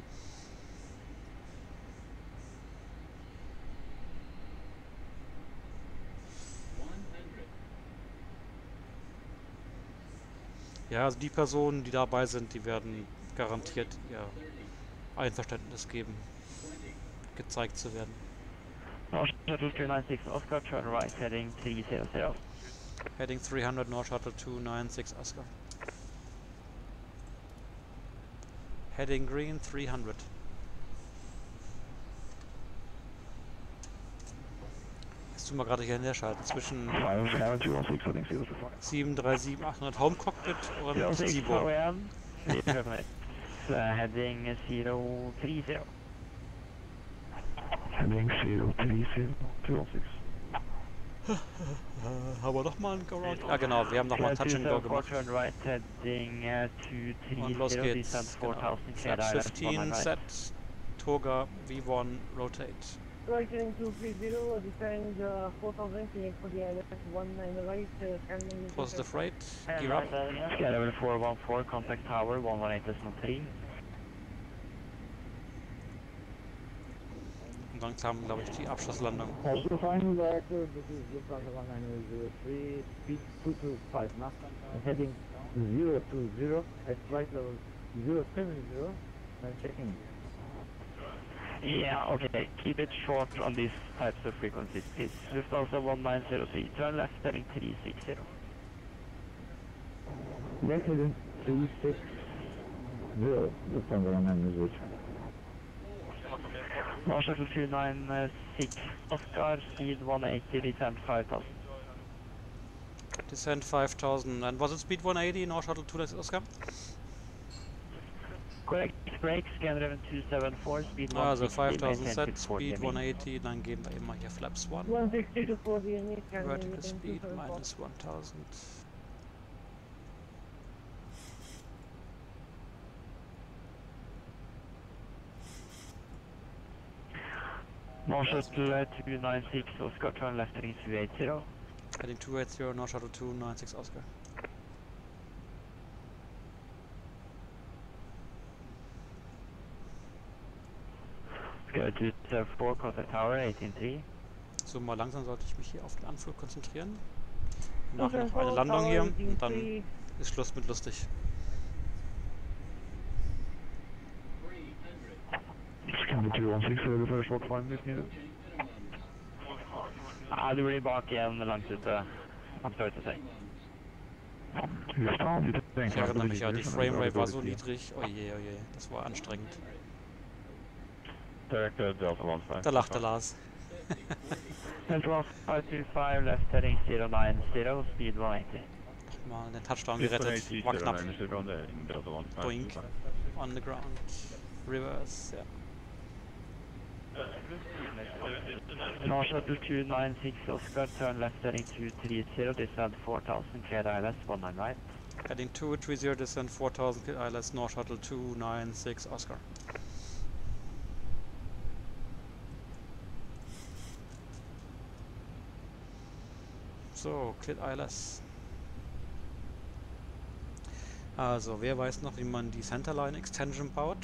Ja, also die Personen, die dabei sind, die werden garantiert ihr Einverständnis geben, gezeigt zu werden. North Shuttle 296 Oscar, turn right, heading 300. Heading 300, North Shuttle 296 Oscar. Heading green 300. Jetzt tun wir gerade hier hinterschalten zwischen 737 800 Home Cockpit und Seaboard. Heading 030. Heading 030, 216. Haben wir noch mal einen Go-Round? Ja genau, wir haben noch mal ein Touch and Go gemacht. Right, heading 230, Und los geht's. Genau. Flat 15 set, Toga V1 rotate. Right, heading 230, descend 4000, cleared for the ILS 19 right, scanning. Positive rate, gear up. Level 414, contact tower 118.3. Und dann kam, glaube ich, die Abschlusslandung. Also final director, this is Lufthansa 1903, speed 225 knots, heading 020, at flight level 070, and checking. Yeah, okay, keep it short on these types of frequencies, please. Lufthansa 1903, turn left heading 360. Left heading 360, Lufthansa 1903. North Shuttle 296 Oscar, speed 180, descent 5000. Descent 5000, and was it speed 180, North Shuttle 296 Oscar? Correct, brake, scan 274, speed 160. Also 5000 set, speed 180, dann geben wir immer hier Flaps 1. 160 to 40 and Vertical speed minus 1000. North Shuttle 296 Oscar, turn left heading 280. Heading 280, North Shuttle 296 Oscar. Go to 4, contact tower 183. So, mal langsam sollte ich mich hier auf den Anflug konzentrieren. Wir machen noch eine Landung hier und dann ist Schluss mit lustig. Scan 216 for the first short climb if needed. Du blir bak igjen langt ute. I'm sorry to say. Ich erinnere mich ja, die Framerate war so niedrig. Oje, oje, das war anstrengend. Director Delta 15. Da lachte Lars. Central 525, left heading 090, speed 180. Nochmal den Touchdown gerettet, war knapp. Boink, on the ground, reverse, ja. North Shuttle 296 Oscar, turn left heading 230, descend 4000, cleared ILS 19 right. Heading 230, descend 4000, cleared ILS, North Shuttle 296 Oscar. So, cleared ILS. Also, wer weiß noch, wie man die Centerline Extension baut?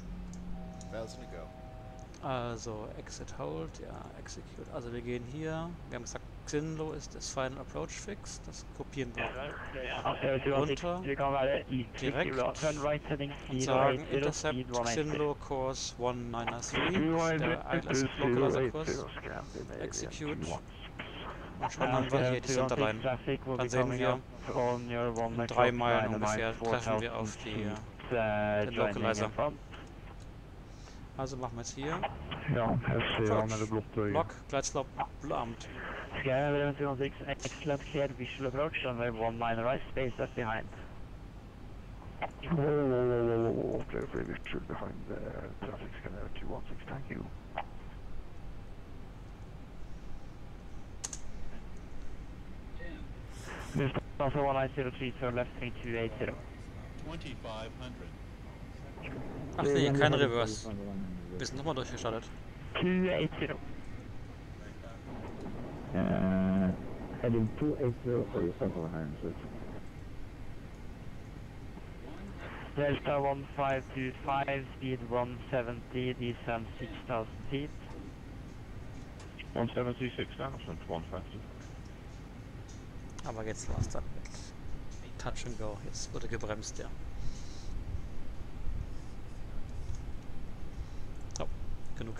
Also, Exit Hold, ja, Execute. Also, wir gehen hier. Wir haben gesagt, Xinlo ist das Final Approach Fix. Das kopieren wir runter. Direkt. Und sagen Intercept Xinlo Course 193. Der ILS Localizer Kurs. Execute. Und schon haben wir hier die Centerline. Dann sehen wir, in 3 Meilen ungefähr treffen wir auf den Localizer. Also machen wir jetzt hier. Ja, Lock, Glideslope, Blumt. Sky 216, excellent, cleared visual approach, runway 19 right, space left behind. Clear for visual behind the traffic scanner 216, thank you. Lufthansa 1903, turn left heading 280. 2500. Ach nee, kein Reverse. Wir sind nochmal durchgestartet. 280. Heading 280 for your central hands. Delta 1525, speed 170, descend 6000 feet. 1736 now, 150. Aber jetzt war's dann mit Touch and go. Jetzt wurde gebremst, ja. Oh, genug.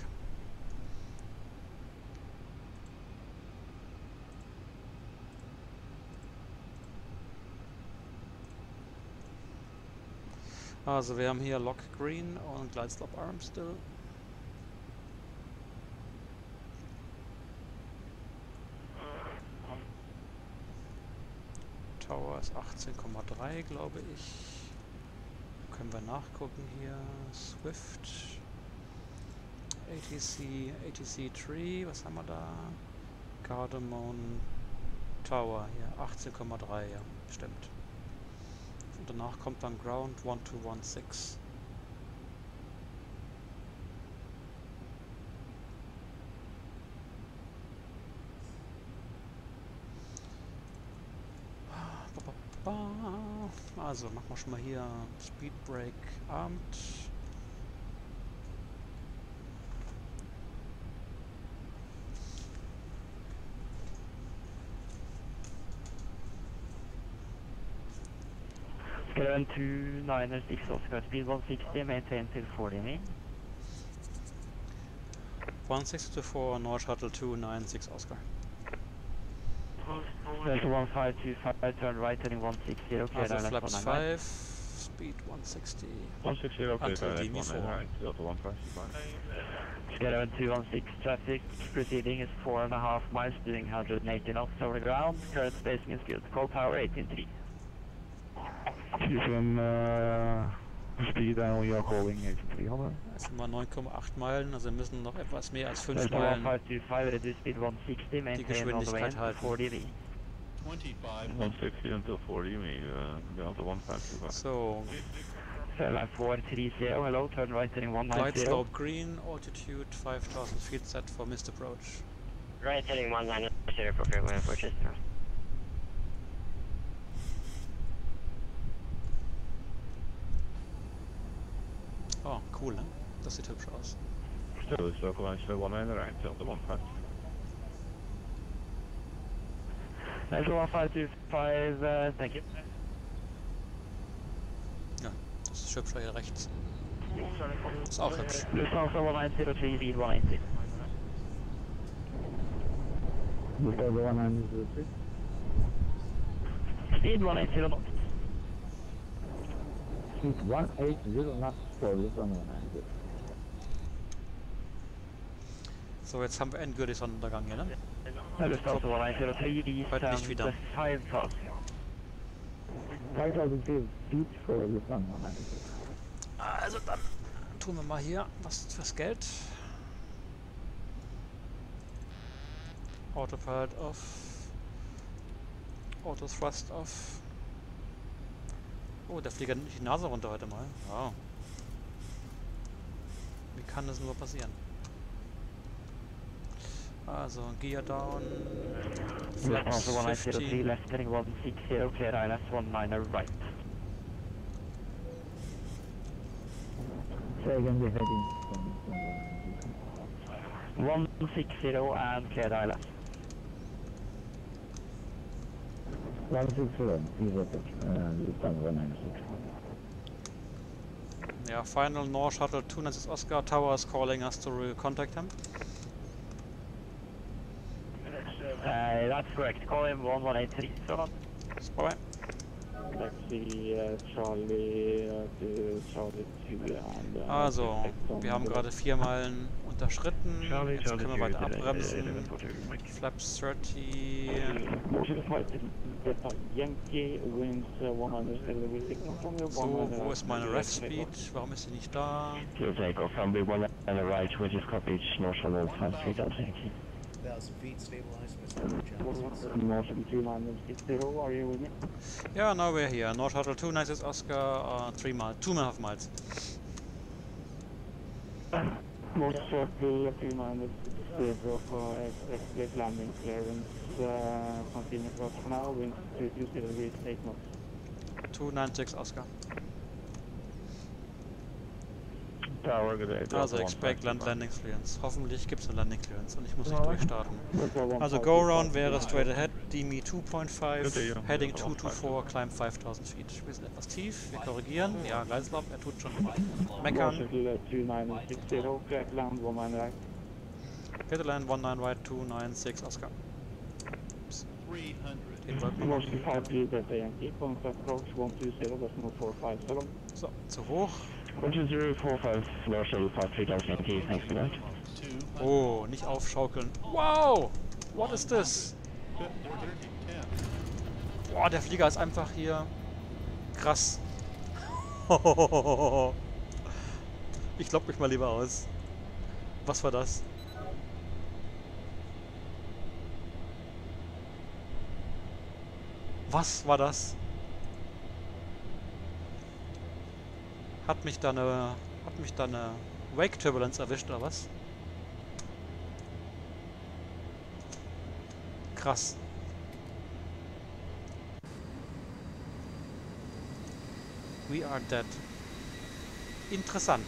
Also wir haben hier Lock Green und Glide Stop Arm still. Tower ist 18,3, glaube ich. Können wir nachgucken hier. Swift. ATC Tree, was haben wir da? Cardamom Tower hier, 18,3, ja, stimmt. Und danach kommt dann Ground 1216. Also machen wir schon mal hier Speed Brake Armed. Skyline 296 Oscar, speed 160, maintain till 40 me. 1624 North Shuttle 296 Oscar. Delta 1525, turn right heading 160, okay, Also flaps 5, speed 160. 160, okay, until DB4. Delta 155. Skyline 216 traffic, proceeding is 4.5 miles, doing 180 knots over the ground, current spacing is good, call power 18.3. Speed and we are calling 8300. Das sind mal 9,8 Meilen, also wir müssen noch etwas mehr als 5 Meilen 1525, reduce speed 160, maintain all the way Geschwindigkeit to 40 halten. 160 until 40 me, Delta 155. So, Skyline 430, hello, turn right heading Glide 190. slope green, altitude 5000 feet set for missed approach. Right heading 190 for freeway for Chester. Oh, cool, ne? Das sieht hübsch aus. Still, circle line, still 190, right, Delta 155. Delta 1525, thank you. Ja, das ist hübscher hier rechts. Ist auch hübsch. Lufthansa 1903, speed 180. Lufthansa 193. Speed 180 knots. Speed 180 knots for Lufthansa 193. So, jetzt haben wir endgültig Sonnenuntergang hier, ne? Lufthansa 103, these Heute nicht wieder. 5000. 5000 feet for Lufthansa 193. Also dann tun wir mal hier was fürs Geld. Autopilot off. Auto Thrust off. Oh, der fliegt ja nicht die Nase runter heute mal. Wow. Wie kann das nur passieren? Also, Gear down. Flaps 103, 15. left heading 160, clear ILS 19 right. Say again, the heading. 160 and clear ILS. 160, Lufthansa 196. Yeah, final North Shuttle 296 Oscar Tower is calling us to contact him. That's correct. Call him 1183. So on. Bye. Taxi Charlie to Charlie 2 and... Also, wir haben gerade 4 Meilen unterschritten. Jetzt können wir weiter abbremsen. Flaps 30. So, wo ist meine Rev Speed? Warum ist sie nicht da? Takeoff from the one on the right, which is copied North Shuttle 53,000. 1,000 feet stabilized, Are you with me? Yeah, now we're here. North Shuttle 296 Oscar, 3 miles, 2.5 miles. North Shuttle 390 of express landing clearance, continue across for now, wind 220 degrees, 8 knots. 296 Oscar. Tower, good day. Also expect landing clearance. Hoffentlich gibt es eine Landing clearance und ich muss nicht durchstarten. Also go around wäre straight ahead. DME 2.5, Heading 224, Climb 5000 feet. Wir sind etwas tief, wir korrigieren. Ja, Geislav, er tut schon meckern. Peterland 19 right 296 Oscar. Den sollten wir machen. So, zu hoch. Oh, nicht aufschaukeln. Wow! What is this? Boah, der Flieger ist einfach hier krass. Ich lock mich mal lieber aus. Was war das? Was war das? Hat mich da eine Wake Turbulence erwischt oder was? Krass. We are dead. Interessant.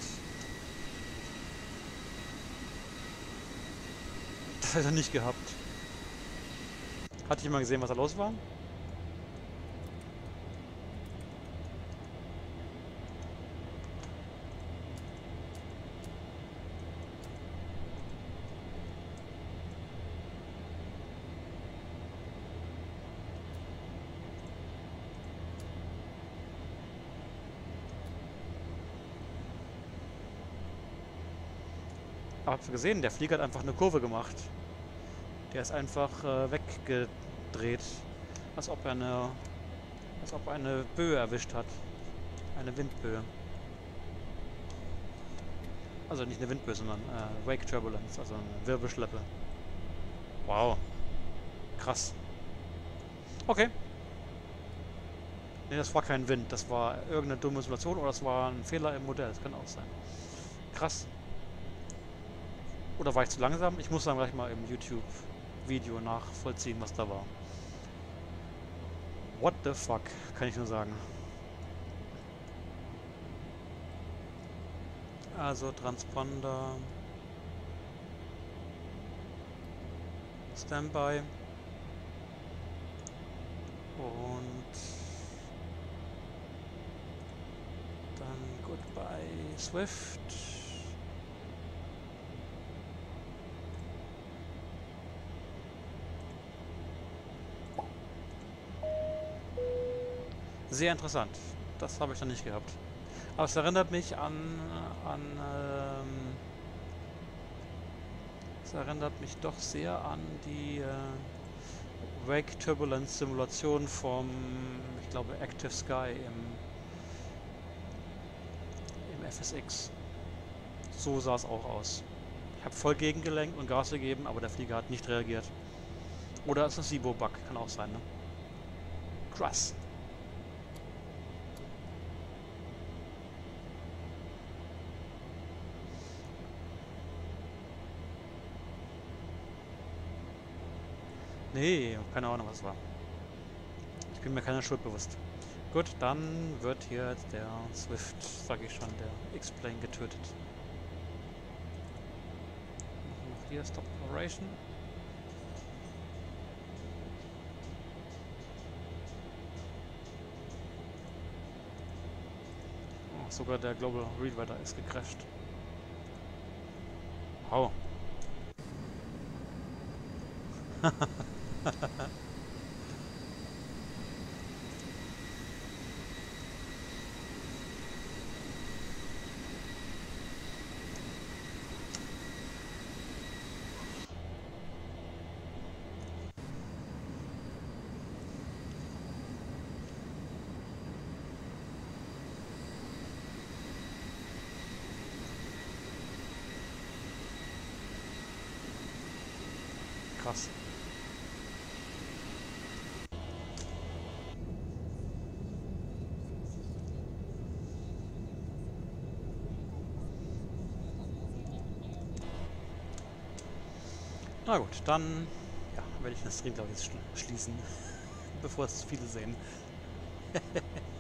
Das hat er nicht gehabt. Hat jemand gesehen, was da los war? Habt ihr gesehen, der Flieger hat einfach eine Kurve gemacht. Der ist einfach weggedreht. Als ob er eine Böe erwischt hat. Eine Windböe. Also nicht eine Windböe, sondern Wake Turbulence, also eine Wirbelschleppe. Wow. Krass. Okay. Ne, das war kein Wind. Das war irgendeine dumme Simulation oder das war ein Fehler im Modell. Das kann auch sein. Krass. Oder war ich zu langsam? Ich muss dann gleich mal im YouTube-Video nachvollziehen, was da war. What the fuck, kann ich nur sagen. Also Transponder. Standby. Und dann Goodbye Swift. Sehr interessant. Das habe ich noch nicht gehabt. Aber es erinnert mich es erinnert mich doch sehr an die Wake Turbulence Simulation vom, ich glaube, Active Sky im FSX. So sah es auch aus. Ich habe voll gegengelenkt und Gas gegeben, aber der Flieger hat nicht reagiert. Oder ist das SIBO-Bug? Kann auch sein, ne? Krass. Nee, keine Ahnung, was es war. Ich bin mir keiner Schuld bewusst. Gut, dann wird hier jetzt der Swift, sage ich schon, der X-Plane getötet. Machen wir noch hier Stop Operation. Oh, sogar der Global Readwriter ist gecrashed. Wow. Krass. Na gut, dann werde ich den Stream, glaube ich, jetzt schließen, bevor es zu viele sehen.